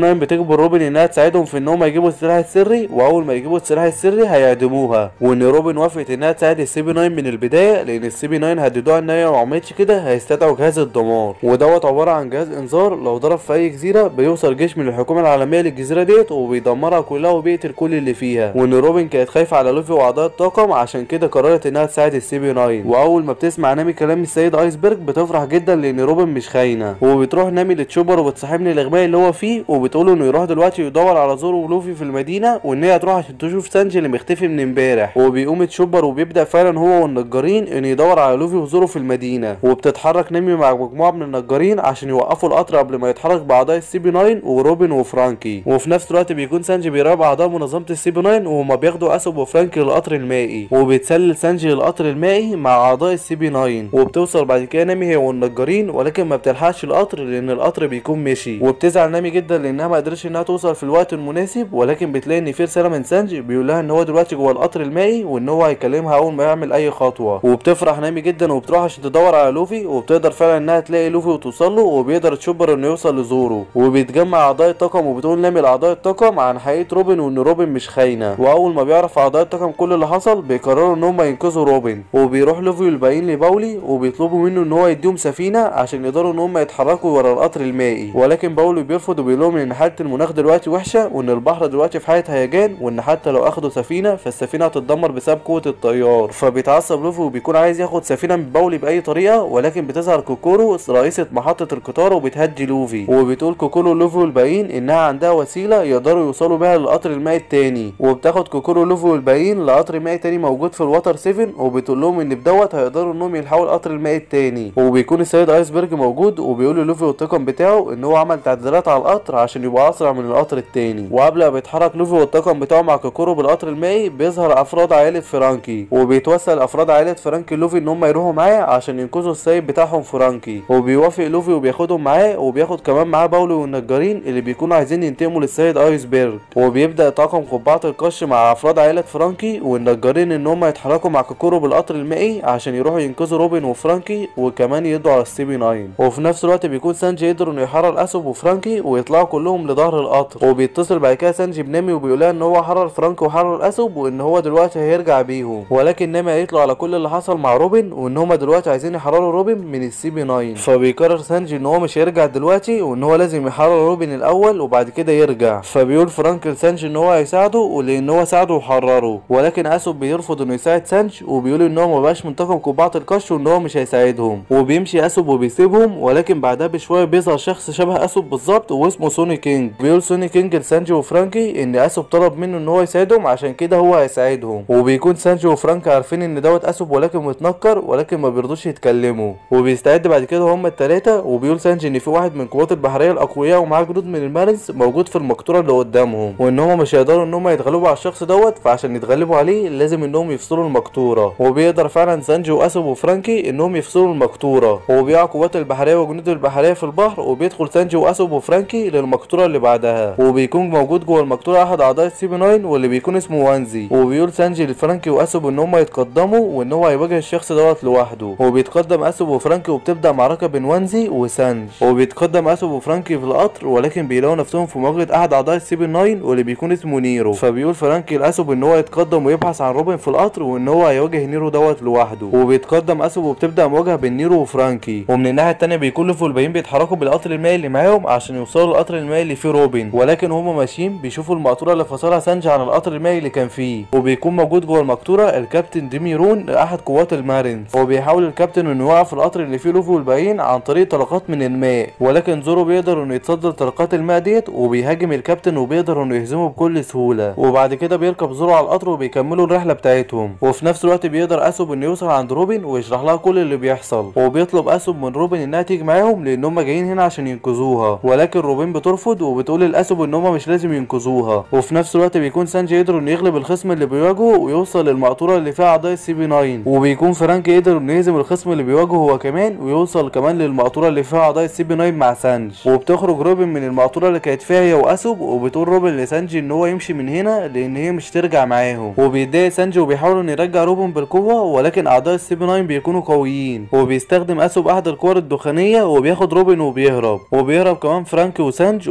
بيطلبوا من روبن انها تساعدهم في ان هم يجيبوا السلاح السري، واول ما يجيبوا السلاح السري هيعدموها، وان روبن وافقت انها تساعد السي بي 9 من البدايه لان السي بي 9 هددوها ان هي لو ما عملتش كده هيستدعوا جهاز الدمار، ودوت عباره عن جهاز انذار لو ضرب في اي جزيره بيوصل جيش من الحكومه العالميه للجزيره ديت وبيدمرها كلها وبيقتل كل اللي فيها، وان روبن كانت خايفه على لوفي واعضاء الطاقم عشان كده قررت انها تساعد السي بي 9. واول ما بتسمع نامي كلام السيد ايسبرج بتفرح جدا لان روبن مش خاينه، وبتروح نامي لتشوبر وبتصاحبني الاغماء اللي هو فيه وبتقوله انه يروح دلوقتي يدور على زورو ولوفي في المدينه، وان هي تروح عشان تشوف سانجي اللي مختفي من امبارح، وبيقوم تشوبر وبيبدا فعلا هو والنجارين ان يدور على لوفي وزورو في المدينه، وبتتحرك نامي مع مجموعه من النجارين عشان يوقفوا القطر قبل ما يتحرك باعضاء السي بي 9 وروبن وفرانكي، وفي نفس الوقت بيكون سانجي بيراقب اعضاء منظمه السي بي 9 وهما بياخدوا اسوب وفرانكي للقطر المائي، وبيتسلل سانجي للقطر المائي مع اعضاء السي بي 9، وبتوصل بعد كده نامي هي والنجارين ولكن ما بتلحقش القطر لان القطر بيكون مشي، وبتزعل نامي جدا لانها ما قدرتش انها توصل في الوقت المناسب، ولكن بتلاقي ان في رساله من سانجي بيقول لها ان هو دلوقتي جوه القطر المائي وان هو هيكلمها اول ما يعمل اي خطوه، وبتفرح نامي جدا وبتروح عشان تدور على لوفي، وبتقدر فعلا انها تلاقي لوفي وتوصل له، وبيقدر تشوبر انه يوصل لزورو، وبيتجمع اعضاء الطاقم وبتقول نامي لاعضاء الطاقم عن حقيقه روبن وان روبن مش خاينه، واول ما بيعرف اعضاء الطاقم كل اللي حصل بيقرروا ان هم ينقذوا روبن، وبيروح لوفي والباقيين لباولي وبيطلبوا منه ان هو يديهم سفينه عشان يقدروا ان هم يتحركوا ورا القطر المائي، ولكن باولي بيرفض وبيقول لهم ان حاله المناخ دلوقتي وحشه وان البحر دلوقتي في حاله هيجان، وان حتى لو اخدوا سفينه فالسفينه هتتدمر بسبب قوه التيار، فبيتعصب لوفي وبيكون عايز ياخد سفينه من باولي باي طريقه، ولكن بتظهر كوكورو رئيسه محطه القطار وبتهدي لوفي، وبتقول كوكورو لوفي والباقيين انها عندها وسيله يقدروا يوصلوا بيها للقطر المائي التاني، وبتاخد كوكورو لوفي والباقيين لقطر مائي تاني موجود في الوتر 7، وبتقول لهم ان بدوت هيقدروا انهم يلحقوا القطر المائي التاني، وبيكون السيد ايسبرج موجود وبيقول للوفي والطاقم بتاعه ان هو عمل تعديلات على القطر عشان يبقى اسرع من القطر التاني، وقبل ما بيتحرك لوفي والطاقم بتاعه مع كوكورو بالقطر المائي بيظهر افراد عائله فرانكي، وبيتوسل افراد عائله فرانكي لوفي ان هم يروحوا معاه عشان ينقذوا السيد بتاعهم فرانكي، وبيوافق لوفي وبياخدهم معاه، وبياخد كمان معاه باولي والنجارين اللي بيكونوا عايزين ينتقموا للسيد ايسبرج، وبيبدا طاقم قبعه القش مع افراد عائله فرانكي والنجارين ان هم يتحركوا مع كوكورو بالقطر المائي عشان يروحوا ينقذوا روبن وفرانكي وكمان يقضوا على السي بي 9، وفي نفس الوقت بيكون سانجي يقدر انه يحرر اسوب وفرانكي ويطلعوا كلهم لظهر القطر، وبيتصل بعد كده سانجي بنامي وبيقولها ان هو حرر فرانكي وحرر اسوب وان هو دلوقتي هيرجع بيهم، ولكن نامي قالت له على كل اللي حصل مع روبن وان هما دلوقتي عايزين يحرروا روبن من السي بي 9، فبيقرر سانجي ان هو مش هيرجع دلوقتي وان هو لازم يحرر روبن الاول وبعد كده يرجع، فبيقول فرانكي لسانجي ان هو هيساعده ولان هو ساعده وحرره، ولكن اسوب بيرفض انه يساعد سانجي وبيقول ان هو مبقاش منتقم قبعه القش وان هو مش هيساعدهم، وبيمشي اسوب وبيسيبهم، ولكن بعدها بشويه بيظهر شخص شبه اسوب بالظبط واسمه سوني كينج، بيقول سوني كينج لسانجي وفرانكي ان اسوب طلب منه ان هو يساعدهم عشان كده هو هيساعدهم، وبيكون سانجي وفرانكي عارفين ان دوت اسوب ولكن متنكر ولكن ما بيرضوش يتكلموا، وبيستعد بعد كده هما الثلاثه، وبيقول سانجي ان في واحد من قوات البحريه الاقوياء ومعاه جنود من المارنز موجود في المقطوره اللي قدامهم، وان هما مش هيقدروا ان هما يتغلبوا على الشخص دوت، فعشان يتغلبوا عليه لازم انهم يفصلوا المقطوره، وبيقدر فعلا سانجي واسوب وفرانكي انهم يفصلوا المقطوره، وبيقع قوات البحريه وجنود البحريه في البحر، وبيدخل سانجي واسوب وفرانكي للمقطوره اللي بعدها، وبيكون موجود جوه المقطوره احد اعضاء السي بي 9 واللي بيكون اسمه وانزي، وبيقول سانجي لفرانكي واسوب ان هما يتقدموا وان هو هيواجه الشخص دوت لوحده، وبيتقدم اسوب وفرانكي وبتبدا معركه بين وانزي وسانجي، وبيتقدم اسوب وفرانكي في القطر ولكن بيلاقوا نفسهم في مواجهه احد اعضاء السي بي 9 واللي بيكون اسمه نيرو، فبيقول فرانكي لاسوب ان هو يتقدم ويبحث عن روبن في القطر وان هو هيواجه نيرو دوت لوحده، وبيتقدم اسوب وبتبدا مواجهه بين نيرو وفرانكي، ومن الناحيه الثانيه بيكون لوفي والباقيين بيتحركوا بالقطر المائي اللي معاهم عشان يوصلوا للقطر المائي اللي فيه روبن، ولكن هما ماشيين بيشوفوا المقطوره اللي فصلها سانجي عن القطر المائي اللي كان فيه، وبيكون موجود جوه المقطوره الكابتن ديميرون احد قوات المارينز، وبيحاول الكابتن انه يوقف القطر اللي فيه لوفي والباقيين عن طريق طلقات من الماء، ولكن زورو بيقدر انه يتصدى لطلقات الماء ديت وبيهاجم الكابتن وبيقدر انه يهزمه بكل سهوله، وبعد كده بيركب زورو على القطر وبيكملوا الرحله بتاعتهم، وفي نفس الوقت بيقدر اسوب انه يوصل عند روبن ويشرح لها كل اللي بيحصل، وبيطلب اسوب من روبن انها تيجي معاهم لان هم جايين هنا عشان ينقذوها، ولكن روبن بترفض وبتقول لاسوب ان هم مش لازم ينقذوها، وفي نفس الوقت بيكون سانجي يقدر انه يغلب الخصم اللي بيواجهه ويوصل للمقطوره اللي فيها اعضاء السي بي 9، وبيكون فرانكي يقدر انه يهزم الخصم اللي بيواجهه هو كمان ويوصل كمان للمقطوره اللي فيها اعضاء السي بي 9 مع سانجي، وبتخرج روبن من المقطوره اللي كانت فيها هي واسوب، وبتقول روبن لسانجي ان هو يمشي من هنا لان هي مش ترجع معاهم، وبيتضايق سانجي وبيحاول انه يرجع روبن بالقوه، ولكن اعضاء السي بي 9 بيكونوا قويين، وبيستخدم اسوب احد القوار الدخانيه وبياخد روبن وبيهرب كمان فرانكي وسانجي، وبيقدروا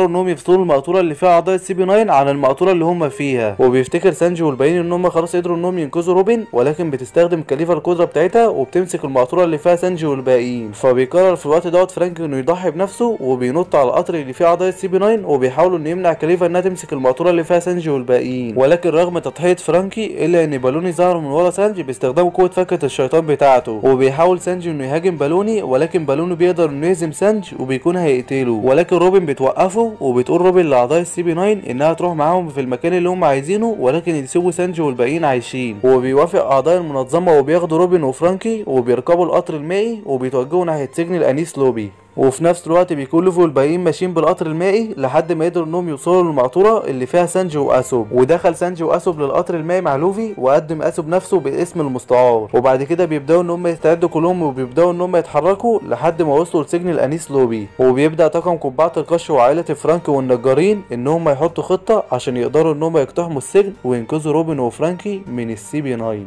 انهم يفصلوا المقطوره اللي فيها اعضاء السي بي 9 عن المقطوره اللي هم فيها. وبيفتكر سانجي والباقيين ان هم خلاص قدروا انهم ينقذوا روبن، ولكن بتستخدم كاليفا القدره بتاعتها وبتمسك المقطوره اللي فيها سانجي والباقيين. فبيقرر في الوقت دوت فرانك انه يضحي بنفسه وبينط على القطر اللي فيه اعضاء السي بي 9 وبيحاولوا انه يمنع كاليفا انها تمسك المقطوره اللي فيها سانجي والباقيين. ولكن رغم تضحيه فرانكي الا ان بالوني ظهر من ورا سانجي باستخدام قوه فكه الشيطان بتاعته. وبيحاول سانجي انه يهاجم بالوني، ولكن بالوني بيقدر انه يهزم سانجي وبيكون هيقتله. ولكن روبن بتوقفه وبتقول روبن لاعضاء السي بي 9 انها تروح معاهم في المكان اللي هم عايزينه، ولكن يسيبوا سانجي والباقيين عايشين. وبيوافق اعضاء المنظمه وبياخدوا روبن وفرانكي وبيركبوا القطر المائي وبيتوجهوا ناحيه سجن الانيس لوبي. وفي نفس الوقت بيكون لوفي والباقيين ماشيين بالقطر المائي لحد ما يقدروا انهم يوصلوا للمقطوره اللي فيها سانجي واسوب. ودخل سانجي واسوب للقطر المائي مع لوفي وقدم اسوب نفسه باسم المستعار. وبعد كده بيبداوا ان هم يستعدوا كلهم وبيبداوا ان هم يتحركوا لحد ما وصلوا لسجن الانيس لوبي. وبيبدا طاقم قبعه القش وعائله فرانك والنجارين ان هم يحطوا خطه عشان يقدروا ان هم يقتحموا السجن وينقذوا روبن وفرانكي من السي بي 9.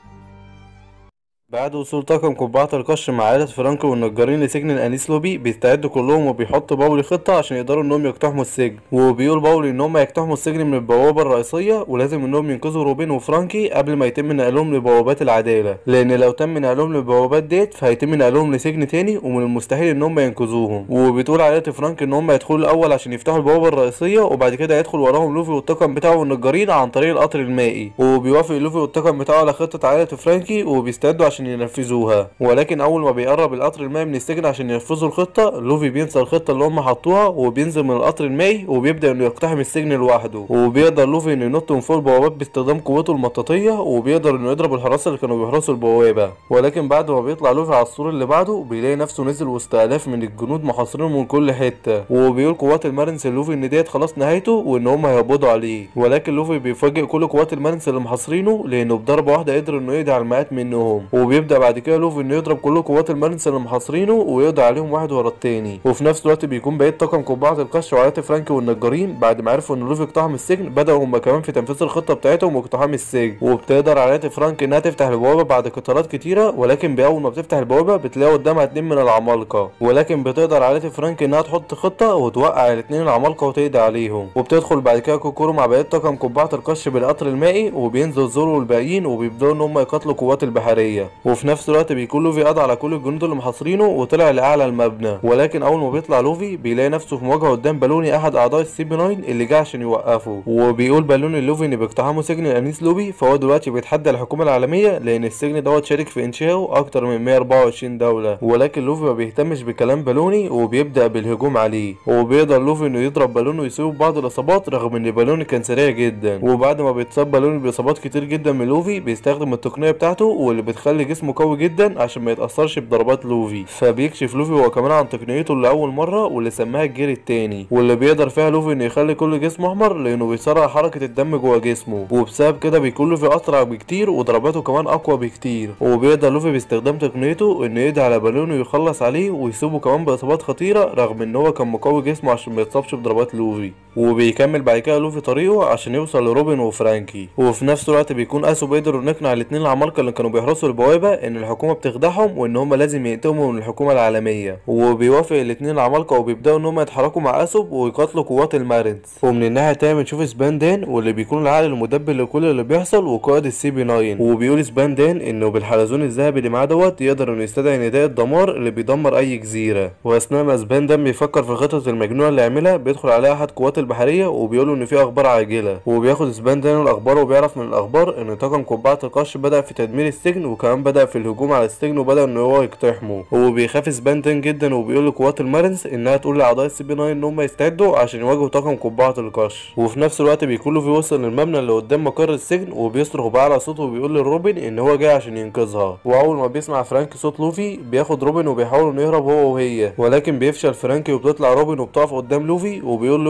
بعد وصول طاقم قبعة القش مع عائلة فرانكو والنجارين لسجن الانيس لوبي بيستعدوا كلهم وبيحطوا باولي خطة عشان يقدروا انهم يقتحموا السجن. وبيقول باولي ان هم يقتحموا السجن من البوابة الرئيسية ولازم انهم ينقذوا روبين وفرانكي قبل ما يتم نقلهم لبوابات العدالة، لان لو تم نقلهم للبوابات ديت فهيتم نقلهم لسجن تاني ومن المستحيل ان هم ينقذوهم. وبتقول عائلة فرانك ان هم يدخلوا الاول عشان يفتحوا البوابة الرئيسية وبعد كده يدخل وراهم لوفي والطاقم بتاعه والنجارين عن طريق القطر المائي. وبيوافق لوفي والطاقم بتاعه على خطة عائلة فرانكي وبيستعدوا عشان ينفذوها. ولكن اول ما بيقرب القطر المائي من السجن عشان ينفذوا الخطه لوفي بينسى الخطه اللي هم حطوها وبينزل من القطر المائي وبيبدا انه يقتحم السجن لوحده. وبيقدر لوفي انه ينط من فوق البوابات باستخدام قوته المطاطيه وبيقدر انه يضرب الحراسه اللي كانوا بيحرسوا البوابه. ولكن بعد ما بيطلع لوفي على السور اللي بعده بيلاقي نفسه نزل وسط الاف من الجنود محاصرين من كل حته. وبيقول قوات المارنس لوفي ان ديت خلاص نهايته وان هم هيقبضوا عليه. ولكن لوفي بيفاجئ كل قوات المارنس اللي محاصرينه لانه بضربه واحده قدر انه يقضي على المئات منهم. وبيبدا بعد كده لوفي انه يضرب كل قوات المارنس اللي محاصرينه ويقضي عليهم واحد ورا التاني. وفي نفس الوقت بيكون بقيت طاقم قبعه القش وعائلة فرانكي والنجارين بعد ما عرفوا ان لوفي اقتحم السجن بداوا هم كمان في تنفيذ الخطه بتاعتهم واقتحام السجن. وبتقدر عائلة فرانكي انها تفتح البوابه بعد قتالات كتيره، ولكن باول ما بتفتح البوابه بتلاقي قدامها 2 من العمالقه. ولكن بتقدر عائلة فرانكي انها تحط خطه وتوقع الاثنين العمالقه وتقضي عليهم. وبتدخل بعد كده كوكورو مع بقيت طاقم قبعه القش بالقطر المائي وبينزل زورو والباقيين وبيبداوا ان هم يقاتلوا قوات البحريه. وفي نفس الوقت بيكون لوفي قضى على كل الجنود اللي محاصرينه وطلع لاعلى المبنى. ولكن اول ما بيطلع لوفي بيلاقي نفسه في مواجهه قدام بالوني احد اعضاء السي بي 9 اللي جه عشان يوقفه. وبيقول بالوني لوفي ان بيقتحموا سجن الانيس لوبي فهو دلوقتي بيتحدى الحكومه العالميه لان السجن دوت شارك في انشائه اكتر من 124 دوله. ولكن لوفي ما بيهتمش بكلام بالوني وبيبدا بالهجوم عليه. وبيقدر لوفي انه يضرب بالوني ويسيبه بعض الاصابات رغم ان بالوني كان سريع جدا. وبعد ما بيتصاب بالوني باصابات كتير جدا من لوفي بيستخدم التقنيه بتاعته واللي بتخلي جسمه قوي جدا عشان ما يتاثرش بضربات لوفي. فبيكشف لوفي هو كمان عن تقنيته لاول مره واللي سماها الجير التاني، واللي بيقدر فيها لوفي انه يخلي كل جسمه احمر لانه بيسرع حركه الدم جوه جسمه. وبسبب كده بيكون لوفي اسرع بكتير وضرباته كمان اقوى بكتير. وبيقدر لوفي باستخدام تقنيته انه يقضي على بالوني ويخلص عليه ويسيبه كمان باصابات خطيره رغم ان هو كان مقوي جسمه عشان ما يتصابش بضربات لوفي. وبيكمل بعد كده لوفي طريقه عشان يوصل لروبن وفرانكي. وفي نفس الوقت بيكون اسوب قدروا نقنع الاثنين العمالقه اللي كانوا بيحرسوا البوابه ان الحكومه بتخدعهم وان هم لازم يقتهموا من الحكومه العالميه. وبيوافق الاثنين العمالقه وبيبداوا ان هم يتحركوا مع اسوب ويقاتلوا قوات المارنس. ومن الناحيه التانيه بنشوف سباندان واللي بيكون العقل المدبر لكل اللي بيحصل وقائد السي بي 9. وبيقول سباندان انه بالحلزون الذهبي اللي معاه دوت يقدر انه يستدعي نداء الدمار اللي بيدمر اي جزيره. واثناء ما سباندان بيفكر في الخطط المجنونه اللي يعملها بيدخل عليها احد قوات البحريه وبيقول ان في اخبار عاجله. وبياخد سباندان الاخبار وبيعرف من الاخبار ان طاقم قبعه القش بدا في تدمير السجن وكمان بدا في الهجوم على السجن وبدا ان هو يقتحمه. وبيخاف سباندان جدا وبيقول لقوات المارنس انها تقول لاعضاء السي بي 9 ان هم يستعدوا عشان يواجهوا طاقم قبعه القش. وفي نفس الوقت بيكون لوفي وصل للمبنى اللي قدام مقر السجن وبيصرخ باعلى صوته وبيقول لروبن ان هو جاي عشان ينقذها. واول ما بيسمع فرانك صوت لوفي بياخد روبن وبيحاول انه يهرب هو وهي، ولكن بيفشل فرانكي وبتطلع روبن وبتقف قدام لوفي وبيقول لوفي لروبن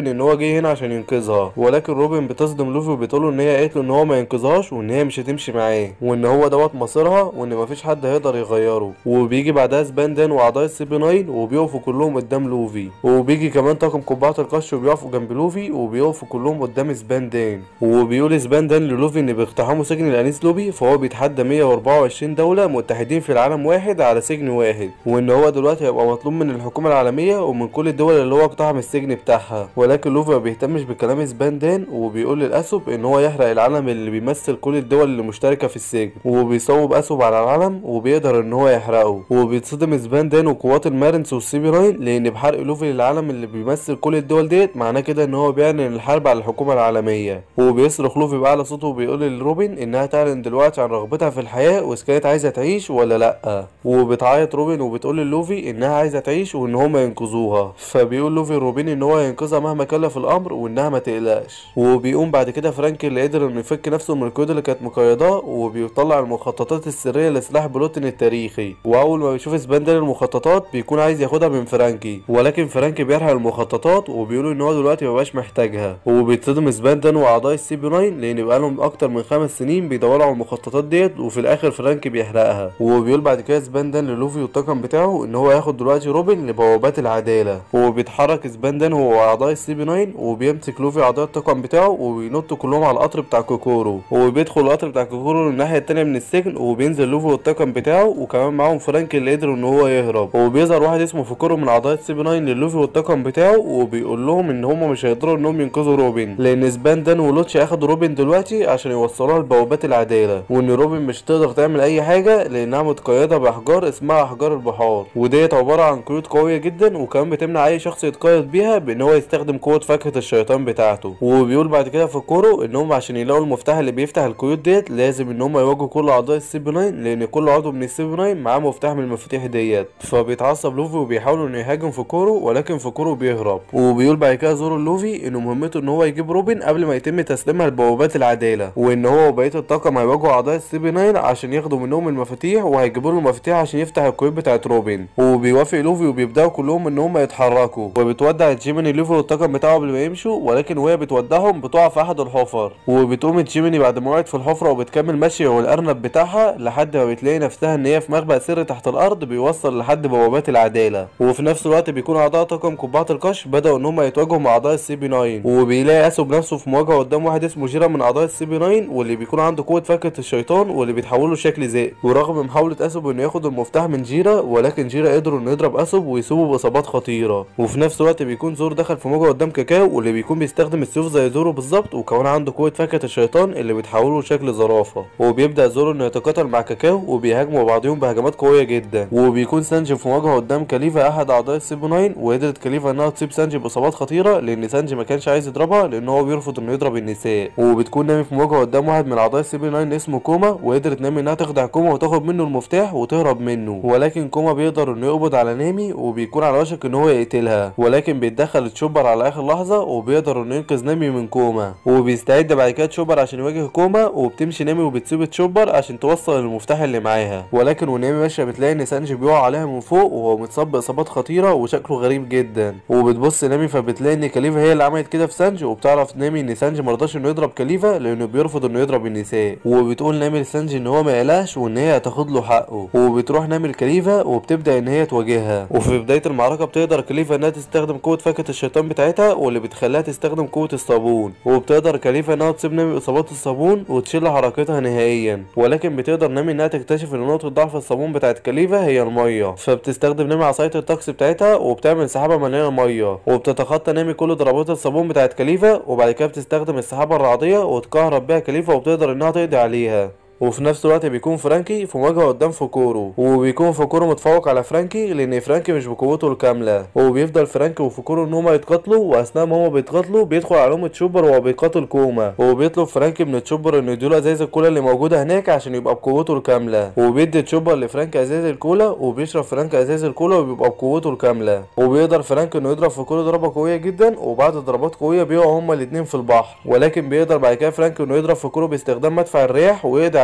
روبن ان هو جه هنا عشان ينقذها، ولكن روبن بتصدم لوفي وبتقوله ان هي قالت له ان هو ما ينقذهاش وان هي مش هتمشي معاه وان هو دوت مصيرها وان مفيش حد هيقدر يغيره. وبيجي بعدها سباندان واعضاء السي بي 9 وبيقفوا كلهم قدام لوفي، وبيجي كمان طاقم قبعة القش وبيقفوا جنب لوفي وبيقفوا كلهم قدام سباندان. وبيقول سباندان للوفي ان باقتحامه سجن الانيس لوبي فهو بيتحدى 124 دولة متحدين في العالم واحد على سجن واحد، وان هو دلوقتي هيبقى مطلوب من الحكومة العالمية ومن كل الدول اللي هو اقتحم السجن بتاعها. ولكن لوفي ما بيهتمش بكلام سباندان وبيقول للاسوب ان هو يحرق العلم اللي بيمثل كل الدول اللي مشتركة في السجن، وبيصوب اسوب على العلم وبيقدر ان هو يحرقه. وبيتصدم سباندان وقوات المارنس والسي بي 9 لان بحرق لوفي للعلم اللي بيمثل كل الدول ديت معناه كده ان هو بيعلن الحرب على الحكومة العالمية. وبيصرخ لوفي باعلى صوته وبيقول لروبن انها تعلن دلوقتي عن رغبتها في الحياة واذا كانت عايزة تعيش ولا لا. وبتعيط روبن وبتقول للوفي انها عايزة تعيش وان هما ينقذوها، فبيقول لوفي لروبن ان هو ينقذها مهما كلف الامر وانها ما تقلقش. وبيقوم بعد كده فرانك اللي قدر انه يفك نفسه من القيود اللي كانت مقيداه وبيطلع المخططات السرية لسلاح بلوتن التاريخي. واول ما بيشوف سباندان المخططات بيكون عايز ياخدها من فرانكي، ولكن فرانكي بيحرق المخططات وبيقولوا ان هو دلوقتي مبقاش محتاجها. وبيتصدم سباندان واعضاء السي بي 9 لان بقالهم اكتر من 5 سنين بيدوروا على المخططات ديت وفي الاخر فرانكي بيحرقها. وبيقول بعد كده سباندان للوفي والطاقم بتاعه ان هو ياخد دلوقتي روبن لبوابات العداله. وبيتحرك سباندان هو واعضاء السي بي 9 وبيمسك لوفي اعضاء الطاقم بتاعه وبينطوا كلهم على القطر بتاع كوكورو، وبيدخل القطر بتاع كوكورو الناحيه التانيه من السجن وبينزل لوفي والطاقم بتاعه وكمان معاهم فرانكي اللي قدر ان هو يهرب. وبيظهر واحد اسمه فوكورو من اعضاء السي بي 9 للوفي والطاقم بتاعه وبيقول لهم ان هم مش هيقدروا انهم ينقذوا روبن لان سباندان ولوتشي اخدوا روبن دلوقتي عشان يوصلوها لبوابات العداله، وان روبن مش تقدر تعمل اي حاجه لانها متقيده باحجار اسمها احجار البحار، وديت عباره عن قيود قويه جدا وكمان بتمنع اي شخص يتقيد بيها بان هو يستخدم قوه فاكهه الشيطان بتاعته. وبيقول بعد كده فوكورو انهم عشان يلاقوا المفتاح اللي بيفتح القيود ديت لازم ان هم يواجهوا كل اعضاء السي بي 9 لان كل عضو من السي بي 9 معاه مفتاح من المفاتيح ديت. فبيتعصب لوفي وبيحاول انه يهاجم فوكورو ولكن فوكورو بيهرب. وبيقول بعد كده زورو لوفي انه مهمته ان هو يجيب روبن قبل ما يتم تسليمها لبوابات العداله، وان هو وبقيه الطاقم هيواجهوا اعضاء السي بي 9 عشان ياخدوا منهم المفاتيح وهيجيبوا له المفاتيح عشان يفتح القيود بتاعت روبن. وبيوافق لوفي وبيبداوا كلهم ان هم يتحركوا، وبتودع جيميني لوفي والطاقم بتاعه قبل ما يمشوا، ولكن وهي بتودعهم بتقع في احد الحفر. وبتقوم جيميني بعد ما وقعت في الحفره وبتكمل ماشيه والارنب بتاعها لحد ما بتلاقي نفسها ان هي في مخبأ سري تحت الارض بيوصل لحد بوابات العداله. وفي نفس الوقت بيكون اعضاء طاقم قبعة القش بداوا ان هم يتواجهوا مع اعضاء السي بي 9، وبيلاقي اسو بنفسه في مواجهه قدام واحد اسمه جيرا من اعضاء السي بي 9 واللي بيكون عنده قوه فاكهه الشيطان واللي بيتحوله لشكل ذئب. ورغم محاوله اسو انه ياخد المفتاح من جيرا ولكن جيرا قدروا انه يضرب اسو ويصيبه باصابات خطيره. وفي نفس الوقت بيكون زور دخل في مواجهه قدام كاكاو واللي بيكون بيستخدم السيوف زي زورو بالظبط وكمان عنده قوه فاكهه الشيطان اللي بيتحوله لشكل زرافه. وبيبدا زورو انه يتقاتل مع كاكاو وبيهاجموا بعضهم بهجمات قويه جدا. وبيكون سانجي في مواجهه قدام كاليفا احد اعضاء السي بي 9 وقدرت كاليفا انها تصيب سانجي باصابات خطيره لان سانجي ما كانش عايز يضربها لان هو بيرفض انه يضرب النساء. وبتكون نامي في مواجهه قدام واحد من اعضاء السي بي 9 اسمه كوما وقدرت نامي انها تخدع كوما وتاخد منه المفتاح وتهرب منه، ولكن كوما بيقدر انه يقبض على نامي وبيكون على وشك ان هو يقتلها، ولكن بيتدخل تشوبر على اخر لحظه وبيقدر انه ينقذ نامي من كوما. وبيستعد بعد كده تشوبر عشان يواجه كوما وبتمشي نامي وبتسيب تشوبر عشان توصل المفتاح اللي معاها، ولكن ونامي ماشيه بتلاقي ان سانجي بيقع عليها من فوق وهو متصاب باصابات خطيره وشكله غريب جدا. وبتبص نامي فبتلاقي ان كاليفا هي اللي عملت كده في سانجي، وبتعرف نامي ان سانجي مرضاش انه يضرب كاليفا لانه بيرفض انه يضرب النساء. وبتقول نامي لسانجي ان هو ما يقلقش وان هي هتاخد له حقه. وبتروح نامي لكاليفا وبتبدا ان هي تواجهها. وفي بدايه المعركه بتقدر كاليفا انها تستخدم قوه فاكهه الشيطان بتاعتها واللي بتخليها تستخدم قوه الصابون، وبتقدر كاليفا انها تصيب نامي باصابات الصابون وتشيل حركتها نهائيا، ولكن بتقدر نامي انها تكتشف ان نقطه ضعف الصابون بتاعت كاليفا هي الميه، فبتستخدم نامي عصايه الطقس بتاعتها وبتعمل سحابه مليانه ميه، وبتتخطى نامي كل ضربات الصابون بتاعت كاليفا، وبعد كده بتستخدم السحابه الرعديه وتكهرب بيها كاليفا وبتقدر انها تقضي عليها. وفي نفس الوقت بيكون فرانكي في مواجهه قدام فوكورو، وبيكون فوكورو متفوق على فرانكي لان فرانكي مش بقوته الكامله، وبيفضل فرانكي وفوكورو ان هما يتقاتلوا، واثناء ما هما بيتقاتلوا بيدخل عليهم تشوبر وهو بيقاتل كوما، وبيطلب فرانكي من تشوبر انه يديله ازايز الكولا اللي موجوده هناك عشان يبقى بقوته الكامله، وبيدي تشوبر لفرانكي ازايز الكولا وبيشرب فرانكي ازايز الكولا وبيبقى بقوته الكامله، وبيقدر فرانكي انه يضرب فوكورو ضربه قويه جدا، وبعد ضربات قويه بيقعوا هما الاثنين في البحر، ولكن بيقدر بعد كده فرانكي انه يضرب فوكورو باستخدام مدفع الرياح ويقضي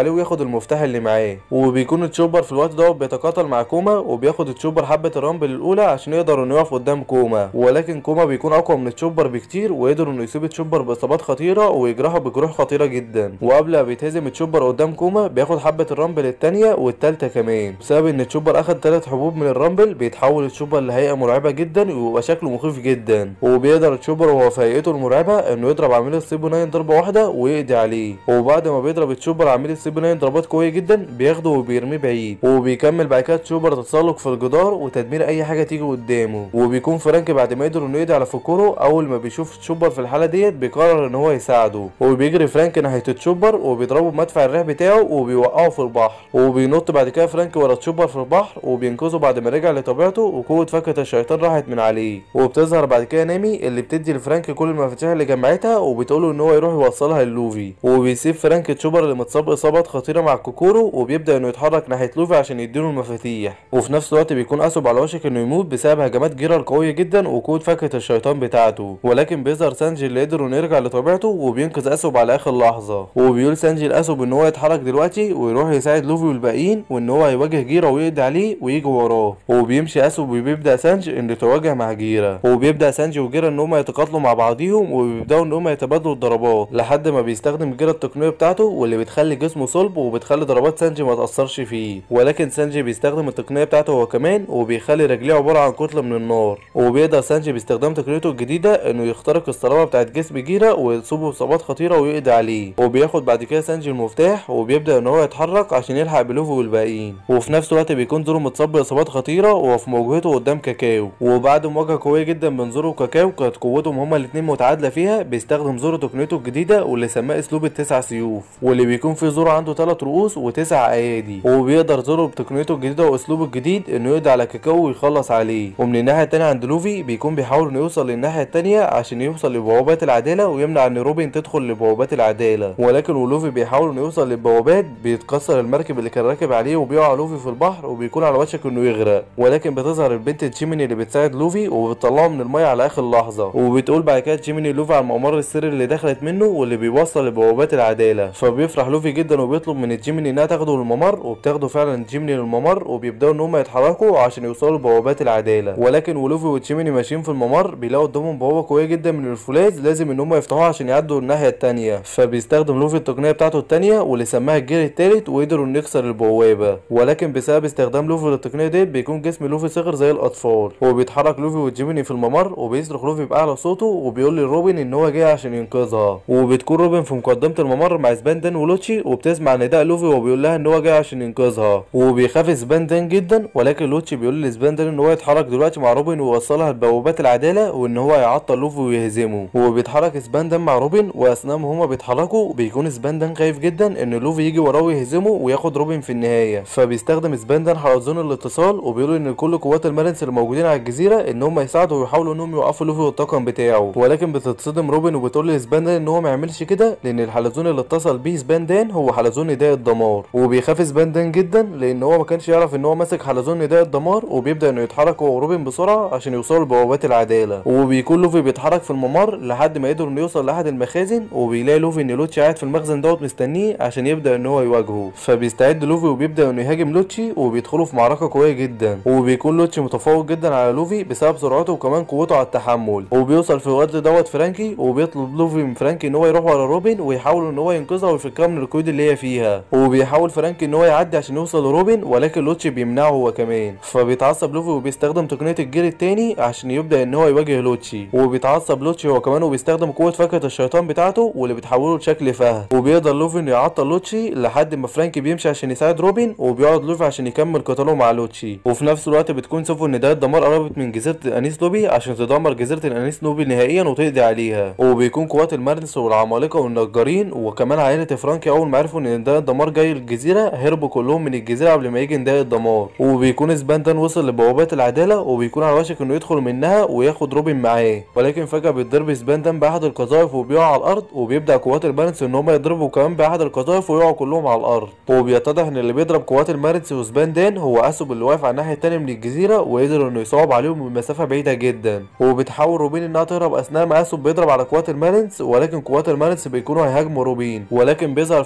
عليه وياخد المفتاح اللي معاه. وبيكون تشوبر في الوقت دوت بيتقاتل مع كوما، وبياخد تشوبر حبه الرامبل الاولى عشان يقدر انه يقف قدام كوما، ولكن كوما بيكون اقوى من تشوبر بكتير ويقدر انه يصيب تشوبر باصابات خطيره ويجرحه بجروح خطيره جدا. وقبل ما بيتهزم تشوبر قدام كوما بياخد حبه الرامبل الثانيه والثالثه كمان، بسبب ان تشوبر اخد 3 حبوب من الرامبل بيتحول تشوبر لهيئه مرعبه جدا ويبقى شكله مخيف جدا. وبيقدر تشوبر وهو في هيئته المرعبه انه يضرب عميل السيبو 9 ضربه واحده ويقضي عليه. وبعد ما بيضرب تشوبر عميل السيبو 9 ضربات قويه جدا بياخده وبيرميه بعيد. وبيكمل بعد كده تشوبر تسلق في الجدار وتدمير اي حاجه تيجي قدامه. وبيكون فرانك بعد ما يقدر انه يقضي على فوكورو اول ما بيشوف تشوبر في الحاله ديت بيقرر ان هو يساعده. وبيجري فرانك ناحيه تشوبر وبيضربه بمدفع الريح بتاعه وبيوقعه في البحر. وبينط بعد كده فرانك ورا تشوبر في البحر وبينقذه بعد ما رجع لطبيعته وقوه فكه الشيطان راحت من عليه. وبتظهر بعد كده نامي اللي بتدي لفرانك كل المفاتيح اللي جمعتها وبتقوله ان هو يروح يوصلها للوفي. وبيسيب فرانك تشوبر اللي متصاب اصابات خطيره مع كوكورو وبيبدا انه يتحرك ناحيه لوفي عشان يديله المفاتيح. وفي نفس الوقت بيكون اسوب على وشك انه يموت بسبب هجمات جيرا القويه جدا وقوه فكه الشيطان بتاعته. ولكن بيظهر سانجي اللي قدر انه يرجع لطبيعته وبينقذ اسوب على اخر لحظه. وبيقول سانجي لاسوب ان هو يتحرك دلوقتي ويروح يساعد لوفي والباقيين وان هو هيواجه جيرا ويقضي عليه ويجي وراه. وبيمشي اسوب وبيبدا سانجي انه يتواجه مع جيرا. وبيبدا سانجي وجيرا ان هم يتقاتلوا مع بعضيهم وبيبداوا ان هم يتبادلوا الضربات لحد ما بيستخدم جيرا التقنيه بتاعته واللي بتخلي جسمه صلب وبتخلي ضربات سانجي ما تاثرش فيه. ولكن سانجي بيستخدم التقنيه بتاعته هو كمان وبيخلي رجليه عباره عن كتله من النار. وبيقدر سانجي باستخدام تقنيته الجديده انه يخترق الصلابه بتاعت جسم جيرا ويصيبه اصابات خطيره ويقضي عليه. وبياخد بعد كده سانجي المفتاح وبيبدا ان هو يتحرك عشان يلحق بلوفي والباقيين. وفي نفس الوقت بيكون زورو متصاب باصابات خطيره وفي مواجهته قدام كاكاو. وبعد مواجهه قويه جدا بين زورو وكاكاو كانت قوتهم هما الاثنين متعادله فيها بيستخدم زورو تقنيته الجديده واللي سماه اسلوب ال9 سيوف، واللي بيكون فيه زورو عنده 3 رؤوس و9 ايادي. وبيقدر زورو بتقنيته الجديده واسلوبه الجديد انه يقضي على كاكاو ويخلص عليه. ومن الناحيه الثانيه عند لوفي بيكون بيحاول انه يوصل للناحيه الثانيه عشان يوصل لبوابات العداله ويمنع ان روبين تدخل لبوابات العداله. ولكن ولوفي بيحاول انه يوصل للبوابات بيتكسر المركب اللي كان راكب عليه وبيقع لوفي في البحر وبيكون على وشك انه يغرق. ولكن بتظهر البنت تشيميني اللي بتساعد لوفي وبتطلعه من الميه على اخر لحظه. وبتقول بعد كده تشيميني لوفي على الممر السري اللي دخلت منه واللي بيوصل لبوابات العداله. فبيفرح لوفي جدا وبيطلب من جيميني انها تاخده للممر وبتاخده فعلا جيميني للممر وبيبداوا ان هم يتحركوا عشان يوصلوا لبوابات العداله. ولكن ولوفي وتشيميني ماشيين في الممر بيلاقوا قدامهم بوابه قويه جدا من الفولاذ لازم ان هم يفتحوها عشان يعدوا الناحيه الثانيه. فبيستخدم لوفي التقنيه بتاعته الثانيه واللي سماها الجير الثالث وقدروا انه يكسر البوابه. ولكن بسبب استخدام لوفي للتقنيه دي بيكون جسم لوفي صغر زي الاطفال. وبيتحرك لوفي وجيميني في الممر وبيصرخ لوفي باعلى صوته وبيقول لروبين ان هو جاي عشان ينقذها. وبتكون روبين في مقدمه الممر مع سباندان ولوتشي وبتسمع نداء لوفي وبيقول لها ان هو جاي عشان ينقذها. وبيخاف سباندان جدا ولكن لوتشي بيقول لسباندان ان هو يتحرك دلوقتي مع روبين ويوصلها لبوابات العداله وان هو يعطل لوفي ويهزمه. وبيتحرك سباندان مع روبين واثناء ما هما بيتحركوا بيكون سباندان خايف جدا ان لوفي يجي وراه ويهزمه وياخد روبين في النهايه. فبيستخدم سباندان حلزون الاتصال وبيقول ان كل قوات المارنس اللي موجودين على الجزيره ان هم يساعدوا ويحاولوا انهم يوقفوا لوفي والطاقم بتاعه. ولكن بتتصدم روبين وبتقول لسباندان ان هو ما يعملش كده لان الحلزون اللي اتصل بيه سباندان هو حلزون نداء الدمار. وبيخاف سباندان جدا لان هو ما كانش يعرف ان هو ماسك حلزون نداء الدمار وبيبدا انه يتحرك هو وروبين بسرعه عشان يوصلوا لبوابات العداله. وبيكون لوفي بيتحرك في الممر لحد ما يقدر انه يوصل لاحد المخازن وبيلاقي لوفي ان لوتشي قاعد في المخزن دوت مستنيه عشان يبدا ان هو يواجهه. فبيستعد لوفي وبيبدا انه يهاجم لوتشي وبيدخلوا في معركه قويه جدا. وبيكون لوتشي متفوق جدا على لوفي بسبب سرعته وكمان قوته على التحمل. وبيوصل في الوقت دوت فرانكي وبيطلب لوفي من فرانكي ان هو يروح ورا روبين ويحاول ان هو ينقذها ويفكها من القيود اللي هي فيها. وبيحاول فرانكي ان هو يعدي عشان يوصل لروبين ولكن لوتشي بيمنعه هو كمان. فبيتعصب لوفي وبيستخدم تقنيه الجير الثاني عشان يبدا ان هو يواجه لوتشي. وبيتعصب لوتشي هو كمان وبيستخدم قوه فكه الشيطان بتاعته واللي بتحوله لشكل فهد. وبيقدر لوفي انه يعطل لوتشي لحد ما فرانكي بيمشي عشان يساعد روبين وبيقعد لوفي عشان يكمل قتاله مع لوتشي. وفي نفس الوقت بتكون سفن نداء الدمار قربت من جزيره الانيس لوبي عشان تدمر جزيره الانيس لوبي نهائيا وتقضي عليها. وبيكون قوات المارنس والعمالقه والنجارين وكمان عائله فرانكي اول ما عرفوا ان نداء الدمار جاي للجزيره هربوا كلهم من الجزيره قبل ما يجي نداء الدمار. وبيكون سباندان وصل لبوابات العداله وبيكون على وشك انه يدخل منها وياخد روبين معاه. ولكن فجاه بيتضرب سباندان باحد القذائف وبيقع على الارض وبيبدا قوات المارنس ان هم يضربوا كمان باحد القذائف ويقعوا كلهم على الارض. وبيتضح ان اللي بيضرب قوات المارنس وسباندان هو اسوب اللي واقف على الناحيه الثانيه من الجزيره وقدر انه يصوب عليهم من مسافه بعيده جدا. وبتحاول روبين انها تهرب اثناء ما اسوب بيضرب على قوات المارنس ولكن قوات المارنس بيكونوا هيهاجموا روبين. ولكن بيظهر فرانك على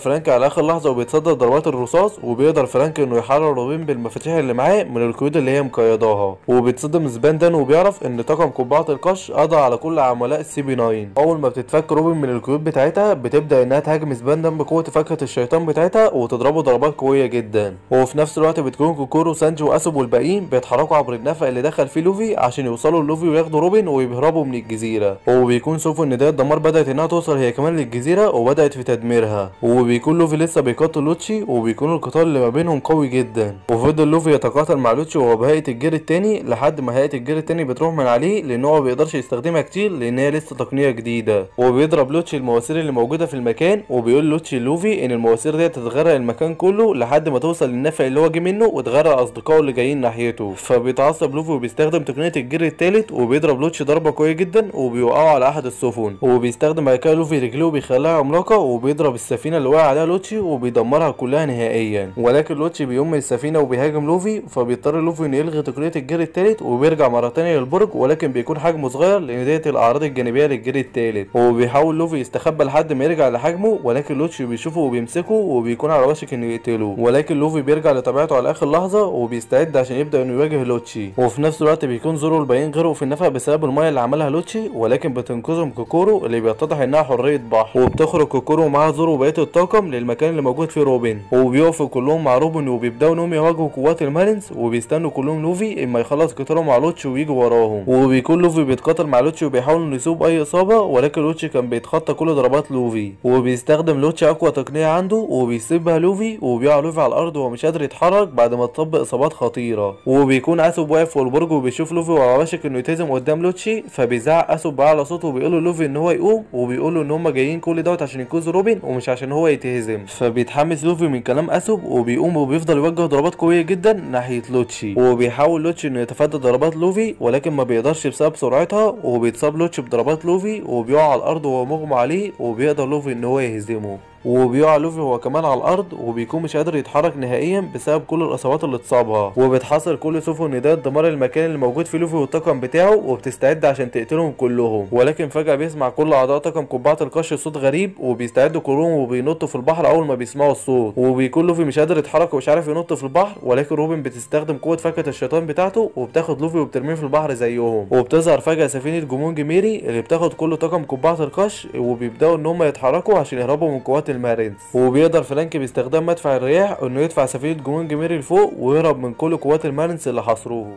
على اخر لحظه وبيتصدى ضربات الرصاص، وبيقدر فرانك انه يحرر روبين بالمفاتيح اللي معاه من القيود اللي هي مقيداها. وبيتصدم سباندان وبيعرف ان طاقم قبعه القش قضى على كل عملاء السي بي 9. اول ما بتتفك روبين من القيود بتاعتها بتبدا انها تهاجم سباندان بقوه فكه الشيطان بتاعتها وتضربه ضربات قويه جدا. وفي نفس الوقت بتكون كوكورو وسانجي واسوب والباقيين بيتحركوا عبر النفق اللي دخل فيه لوفي عشان يوصلوا لوفي وياخدوا روبين ويهربوا من الجزيره. وبيكون سوفو ان ده الدمار بدات انها توصل هي كمان للجزيره وبدات في تدميرها. وبيكون لوفي لسه بيقاتل لوتشي، وبيكون القتال اللي ما بينهم قوي جدا. وفضل لوفي يتقاتل مع لوتشي وهو بهيئه الجير التاني لحد ما هيئه الجير التاني بتروح من عليه لان هو ما بيقدرش يستخدمها كتير لان هي لسه تقنيه جديده. وبيضرب لوتشي المواسير اللي موجوده في المكان، وبيقول لوتشي لوفي ان المواسير دي تتغرق المكان كله لحد ما توصل للنفق اللي هو جه منه وتغرق اصدقائه اللي جايين ناحيته. فبيتعصب لوفي وبيستخدم تقنيه الجير التالت وبيضرب لوتشي ضربه قويه جدا وبيوقعه على احد السفن. وبيستخدم بعد كده لوفي رجليه وبيخليها عملاقه وبيضرب السفينه اللي وقع عليها لوتشي وبيدمرها كلها نهائيا. ولكن لوتشي بيقوم من السفينه وبيهاجم لوفي، فبيضطر لوفي انه يلغي تقنيه الجير التالت وبيرجع مره تانية للبرج، ولكن بيكون حجمه صغير لان ديت الاعراض الجانبيه للجير التالت. وبيحاول لوفي يستخبى لحد ما يرجع لحجمه، ولكن لوتشي بيشوفه وبيمسكه وبيكون على وشك انه يقتله. ولكن لوفي بيرجع لطبيعته على اخر لحظه وبيستعد عشان يبدا انه يواجه لوتشي. وفي نفس الوقت بيكون زورو والباقيين غرقوا في النفق بسبب الميه اللي عملها لوتشي، ولكن بتنقذهم كوكورو اللي بيتضح انها حريه بحر. وبتخرج كوكورو ومعاها زورو وبقيه الطاقم للمكان اللي موجود فيه روبين، وبيقفوا كلهم مع روبين وبيبداوا انهم يواجهوا قوات المارينز، وبيستنوا كلهم لوفي اما يخلص قتاله مع لوتشي ويجوا وراهم. وبيكون لوفي بيتقاتل مع لوتشي وبيحاول انه يصوب اي اصابه، ولكن لوتشي كان بيتخطى كل ضربات لوفي. وبيستخدم لوتشي اقوى تقنيه عنده وبيسيبها لوفي، وبيقع لوفي على الارض وهو مش قادر يتحرك بعد ما اتصاب اصابات خطيره. وبيكون اسوب واقف فوق البرج وبيشوف لوفي وعلى وشك انه يتهزم قدام لوتشي، فبيزعق اسوب باعلى صوته وبيقول له لوفي ان هو يقوم، وبيقول له ان هم جايين كل دوت عشان ينقذوا روبين ومش عشان هو يتهزم. فبيتحمس لوفي من كلام اسوب وبيقوم وبيفضل يوجه ضربات قويه جدا ناحيه لوتشي. وبيحاول لوتشي انه يتفادى ضربات لوفي ولكن ما بيقدرش بسبب سرعتها، وبيتصاب لوتشي بضربات لوفي وبيقع على الارض وهو مغمى عليه، وبيقدر لوفي ان هو يهزمه. وبيقع لوفي هو كمان على الارض وبيكون مش قادر يتحرك نهائيا بسبب كل الاصابات اللي اتصابها. وبتحاصر كل سفن نداء دمار المكان اللي موجود فيه لوفي والطاقم بتاعه وبتستعد عشان تقتلهم كلهم. ولكن فجاه بيسمع كل اعضاء طاقم قبعه القش صوت غريب، وبيستعدوا كلهم وبينطوا في البحر اول ما بيسمعوا الصوت. وبيكون لوفي مش قادر يتحرك ومش عارف ينط في البحر، ولكن روبين بتستخدم قوه فكه الشيطان بتاعته وبتاخد لوفي وبترميه في البحر زيهم. وبتظهر فجاه سفينه جومونج ميري اللي بتاخد كل طاقم قبعه القش، وبيبداوا ان هم يتحركوا عشان يهربوا من قوات المارينز. وبيقدر فرانك باستخدام مدفع الرياح انه يدفع سفينه جومونج ميري لفوق ويهرب من كل قوات المارينز اللي حاصروه.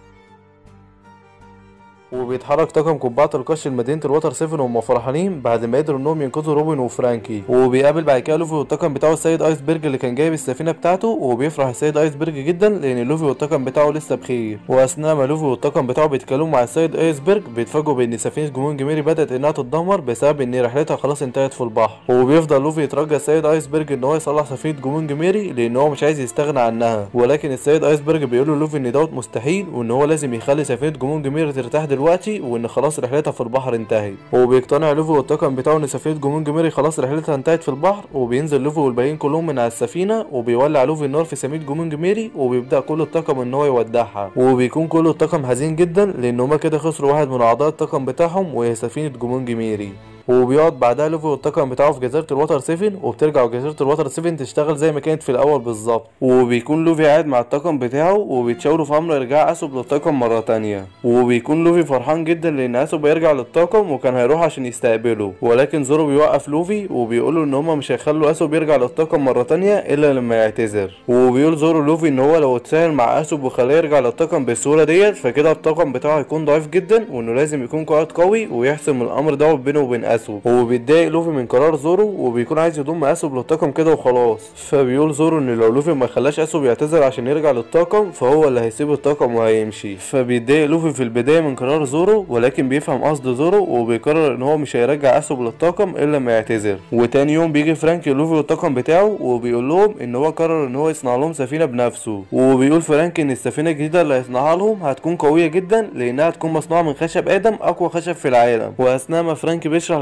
وبيتحرك طاقم قبعة القش لمدينة الوتر 7 وهم فرحانين بعد ما قدروا انهم ينقذوا روبين وفرانكي. وبيقابل بعد كده لوفي والطاقم بتاعه السيد ايسبرج اللي كان جايب السفينة بتاعته، وبيفرح السيد ايسبرج جدا لان لوفي والطاقم بتاعه لسه بخير. واثناء ما لوفي والطاقم بتاعه بيتكلموا مع السيد ايسبرج بيتفاجئوا بان سفينة جومونج ميري بدأت انها تتدمر بسبب ان رحلتها خلاص انتهت في البحر. وبيفضل لوفي يترجى السيد ايسبرج ان هو يصلح سفينة جومونج ميري لان هو مش عايز يستغنى عنها، ولكن السيد ايسبرج بيقول له لوفي ان دوت مستحيل وان هو لازم يخلي سفينة جومونج ميري ترتاح دلوقتي وان خلاص رحلتها في البحر انتهت. وبيقتنع لوفي والطاقم بتاعه ان سفينه جومونج ميري خلاص رحلتها انتهت في البحر، وبينزل لوفي والباقيين كلهم من على السفينه وبيولع لوفي النار في سفينه جومونج ميري، وبيبدا كل الطاقم ان هو يودعها. وبيكون كل الطاقم حزين جدا لان هما كده خسروا واحد من اعضاء الطاقم بتاعهم وهي سفينه جومونج ميري. وبيقعد بعدها لوفي والطاقم بتاعه في جزيره الوتر 7، وبترجع جزيره الوتر 7 تشتغل زي ما كانت في الاول بالظبط. وبيكون لوفي قاعد مع الطاقم بتاعه وبيتشاوروا في امر ارجاع اسوب للطاقم مره تانية. وبيكون لوفي فرحان جدا لان اسوب هيرجع للطاقم وكان هيروح عشان يستقبله، ولكن زورو بيوقف لوفي وبيقوله ان هما مش هيخلوا اسوب يرجع للطاقم مره تانية الا لما يعتذر. وبيقول زورو لوفي ان هو لو اتساهل مع اسوب وخلاه يرجع للطاقم بالسهوله ديت فكده الطاقم بتاعه هيكون ضعيف جدا، وانه لازم يكون قائد قوي ويحسم الامر ده بينه وبين اسوب. وبيتضايق لوفي من قرار زورو وبيكون عايز يضم اسوب للطاقم كده وخلاص. فبيقول زورو ان لو لوفي ما خلاش اسوب يعتذر عشان يرجع للطاقم فهو اللي هيسيب الطاقم وهيمشي. فبيتضايق لوفي في البدايه من قرار زورو، ولكن بيفهم قصد زورو وبيقرر ان هو مش هيرجع اسوب للطاقم الا لما يعتذر. وتاني يوم بيجي فرانكي لوفي والطاقم بتاعه وبيقول لهم ان هو قرر ان هو يصنع لهم سفينه بنفسه. وبيقول فرانكي ان السفينه الجديده اللي هيصنعها لهم هتكون قويه جدا لانها هتكون مصنوعه من خشب ادم اقوى خشب في العالم. واثناء ما فرانكي بيشرح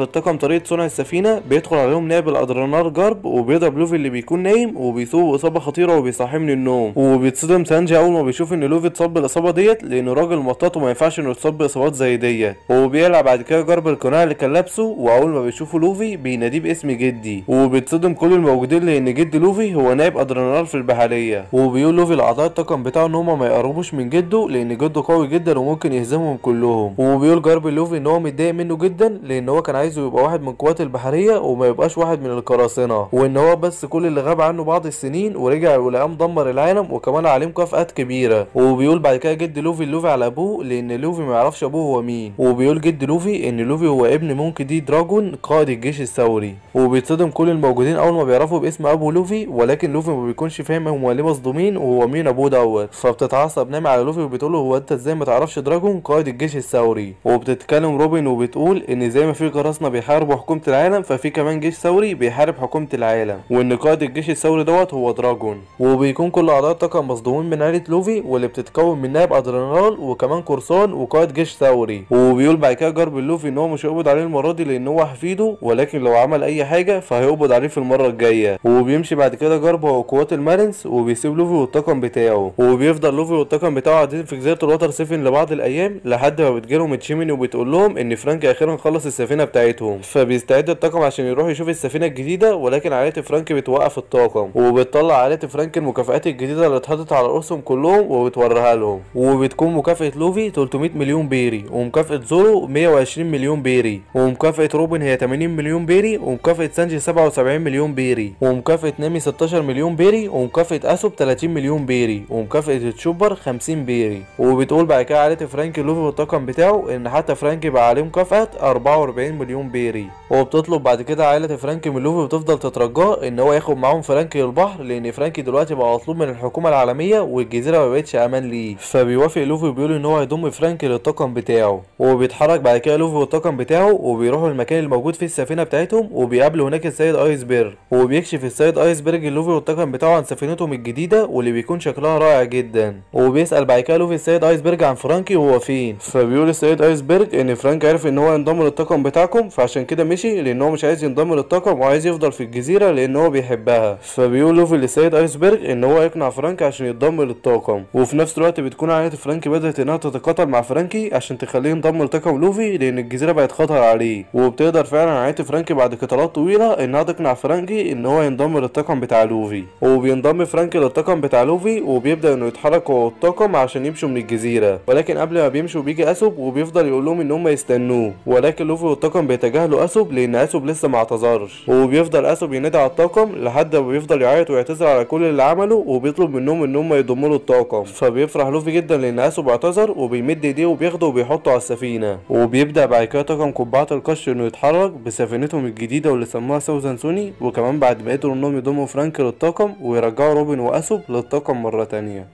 للطاقم طريقه صنع السفينه، بيدخل عليهم نائب الادرينال جارب وبيضرب لوفي اللي بيكون نايم وبيصيبه اصابه خطيره وبيصحيه من النوم. وبيتصدم سانجي اول ما بيشوف ان لوفي اتصاب بالاصابه ديت، لان راجل مطاط وما ينفعش انه يتصاب باصابات زي ديت. وبيقلع بعد كده جارب القناع اللي كان لابسه، واول ما بيشوفه لوفي بيناديه باسم جدي. وبيتصدم كل الموجودين لان جد لوفي هو نائب ادرينال في البحريه. وبيقول لوفي لاعضاء الطاقم بتاعه ان هم ما يقربوش من جده لان جده قوي جدا وممكن يهزمهم كلهم. وبيقول جارب لوفي ان هو متضايق منه جدا لان هو كان عايزه يبقى واحد من قوات البحريه وما يبقاش واحد من القراصنه، وان هو بس كل اللي غاب عنه بعض السنين ورجع ولقاه مدمر العالم وكمان عليه مكافآت كبيره. وبيقول بعد كده جد لوفي على ابوه لان لوفي ما يعرفش ابوه هو مين. وبيقول جد لوفي ان لوفي هو ابن مونك دي دراجون قائد الجيش الثوري. وبيتصدم كل الموجودين اول ما بيعرفوا باسم ابو لوفي، ولكن لوفي ما بيكونش فاهم هم ليه مصدومين وهو مين ابوه دوت. فبتتعصب نامي على لوفي وبتقول له هو انت ازاي ما تعرفش دراجون قائد الجيش الثوري. وبتتكلم روبن وبتقول ان زي ما في قراصنه بيحاربوا حكومه العالم ففي كمان جيش ثوري بيحارب حكومه العالم، وان قائد الجيش الثوري دوت هو دراجون. وبيكون كل اعضاء الطاقم مصدومين من عائله لوفي واللي بتتكون من نائب ادرينال وكمان قرصان وقائد جيش ثوري. وبيقول بعد كده جارب لوفي ان هو مش هيقبض عليه المره دي لان هو حفيده، ولكن لو عمل اي حاجه فهيقبض عليه في المره الجايه. وبيمشي بعد كده جارب هو قوات المارنس وبيسيب لوفي والطاقم بتاعه. وبيفضل لوفي والطاقم بتاعه قاعدين في جزيره الوتر سيفن لبعض الايام لحد ما بتجيلهم تشيميني وبتقول لهم ان فرانك اخيرا خلص السفينه بتاعتهم. فبيستعد الطاقم عشان يروح يشوف السفينه الجديده، ولكن عائله فرانك بتوقف الطاقم. وبتطلع عائله فرانك المكافآت الجديده اللي اتحطت على رؤوسهم كلهم وبتوريها لهم. وبتكون مكافاه لوفي 300 مليون بيري، ومكافاه زورو 120 مليون بيري، ومكافاه روبن هي 80 مليون بيري، ومكافاه سانجي 77 مليون بيري، ومكافاه نامي 16 مليون بيري، ومكافاه اسوب 30 مليون بيري، ومكافاه تشوبر 50 بيري. وبتقول بعد كده عائله فرانك لوفي والطاقم بتاعه ان حتى فرانك بقى عليه مكافاه 44 مليون بيري. وبتطلب بعد كده عائله فرانك من لوفي وتفضل تترجاه ان هو ياخد معاهم فرانك للبحر، لان فرانك دلوقتي بقى مطلوب من الحكومه العالميه والجزيره ما بقتش امان ليه. فبيوافق لوفي وبيقول ان هو هيضم فرانك للطاقم بتاعه. وبيتحرك بعد كده لوفي والطاقم بتاعه وبيروحوا المكان الموجود فيه السفينه بتاعتهم، وبيقابلوا هناك السيد ايسبرج. وبيكشف السيد ايسبرج لوفي والطاقم بتاعه عن سفينتهم الجديده واللي بيكون شكلها رائع جدا. وبيسال بعد كده لوفي السيد ايسبرج عن فرانكي وهو فين. فبيقول السيد ايسبرج ان فرانك عرف ان هو ينضم للطاقم بتاعكم فعشان كده مشي، لان هو مش عايز ينضم للطاقم وعايز يفضل في الجزيره لان هو بيحبها. فبيقول لوفي للسيد ايسبرج ان هو يقنع فرانك عشان ينضم للطاقم. وفي نفس الوقت بتكون عائله فرانك بدات انها تتقاتل مع فرانكي عشان تخليه ينضم لطاقم لوفي لان الجزيره بقت خطر عليه. وبتقدر فعلا عائله فرانكي بعد قتالات طويله انها تقنع فرانكي ان هو ينضم للطاقم بتاع لوفي. وبينضم فرانكي للطاقم بتاع لوفي وبيبدا انه يتحرك هو والطاقم عشان يمشوا من الجزيره، ولكن قبل ما بيمشوا بيجي اسوب وبيفضل يقول لهم ان هم يستنوه، ولكن لوفي والطاقم بيتجاهلوا اسوب لان اسوب لسه ما اعتذرش. وبيفضل اسوب ينادي على الطاقم لحد ما بيفضل يعيط ويعتذر على كل اللي عمله وبيطلب منهم ان هم يضموا له الطاقم. فبيفرح لوفي جدا لان اسوب اعتذر وبيمد ايديه وبياخده وبيحطه على السفينه. وبيبدا بعد كده طاقم قبعات القش انه يتحرك بسفينتهم الجديده واللي سموها سوزان سوني، وكمان بعد ما قدروا انهم يضموا فرانك للطاقم ويرجعوا روبن واسوب للطاقم مره تانيه.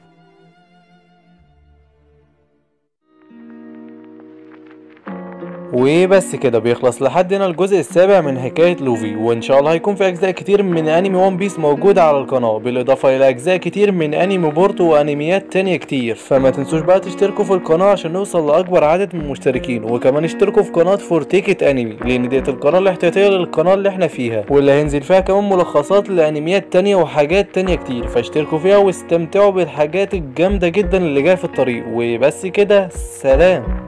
وبس كده بيخلص لحد هنا الجزء السابع من حكاية لوفي، وان شاء الله هيكون في اجزاء كتير من انمي وان بيس موجودة على القناة، بالاضافة الى اجزاء كتير من انمي بورتو وانميات تانية كتير. فما تنسوش بقى تشتركوا في القناة عشان نوصل لاكبر عدد من المشتركين، وكمان اشتركوا في قناة فورتيكت انمي لان ديت القناة الاحتياطية للقناة اللي احنا فيها، واللي هينزل فيها كمان ملخصات لانميات تانية وحاجات تانية كتير. فاشتركوا فيها واستمتعوا بالحاجات الجامدة جدا اللي جاية في الطريق. وبس كده، سلام.